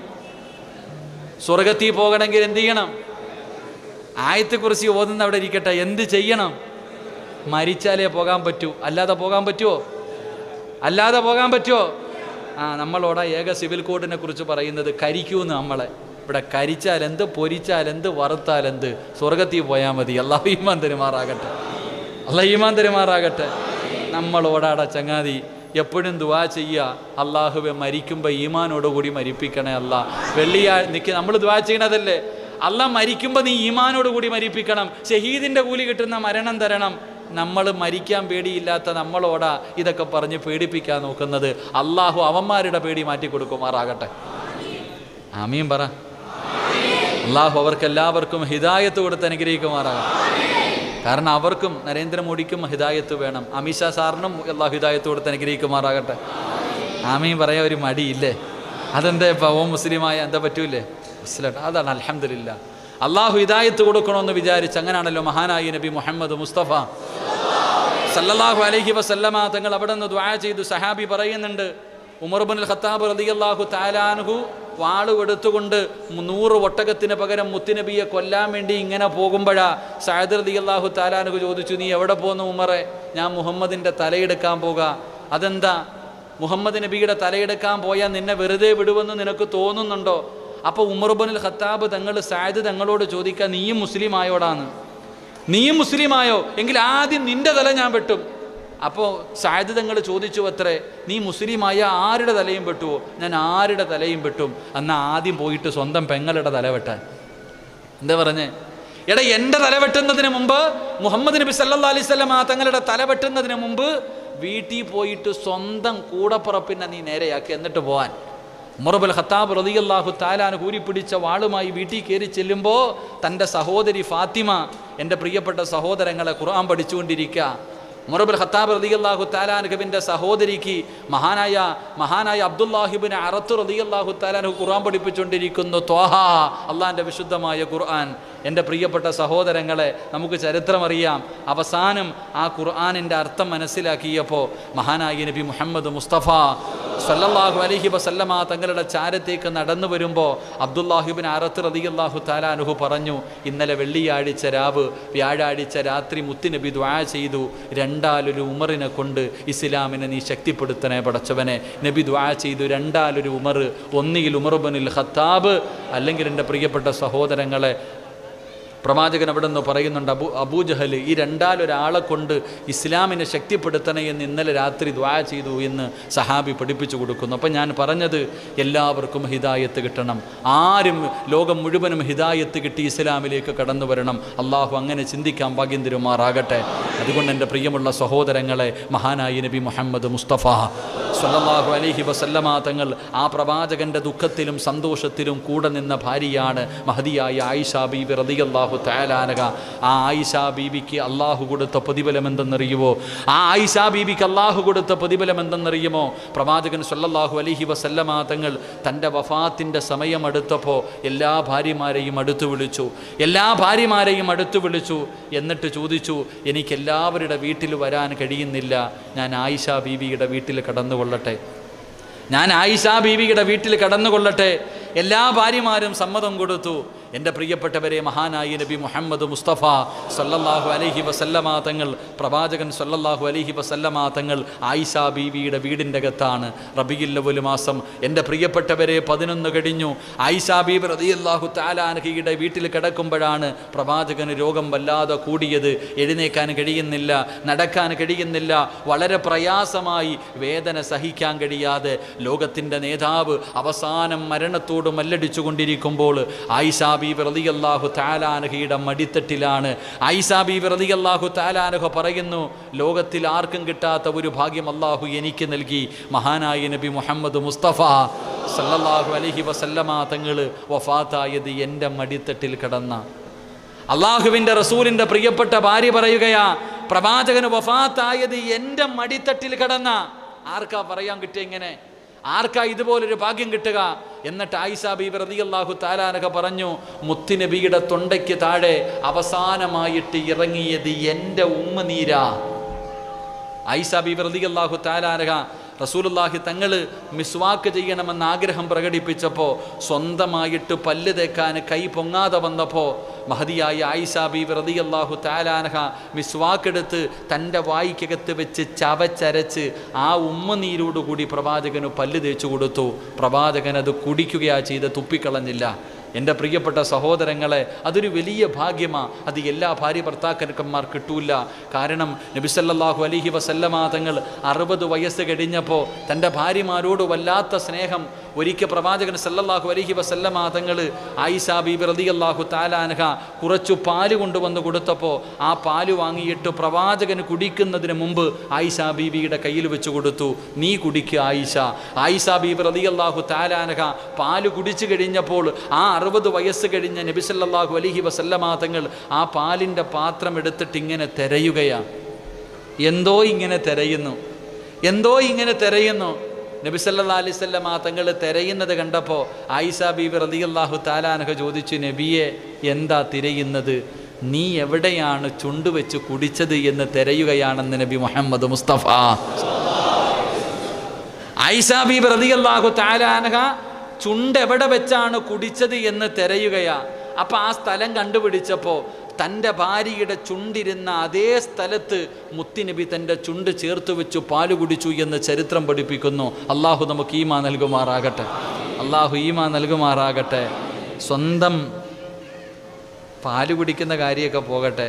ചെയ്യണം? ആയത്തെ കുറിച്ച് ഓതുന്ന അവിടെ ഇരിക്കട്ടെ. എന്ത് ചെയ്യണം? മരിച്ചാലേ പോകാൻ പറ്റൂ. അല്ലാതെ പോകാൻ പറ്റുമോ? നമ്മളോട് ഏക സിവിൽ കോഡിനെ കുറിച്ച് പറയുന്നത് കരിക്കൂന്ന്. നമ്മളെ ഇവിടെ കരിച്ചാലെന്ത്, പൊരിച്ചാലെന്ത്, വറുത്താലെന്ത്, സ്വർഗത്തിൽ പോയാൽ മതി. അള്ളാഹു ഈമാൻ തരുമാറാകട്ടെ. നമ്മളോടാടാ ചങ്ങാതി എപ്പോഴും ദുആ ചെയ്യുക, അള്ളാഹുവെ മരിക്കുമ്പോൾ ഈമാനോടുകൂടി മരിപ്പിക്കണേ അല്ലാ. നമ്മൾ ദുആ ചെയ്യണതല്ലേ, അല്ലാ മരിക്കുമ്പോൾ നീ ഈമാനോടുകൂടി മരിപ്പിക്കണം, ഷഹീദിൻ്റെ കൂലി കിട്ടുന്ന മരണം തരണം. നമ്മൾ മരിക്കാൻ പേടിയില്ലാത്ത നമ്മളോടാ ഇതൊക്കെ പറഞ്ഞ് പേടിപ്പിക്കാൻ നോക്കുന്നത്. അള്ളാഹു അവന്മാരുടെ പേടി മാറ്റി കൊടുക്കുമാറാകട്ടെ. ആമീൻ പറ. അള്ളാഹു അവർക്കെല്ലാവർക്കും ഹിദായത്ത് കൊടുത്ത് അനുഗ്രഹിക്കുമാറാകട്ടെ. കാരണം അവർക്കും നരേന്ദ്രമോദിക്കും ഹിദായത്ത് വേണം. അമിത്ഷാ സാറിനും അള്ളാഹു ഹിദായത്ത് കൊടുത്ത് അനുഗ്രഹിക്കുമാറാകട്ടെ. ആമീൻ പറയാൻ ഒരു മടിയില്ലേ? അതെന്താ ഇപ്പോൾ മുസ്ലിമായ എന്താ പറ്റൂലേ? മുസ്ലിം അതാണ്. അൽഹംദുലില്ലാ, അള്ളാഹു ഹിദായത്ത് കൊടുക്കണമെന്ന് വിചാരിച്ച് അങ്ങനെയാണല്ലോ മഹാനായ നബി മുഹമ്മദ് മുസ്തഫ സല്ലല്ലാഹു അലൈഹി വസല്ലമ തങ്ങൾ അവിടെ നിന്ന് ദുആ ചെയ്തു. സഹാബി പറയുന്നുണ്ട്, ഉമർ ഇബ്നുൽ ഖത്താബ് റളിയല്ലാഹു തആല അൻഹു വാള് എടുത്തുകൊണ്ട് 100 ഒട്ടകത്തിന് പകരം മുത്തുനബിയെ കൊല്ലാൻ വേണ്ടി ഇങ്ങനെ പോകുമ്പോഴാ സഅദ് റളിയല്ലാഹു തആല അൻഹു ചോദിച്ചു, നീ എവിടെ പോകുന്നു ഉമറെ? ഞാൻ മുഹമ്മദിൻ്റെ തലയെടുക്കാൻ പോകാം. അതെന്താ? മുഹമ്മദ് നബിയുടെ തലയെടുക്കാൻ പോയാൽ നിന്നെ വെറുതെ വിടുമെന്ന് നിനക്ക് തോന്നുന്നുണ്ടോ? അപ്പോൾ ഉമർ ഇബ്നുൽ ഖത്താബ് തങ്ങൾ സഅദ് തങ്ങളോട് ചോദിക്കുക, നീയും മുസ്ലിം ആയോടാന്ന്? നീയും മുസ്ലിമായോ? എങ്കിൽ ആദ്യം നിന്റെ തല ഞാൻ വെട്ടും. അപ്പോൾ സഅദ് തങ്ങൾ ചോദിച്ചു അത്രേ, നീ മുസ്ലിമായ ആരുടെ തലയും വെട്ടുവോ? ഞാൻ ആരുടെ തലയും വെട്ടും. എന്നാൽ ആദ്യം പോയിട്ട് സ്വന്തം പെങ്ങളുടെ തല വെട്ടാൻ. എന്താ പറഞ്ഞേ? എടാ, എൻ്റെ തല വെട്ടുന്നതിന് മുമ്പ്, മുഹമ്മദ് നബി സല്ലല്ലാഹു അലൈഹി വസല്ലം തങ്ങളുടെ തല വെട്ടുന്നതിന് മുമ്പ് വീട്ടിൽ പോയിട്ട് സ്വന്തം കൂടപ്പുറപ്പിനെ നീ നേരെയാക്കി എന്നിട്ട് പോകാൻ. ഉമർ ഇബ്നുൽ ഖത്താബ് റളിയല്ലാഹു തആല അൻഹു ഊരിപ്പിടിച്ച വാളുമായി വീട്ടിൽ കയറി ചെല്ലുമ്പോൾ തൻ്റെ സഹോദരി ഫാത്തിമ, എൻ്റെ പ്രിയപ്പെട്ട സഹോദരങ്ങളെ, ഖുർആൻ പഠിച്ചുകൊണ്ടിരിക്കുക. ഉമർ ഇബ്നുൽ ഖത്താബ് റളിയല്ലാഹു തആല അൻഹുവിൻ്റെ സഹോദരിക്ക് മഹാനായ അബ്ദുല്ലാഹി ഇബ്നു അറത്ത് റളിയല്ലാഹു തആല അൻഹു ഖുർആൻ പഠിപ്പിച്ചുകൊണ്ടിരിക്കുന്നു. ത്വാഹ, അള്ളാഹിൻ്റെ വിശുദ്ധമായ ഖുർആൻ. എൻ്റെ പ്രിയപ്പെട്ട സഹോദരങ്ങളെ, നമുക്ക് ചരിത്രമറിയാം. അവസാനം ആ ഖുർആനിൻ്റെ അർത്ഥം മനസ്സിലാക്കിയപ്പോൾ മഹാനായ നബി മുഹമ്മദ് മുസ്തഫ സല്ലല്ലാഹു അലൈഹി വസല്ലമ തങ്ങളുടെ ചാരത്തേക്ക് നടന്നു വരുമ്പോൾ അബ്ദുല്ലാഹി ഇബ്നു അറത്ത് റളിയല്ലാഹു തആല അൻഹു പറഞ്ഞു, ഇന്നലെ വെള്ളിയാഴ്ച രാവ് വ്യാഴാഴ്ച രാത്രി മുത്തുനബി ദുആ ചെയ്തു, രണ്ടാലൊരു ഉമറിനെ കൊണ്ട് ഇസ്ലാമിനെ നീ ശക്തിപ്പെടുത്തണേ പടച്ചവനെ. നബി ദുആ ചെയ്തു, രണ്ടാലൊരു ഉമർ, ഒന്നുകിൽ ഉമർ ഇബ്നുൽ ഖത്താബ് അല്ലെങ്കിൽ എൻ്റെ പ്രിയപ്പെട്ട സഹോദരങ്ങളെ പ്രവാചകൻ അവിടെ നിന്ന് പറയുന്നുണ്ട്, അബൂജഹൽ ഈ രണ്ടാലൊരാളെ കൊണ്ട് ഇസ്ലാമിനെ ശക്തിപ്പെടുത്തണേ എന്ന് ഇന്നലെ രാത്രി ദുആ ചെയ്തു എന്ന് സഹാബി പഠിപ്പിച്ചു കൊടുക്കുന്നു. അപ്പം ഞാൻ പറഞ്ഞത്, എല്ലാവർക്കും ഹിദായത്ത് കിട്ടണം. ആരും ലോകം മുഴുവനും ഹിദായത്ത് കിട്ടി ഇസ്ലാമിലേക്ക് കടന്നു വരണം. അള്ളാഹു അങ്ങനെ ചിന്തിക്കാൻ ഭാഗ്യം തരുമാറാകട്ടെ. അതുകൊണ്ട് എൻ്റെ പ്രിയമുള്ള സഹോദരങ്ങളെ, മഹാനായ നബി മുഹമ്മദ് മുസ്തഫ സല്ലല്ലാഹു അലൈഹി വസല്ലമ തങ്ങൾ ആ പ്രവാചകൻ്റെ ദുഃഖത്തിലും സന്തോഷത്തിലും കൂടെ നിന്ന ഭാര്യയാണ് മഹദിയായ ആയിഷ ബീബി റളിയല്ലാഹു തആല അൻഹ. ആ ആയിഷ ബീബിക്ക് അള്ളാഹു കൊടുത്ത പ്രതിഫലം എന്തെന്നറിയുമോ? പ്രതിഫലം എന്തെന്നറിയുമോ? പ്രവാചകൻ സല്ലല്ലാഹു അലൈഹി വസല്ലമ തങ്ങൾ തൻ്റെ വഫാത്തിൻ്റെ സമയം അടുത്തപ്പോൾ എല്ലാ ഭാര്യമാരെയും അടുത്തു വിളിച്ചു. എന്നിട്ട് ചോദിച്ചു, എനിക്കെല്ലാവരുടെ വീട്ടിൽ വരാൻ കഴിയുന്നില്ല, ഞാൻ ആയിഷ ബീവിയുടെ വീട്ടിൽ കടന്നുകൊള്ളട്ടെ. എല്ലാ ഭാര്യമാരും സമ്മതം കൊടുത്തു. എൻ്റെ പ്രിയപ്പെട്ടവരെ, മഹാനായ നബി മുഹമ്മദ് മുസ്തഫ സല്ലല്ലാഹു അലൈഹി വസല്ലമ തങ്ങൾ, പ്രവാചകൻ സല്ലല്ലാഹു അലൈഹി വസല്ലമ തങ്ങൾ ആയിഷ ബീവിയുടെ വീടിൻ്റെ അകത്താണ്. റബീഉൽ അവ്വൽ മാസം. എൻ്റെ പ്രിയപ്പെട്ടവരെ, 11 കഴിഞ്ഞു. ആയിഷ ബീബി റളിയല്ലാഹു തആല അൻഹയുടെ വീട്ടിൽ കിടക്കുമ്പോഴാണ് പ്രവാചകന് രോഗം വല്ലാതെ കൂടിയത്. എഴുന്നേക്കാൻ കഴിയുന്നില്ല, നടക്കാൻ കഴിയുന്നില്ല, വളരെ പ്രയാസമായി, വേദന സഹിക്കാൻ കഴിയാതെ ലോകത്തിൻ്റെ നേതാവ് അവസാനം മരണത്തോട് മല്ലടിച്ചു കൊണ്ടിരിക്കുമ്പോൾ ആയിഷ ബീബി റളിയല്ലാഹു തആല അൻഹയുടെ മടിത്തട്ടിലാണ്. ആയിഷ ബീബി റളിയല്ലാഹു തആല അൻഹ പറയുന്നു, ലോകത്തിൽ ആർക്കും കിട്ടാത്ത ഒരു ഭാഗ്യം അല്ലാഹു എനിക്ക് നൽകി. മഹാനായ നബി മുഹമ്മദ് മുസ്തഫ സല്ലല്ലാഹു അലൈഹി വസല്ലമ തങ്ങൾ വഫാത്തായത് എൻ്റെ മടിത്തട്ടിൽ കിടന്ന. അള്ളാഹുവിൻ്റെ റസൂലിൻ്റെ പ്രിയപ്പെട്ട ഭാര്യ പറയുകയാ, പ്രവാചകന് വഫാത്തായത് എൻ്റെ മടിത്തട്ടിൽ കിടന്ന. ആർക്കാ പറയാൻ കിട്ടിയ ഇങ്ങനെ? ആർക്കാ ഇതുപോലൊരു ഭാഗ്യം കിട്ടുക? എന്നിട്ട് ആയിഷ ബീബി റളിയല്ലാഹു തആല അൻഹ പറഞ്ഞു, മുത്തുനബിയുടെ തൊണ്ടയ്ക്ക് താഴെ അവസാനമായിട്ട് ഇറങ്ങിയത് എൻ്റെ ഉമ്മനീരാ. ആയിഷ ബീബി റളിയല്ലാഹു തആല അൻഹ റസൂലുള്ളാഹി തങ്ങൾ മിസ്വാക്ക് ചെയ്യണമെന്ന് ആഗ്രഹം പ്രകടിപ്പിച്ചപ്പോൾ സ്വന്തമായിട്ട് പല്ല് തേക്കാൻ കൈ പൊങ്ങാതെ വന്നപ്പോൾ മഹദിയായ ആയിഷ ബീബി റളിയല്ലാഹു തആല അൻഹ മിസ്വാക്കെടുത്ത് തൻ്റെ വായിക്കകത്ത് വെച്ച് ചവച്ചരച്ച് ആ ഉമ്മനീരോടുകൂടി പ്രവാചകന് പല്ല് തേച്ചു കൊടുത്തു. പ്രവാചകൻ അത് കുടിക്കുകയാ ചെയ്ത്, തുപ്പിക്കളഞ്ഞില്ല. എൻ്റെ പ്രിയപ്പെട്ട സഹോദരങ്ങളെ, അതൊരു വലിയ ഭാഗ്യമാണ്. അത് എല്ലാ ഭാര്യ ഭർത്താക്കന്മാർ കിട്ടൂല. കാരണം നബി സല്ലല്ലാഹു അലൈഹി വസല്ലമ തങ്ങൾ 60 വയസ്സ് കഴിഞ്ഞപ്പോൾ തൻ്റെ ഭാര്യമാരോട് വല്ലാത്ത സ്നേഹം. ഒരിക്കൽ പ്രവാചകൻ സല്ലല്ലാഹു അലൈഹി വസല്ലമ തങ്ങൾ ആയിഷ ബീബി റളിയല്ലാഹു തആല അൻഹ കുറച്ചു പാല് കൊണ്ടുവന്ന് കൊടുത്തപ്പോൾ ആ പാല് വാങ്ങിയിട്ട് പ്രവാചകന് കുടിക്കുന്നതിന് മുമ്പ് ആയിഷ ബീബിയുടെ കയ്യിൽ വെച്ച് കൊടുത്തു, നീ കുടിക്കുക ആയിഷ. ആയിഷ ബീബി റളിയല്ലാഹു തആല അൻഹ പാല് കുടിച്ചു കഴിഞ്ഞപ്പോൾ ആ 60 വയസ്സ് കഴിഞ്ഞ നബി സല്ലല്ലാഹു അലൈഹി വസല്ലമ തങ്ങൾ ആ പാലിൻ്റെ പാത്രം എടുത്തിട്ട് ഇങ്ങനെ തിരയുകയാണ്. എന്തോ ഇങ്ങനെ തിരയുന്നു. നബി സല്ലല്ലാഹു അലൈഹി വസല്ലമ തങ്ങൾ തിരയുന്നത് കണ്ടപ്പോൾ ആയിഷ ബീബി റളിയല്ലാഹു തആല അൻഹ ചോദിച്ചു, നബിയെ എന്താ തിരയുന്നത്? നീ എവിടെയാണ് ചുണ്ടുവെച്ച് കുടിച്ചത് എന്ന് തിരയുകയാണെന്ന് നബി മുഹമ്മദ് മുസ്തഫ. ആയിഷ ബീബി റളിയല്ലാഹു തആല അൻഹ ചുണ്ട് എവിടെ വെച്ചാണ് കുടിച്ചത് എന്ന് തിരയുകയാ. അപ്പം ആ സ്ഥലം കണ്ടുപിടിച്ചപ്പോൾ തൻ്റെ ഭാര്യയുടെ ചുണ്ടിരുന്ന അതേ സ്ഥലത്ത് മുത്തുനബി തൻ്റെ ചുണ്ട് ചേർത്ത് വെച്ചു പാല് കുടിച്ചു എന്ന് ചരിത്രം പഠിപ്പിക്കുന്നു. അള്ളാഹു നമുക്ക് ഈമാൻ നൽകുമാറാകട്ടെ. സ്വന്തം പാല് കുടിക്കുന്ന കാര്യമൊക്കെ പോകട്ടെ,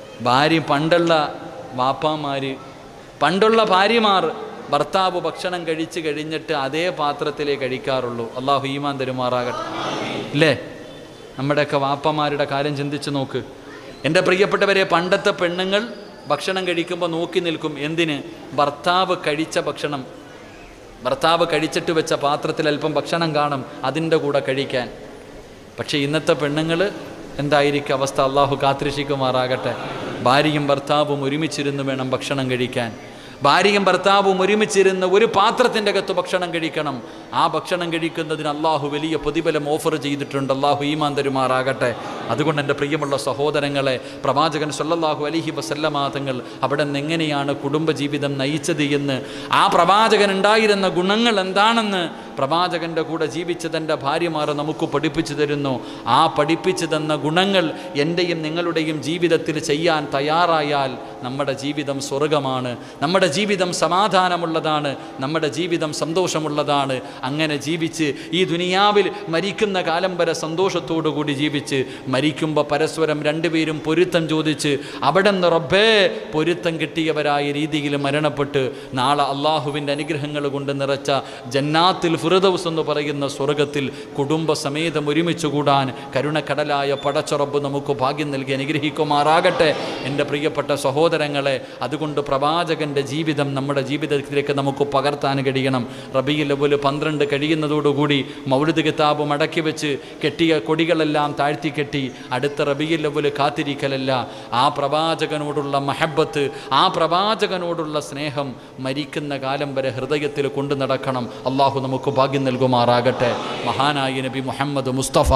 പണ്ടുള്ള ഭാര്യമാർ ഭർത്താവ് ഭക്ഷണം കഴിച്ച് കഴിഞ്ഞിട്ട് അതേ പാത്രത്തിലേ കഴിക്കാറുള്ളൂ. അള്ളാഹു ഈമാൻ തരുമാറാകട്ടെ. ഇല്ലേ? നമ്മുടെയൊക്കെ വാപ്പമാരുടെ കാര്യം ചിന്തിച്ച് നോക്ക്. എൻ്റെ പ്രിയപ്പെട്ടവരെ, പണ്ടത്തെ പെണ്ണുങ്ങൾ ഭക്ഷണം കഴിക്കുമ്പോൾ നോക്കി നിൽക്കും. എന്തിന്? ഭർത്താവ് കഴിച്ച ഭക്ഷണം ഭർത്താവ് കഴിച്ചിട്ട് വെച്ച പാത്രത്തിൽ അല്പം ഭക്ഷണം കാണും, അതിൻ്റെ കൂടെ കഴിക്കാൻ. പക്ഷേ ഇന്നത്തെ പെണ്ണുങ്ങൾ എന്തായിരിക്കും അവസ്ഥ? അള്ളാഹു കാത്തിരക്ഷിക്കുമാറാകട്ടെ. ഭാര്യയും ഭർത്താവും ഒരുമിച്ചിരുന്ന് വേണം ഭക്ഷണം കഴിക്കാൻ. ഭാര്യയും ഭർത്താവും ഒരുമിച്ചിരുന്ന് ഒരു പാത്രത്തിൻ്റെ അകത്ത് ഭക്ഷണം കഴിക്കണം. ആ ഭക്ഷണം കഴിക്കുന്നതിന് അള്ളാഹു വലിയ പ്രതിഫലം ഓഫർ ചെയ്തിട്ടുണ്ട്. അള്ളാഹു ഈമാൻ തരുമാറാകട്ടെ. അതുകൊണ്ട് എൻ്റെ പ്രിയമുള്ള സഹോദരങ്ങളെ, പ്രവാചകൻ സല്ലല്ലാഹു അലൈഹി വസല്ലമ തങ്ങൾ അവിടെ നിന്ന് എങ്ങനെയാണ് കുടുംബജീവിതം നയിച്ചത് എന്ന്, ആ പ്രവാചകൻ ഉണ്ടായിരുന്ന ഗുണങ്ങൾ എന്താണെന്ന് പ്രവാചകൻ്റെ കൂടെ ജീവിച്ച തൻ്റെ ഭാര്യമാർ നമുക്ക് പഠിപ്പിച്ചു തരുന്നു. ആ പഠിപ്പിച്ചു തന്ന ഗുണങ്ങൾ എൻ്റെയും നിങ്ങളുടെയും ജീവിതത്തിൽ ചെയ്യാൻ തയ്യാറായാൽ നമ്മുടെ ജീവിതം സ്വർഗമാണ്, നമ്മുടെ ജീവിതം സമാധാനമുള്ളതാണ്, നമ്മുടെ ജീവിതം സന്തോഷമുള്ളതാണ്. അങ്ങനെ ജീവിച്ച് ഈ ദുനിയാവിൽ മരിക്കുന്ന കാലം വരെ സന്തോഷത്തോടു കൂടി ജീവിച്ച് മരിക്കുമ്പോൾ പരസ്പരം രണ്ടുപേരും പൊരുത്തം ചോദിച്ച് അവിടെ നിന്ന് റബ്ബേ പൊരുത്തം കിട്ടിയവരായ രീതിയിൽ മരണപ്പെട്ട് നാളെ അള്ളാഹുവിൻ്റെ അനുഗ്രഹങ്ങൾ കൊണ്ട് നിറച്ച ജന്നാത്തിൽ ഫിർദൗസ് എന്ന് പറയുന്ന സ്വർഗത്തിൽ കുടുംബസമേതം ഒരുമിച്ച് കൂടാൻ കരുണക്കടലായ പടച്ച റബ്ബ് നമുക്ക് ഭാഗ്യം നൽകി അനുഗ്രഹിക്കുമാറാകട്ടെ. എൻ്റെ പ്രിയപ്പെട്ട സഹോദരങ്ങളെ, അതുകൊണ്ട് പ്രവാചകൻ്റെ ജീവിതം നമ്മുടെ ജീവിതത്തിലേക്ക് നമുക്ക് പകർത്താൻ കഴിയണം. റബീഉൽ അവ്വൽ 12 കഴിയുന്നതോടുകൂടി മൗലിദ് കിതാബ് മടക്കി വെച്ച് കെട്ടിയ കൊടികളെല്ലാം താഴ്ത്തി കെട്ടി അടുത്ത റബീഉൽ അവ്വൽ കാത്തിരിക്കലല്ല. ആ പ്രവാചകനോടുള്ള മഹബത്ത്, ആ പ്രവാചകനോടുള്ള സ്നേഹം മരിക്കുന്ന കാലം വരെ ഹൃദയത്തിൽ കൊണ്ടു നടക്കണം. അള്ളാഹു നമുക്ക് ഭാഗ്യം നൽകുമാറാകട്ടെ. മഹാനായ നബി മുഹമ്മദ് മുസ്തഫ,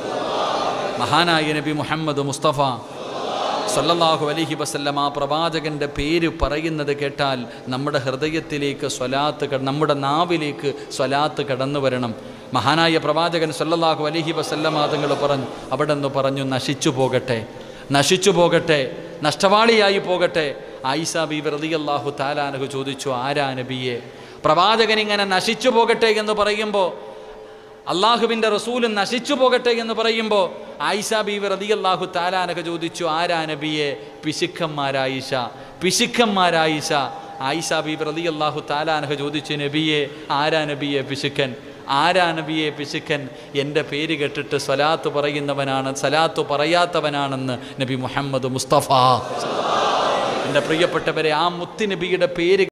മഹാനായ നബി മുഹമ്മദ് മുസ്തഫ സല്ലല്ലാഹു അലൈഹി വസല്ലം ആ പ്രവാചകൻ്റെ പേര് പറയുന്നത് കേട്ടാൽ നമ്മുടെ ഹൃദയത്തിലേക്ക് സ്വലാത്ത്, നമ്മുടെ നാവിലേക്ക് സ്വലാത്ത് കടന്നു വരണം. മഹാനായ പ്രവാചകൻ സല്ലല്ലാഹു അലൈഹി വസല്ലം തങ്ങൾ പറഞ്ഞു, അവിടെ നിന്ന് പറഞ്ഞു, നശിച്ചു പോകട്ടെ, നശിച്ചു പോകട്ടെ, നഷ്ടവാളിയായി പോകട്ടെ. ആയിഷ ബീവി റളിയല്ലാഹു തആല അൻഹ ചോദിച്ചു, ആരാ നബിയെ? പ്രവാചകൻ ഇങ്ങനെ നശിച്ചു പോകട്ടെ എന്ന് പറയുമ്പോൾ, അള്ളാഹുവിൻ്റെ റസൂൽ നശിച്ചു പോകട്ടെ എന്ന് പറയുമ്പോൾ ആയിഷ ബീവി റളിയല്ലാഹു തആല അൻഹ ചോദിച്ചു, ആരാ നബിയെ? പിശുക്കന്മാരായിഷ, പിശുക്കന്മാരായിഷ. ആയിഷ ബീവി റളിയല്ലാഹു തആല അൻഹ ചോദിച്ചു, നബിയെ ആരാ നബിയെ പിശുക്കൻ? ആരാ നബിയെ പിശുക്കൻ? എൻ്റെ പേര് കേട്ടിട്ട് സ്വലാത്ത് പറയുന്നവനാണ്, സ്വലാത്ത് പറയാത്തവനാണെന്ന് നബി മുഹമ്മദ് മുസ്തഫ. എൻ്റെ പ്രിയപ്പെട്ടവരെ, ആ മുത്ത് നബിയുടെ പേര്